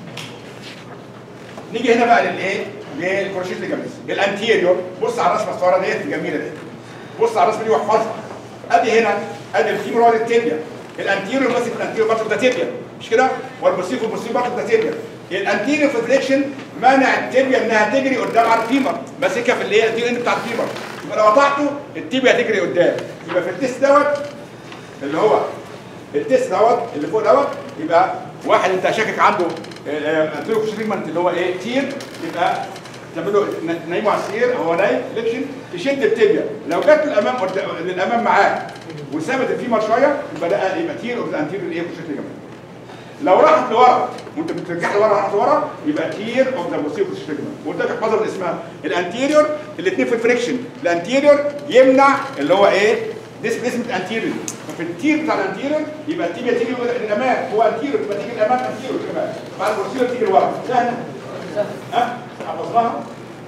نيجي هنا بقى للايه؟ للكروشيت ليجامنتس. الانتيريور، بص على الرسمه الصغيره ديت الجميله دي. بص على الرسمه دي واحفظها. ادي هنا ادي الفيمورال التيبيا. الانتيريور ماسك الانتيريور بارت اوف ذا تيبيا، مش كده؟ والبوستيريور بارت اوف ذا تيبيا. الانتيريور فليكشن منع التيبيا انها تجري قدام على الفيمر، ماسكها في الايه؟ الانتيريور اند بتاع الفيمر. يبقى لو قطعته التيبيا هتجري قدام. يبقى في التيست دوت اللي هو التيست دوت اللي فوق دوت، يبقى واحد انت شاكك عنده انتيريور تريتمنت اللي هو ايه؟ تير، يبقى تعمله نايمه على السرير، هو نايم فليكشن، تشد التيبيا. لو جت للامام معاك وثابت الفيمر شويه يبقى ده يبقى تير اوف ذا انتيريور ايه؟ كروشيت ليجامنت. لو راحت لورا وانت بترجع لورا راحت لورا يبقى تير اوف ذا بوستيريور كروشيت ليجامنت. وقلت لك احفظها باسمها الانتيريور، الاثنين في الفريكشن. الانتيريور يمنع اللي هو ايه؟ ديسبيسمنت انتيريور. ففي التير بتاع الانتيريور يبقى التيبيا تيجي للامام، هو انتيريور تبقى تيجي للامام انتيريور كمان، بعد البوستيريور تيجي لورا. سهله؟ ها؟ حفظناها؟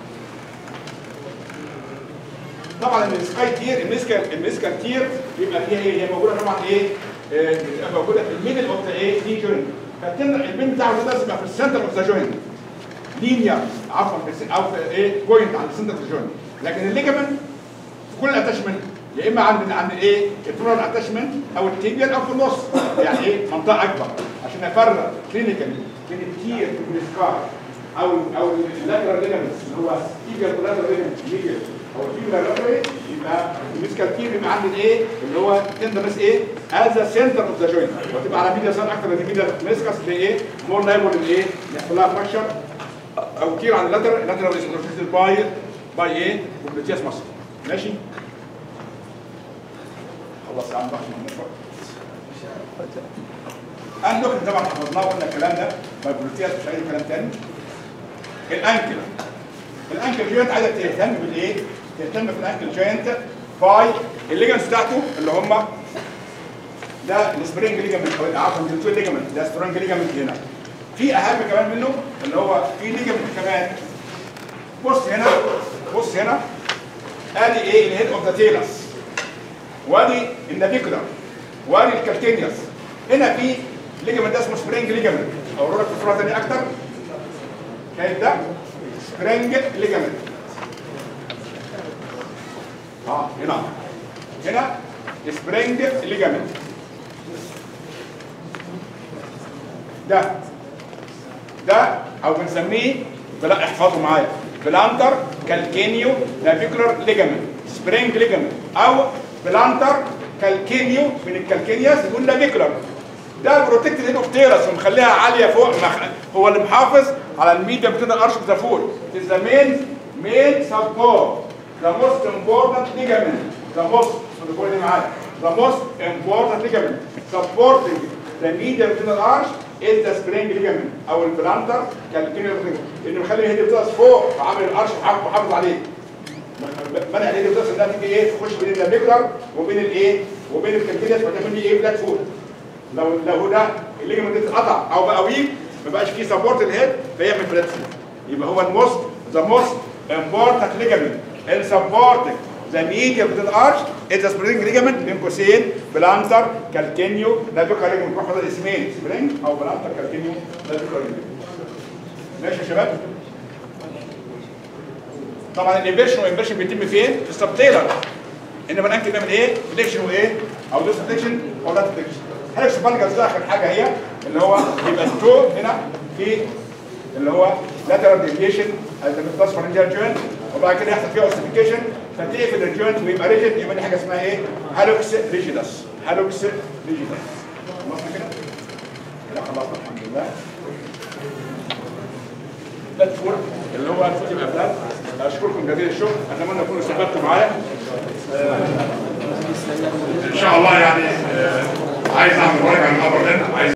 طبعا السكاي تير الميسكال تير بيبقى فيها ايه؟ هي موجوده طبعا ايه؟ بتبقى موجوده في الميدل اوف ذا ايه؟ دي جوينت. البين بتاعه ده لازم يبقى في السنتر اوف ذا جوينت. لينير عفوا او في ايه؟ بوينت عند السنتر اوف ذا جوينت. لكن الليجمنت في كل اتاشمنت يا اما عند ايه؟ الفلورال اتاشمنت او التيبيال او في النص، يعني ايه؟ منطقه اكبر عشان افرق كلينيكالي بين التير والسكاي او اللاترال ليجمنت اللي هو تيبيال ولاترال ليجمنت او الفيبرال لاترال. يبقى الميسكال تير بيبقى عند الايه؟ اللي هو تندرس ايه؟ از ذا سنتر اوف ذا جوينت، وتبقى على ميديا سان اكتر من ميديا ميسكس لايه؟ مور لايبل للايه؟ يحصل لها فراكشر او تير عند اللاترال از بروتكتد باي ايه؟ بروتياس ماسل. ماشي؟ خلاص يا عم بقى النوكل طبعا حفظناه وقلنا الكلام ده باي بروتياس، مش اي كلام تاني. الانكل جوينت عايزك تهتم بالايه؟ تهتم في الانكل جوينت باي الليجمنتس بتاعته اللي هم ده السبرينج ليجمنت او عفوا التويل ليجمنت، ده سبرينج ليجمنت هنا. في اهم كمان منه اللي هو في ليجمنت كمان. بص هنا ادي ايه؟ الهيد اوف ذا تيلس، وادي النافيكولار، وادي الكالتينيوس. هنا في ليجمنت اسمه سبرينج ليجمنت، اوريك في صوره ثانيه اكتر. كيف ده؟ سبرينج ليجمنت. هنا سبرينج ليجمنت. ده او بنسميه لا احفظوا معايا بلانتر كالكينيو نافيكولار ليجمنت، سبرينج ليجمنت او بلانتر كالكينيو من الكالكينيوس يقول نافيكولار. ده بروتكتد هيد اوف تيرس ومخليها عاليه فوق، هو اللي محافظ على الميديا بتاع الارش اوف ذا فول. It is the main support, the most important ligament, the most important ligament supporting the medial renal arch is the spring ligament او البلانتر كالكينيو ليجمنت، اللي مخلي الهيد بتاعس فوق وعامل الارش محافظ عليه. منع الهيد بتاعس انها تيجي ايه؟ تخش بين النافيكولار وبين الايه؟ وبين الكالكينيوس فتعمل لي ايه؟ فلات فوت. لو ده الليجمنت اتقطع او بقى ويك ما بقاش فيه سبورت الهيد فيعمل فلات فوت. يبقى هو the most important ligament in supporting the medial renal arch is the spring ligament بين قوسين بلانتر كالكينيو نافيكولار ليجمنت. بحفظ الاسمين سبرينج او بلانتر كالكينيو نافيكولار ليجمنت. ماشي يا شباب؟ طبعا الانفيرشن بيتم فين؟ في السبتيلر. انما الانكل بيعمل ايه؟ فليكشن وايه؟ او دوس فليكشن او لات فليكشن. هلكس بالجاز ده اخر حاجه هي اللي هو يبقى التو هنا في اللي هو لاترال ديفيشن الترانسفيرس فرنجيال جوينت، وبعد كده يحصل فيها اوسيفيكيشن فتقفل الجوينت ويبقى ريجيد، يبقى دي حاجه اسمها ايه؟ هالوكس ريجيدس. خلصنا كده؟ كده خلصنا الحمد لله. فلات فوت اللي هو الفوت يبقى فلات. اشكركم جزيل الشكر، اتمنى تكونوا استفدتوا معايا. ان شاء الله يعني عايز اعمل مراجعه من الابر